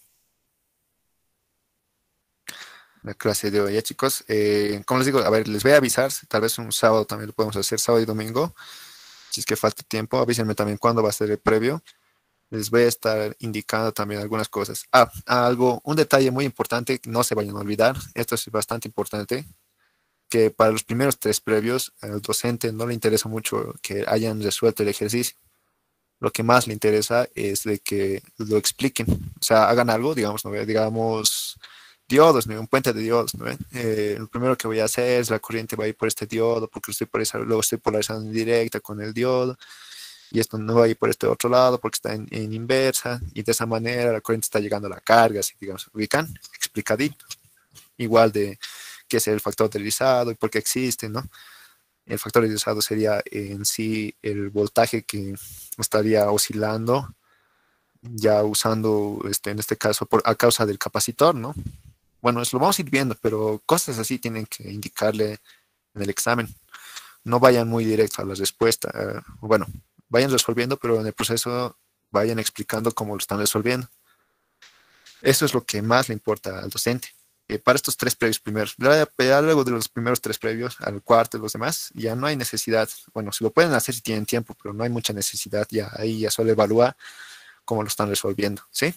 la clase de hoy, chicos. Como les digo, a ver, les voy a avisar, tal vez un sábado también lo podemos hacer, sábado y domingo. Si es que falta tiempo, avísenme también cuándo va a ser el previo. Les voy a estar indicando también algunas cosas. Un detalle muy importante, que no se vayan a olvidar, esto es bastante importante, que para los primeros 3 previos, al docente no le interesa mucho que hayan resuelto el ejercicio. Lo que más le interesa es de que lo expliquen, o sea, hagan algo, digamos, ¿no? Digamos, diodos, ¿no? Un puente de diodos, ¿no? Lo primero que voy a hacer es la corriente va a ir por este diodo, porque luego estoy polarizando en directa con el diodo, y esto no va a ir por este otro lado porque está en inversa, y de esa manera la corriente está llegando a la carga, así digamos, ubican, explicadito, igual de qué es el factor de deslizado y por qué existe, ¿no? El factor de deslizado sería en sí el voltaje que estaría oscilando, ya usando, en este caso, a causa del capacitor, ¿no? Bueno, eso lo vamos a ir viendo, pero cosas así tienen que indicarle en el examen. No vayan muy directo a la respuesta. Bueno, vayan resolviendo, pero en el proceso vayan explicando cómo lo están resolviendo. Eso es lo que más le importa al docente. Para estos 3 previos primeros, ya luego de los primeros 3 previos, al cuarto y los demás, ya no hay necesidad. Bueno, si lo pueden hacer si tienen tiempo, pero no hay mucha necesidad. Ya ahí ya solo evalúa cómo lo están resolviendo, ¿sí?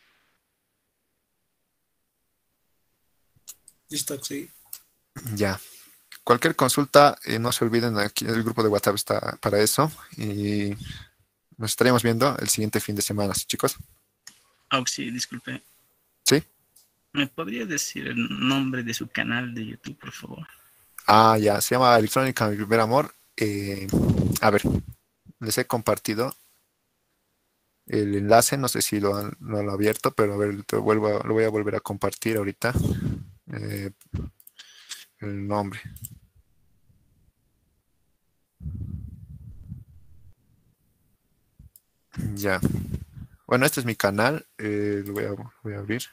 Listo, sí. Ya. Cualquier consulta, no se olviden, aquí el grupo de WhatsApp está para eso. Y nos estaríamos viendo el siguiente fin de semana, ¿sí, chicos? Auxi, disculpe. ¿Sí? ¿Me podría decir el nombre de su canal de YouTube, por favor? Ya, se llama Electrónica Mi Primer Amor. A ver, les he compartido el enlace, no sé si no lo he abierto, pero a ver, lo voy a volver a compartir ahorita. El nombre. Ya. Bueno, este es mi canal. Lo voy a abrir.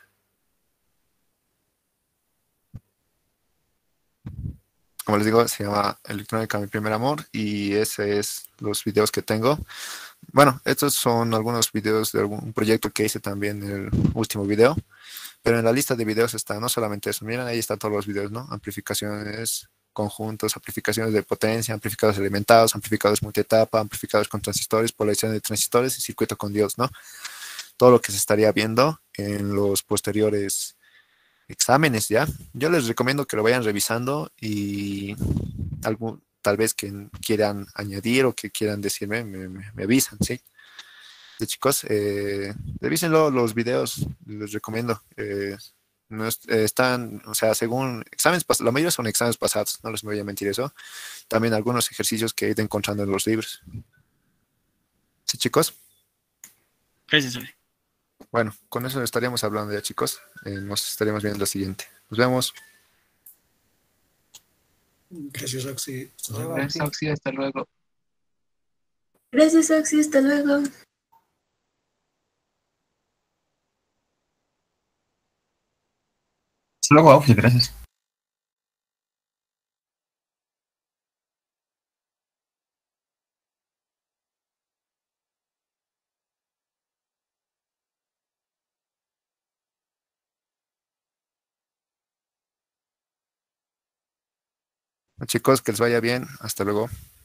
Como les digo, se llama Electrónica Mi Primer Amor y ese es los videos que tengo. Bueno, estos son algunos videos de algún proyecto que hice también en el último video. pero en la lista de videos está no solamente eso, miren, ahí están todos los videos, ¿no? Amplificaciones, conjuntos, amplificaciones de potencia, amplificadores alimentados, amplificadores multietapa, amplificadores con transistores, polarización de transistores y circuito con diodos, ¿no? Todo lo que se estaría viendo en los posteriores exámenes, ¿ya? Yo les recomiendo que lo vayan revisando y tal vez que quieran añadir o que quieran decirme, me avisan, ¿sí? De chicos, revísenlo los videos, les recomiendo. No están, o sea, según exámenes, la mayoría son exámenes pasados, no les voy a mentir eso. También algunos ejercicios que he ido encontrando en los libros. ¿Sí, chicos? Gracias, Uli. Bueno, con eso estaríamos hablando ya, chicos. Nos estaríamos viendo en la siguiente. Nos vemos. Gracias, Roxy. Hasta luego. Gracias, Oxy, hasta luego. Gracias, Oxy, hasta luego. Hasta luego, Auxi, gracias. Chicos, que les vaya bien. Hasta luego.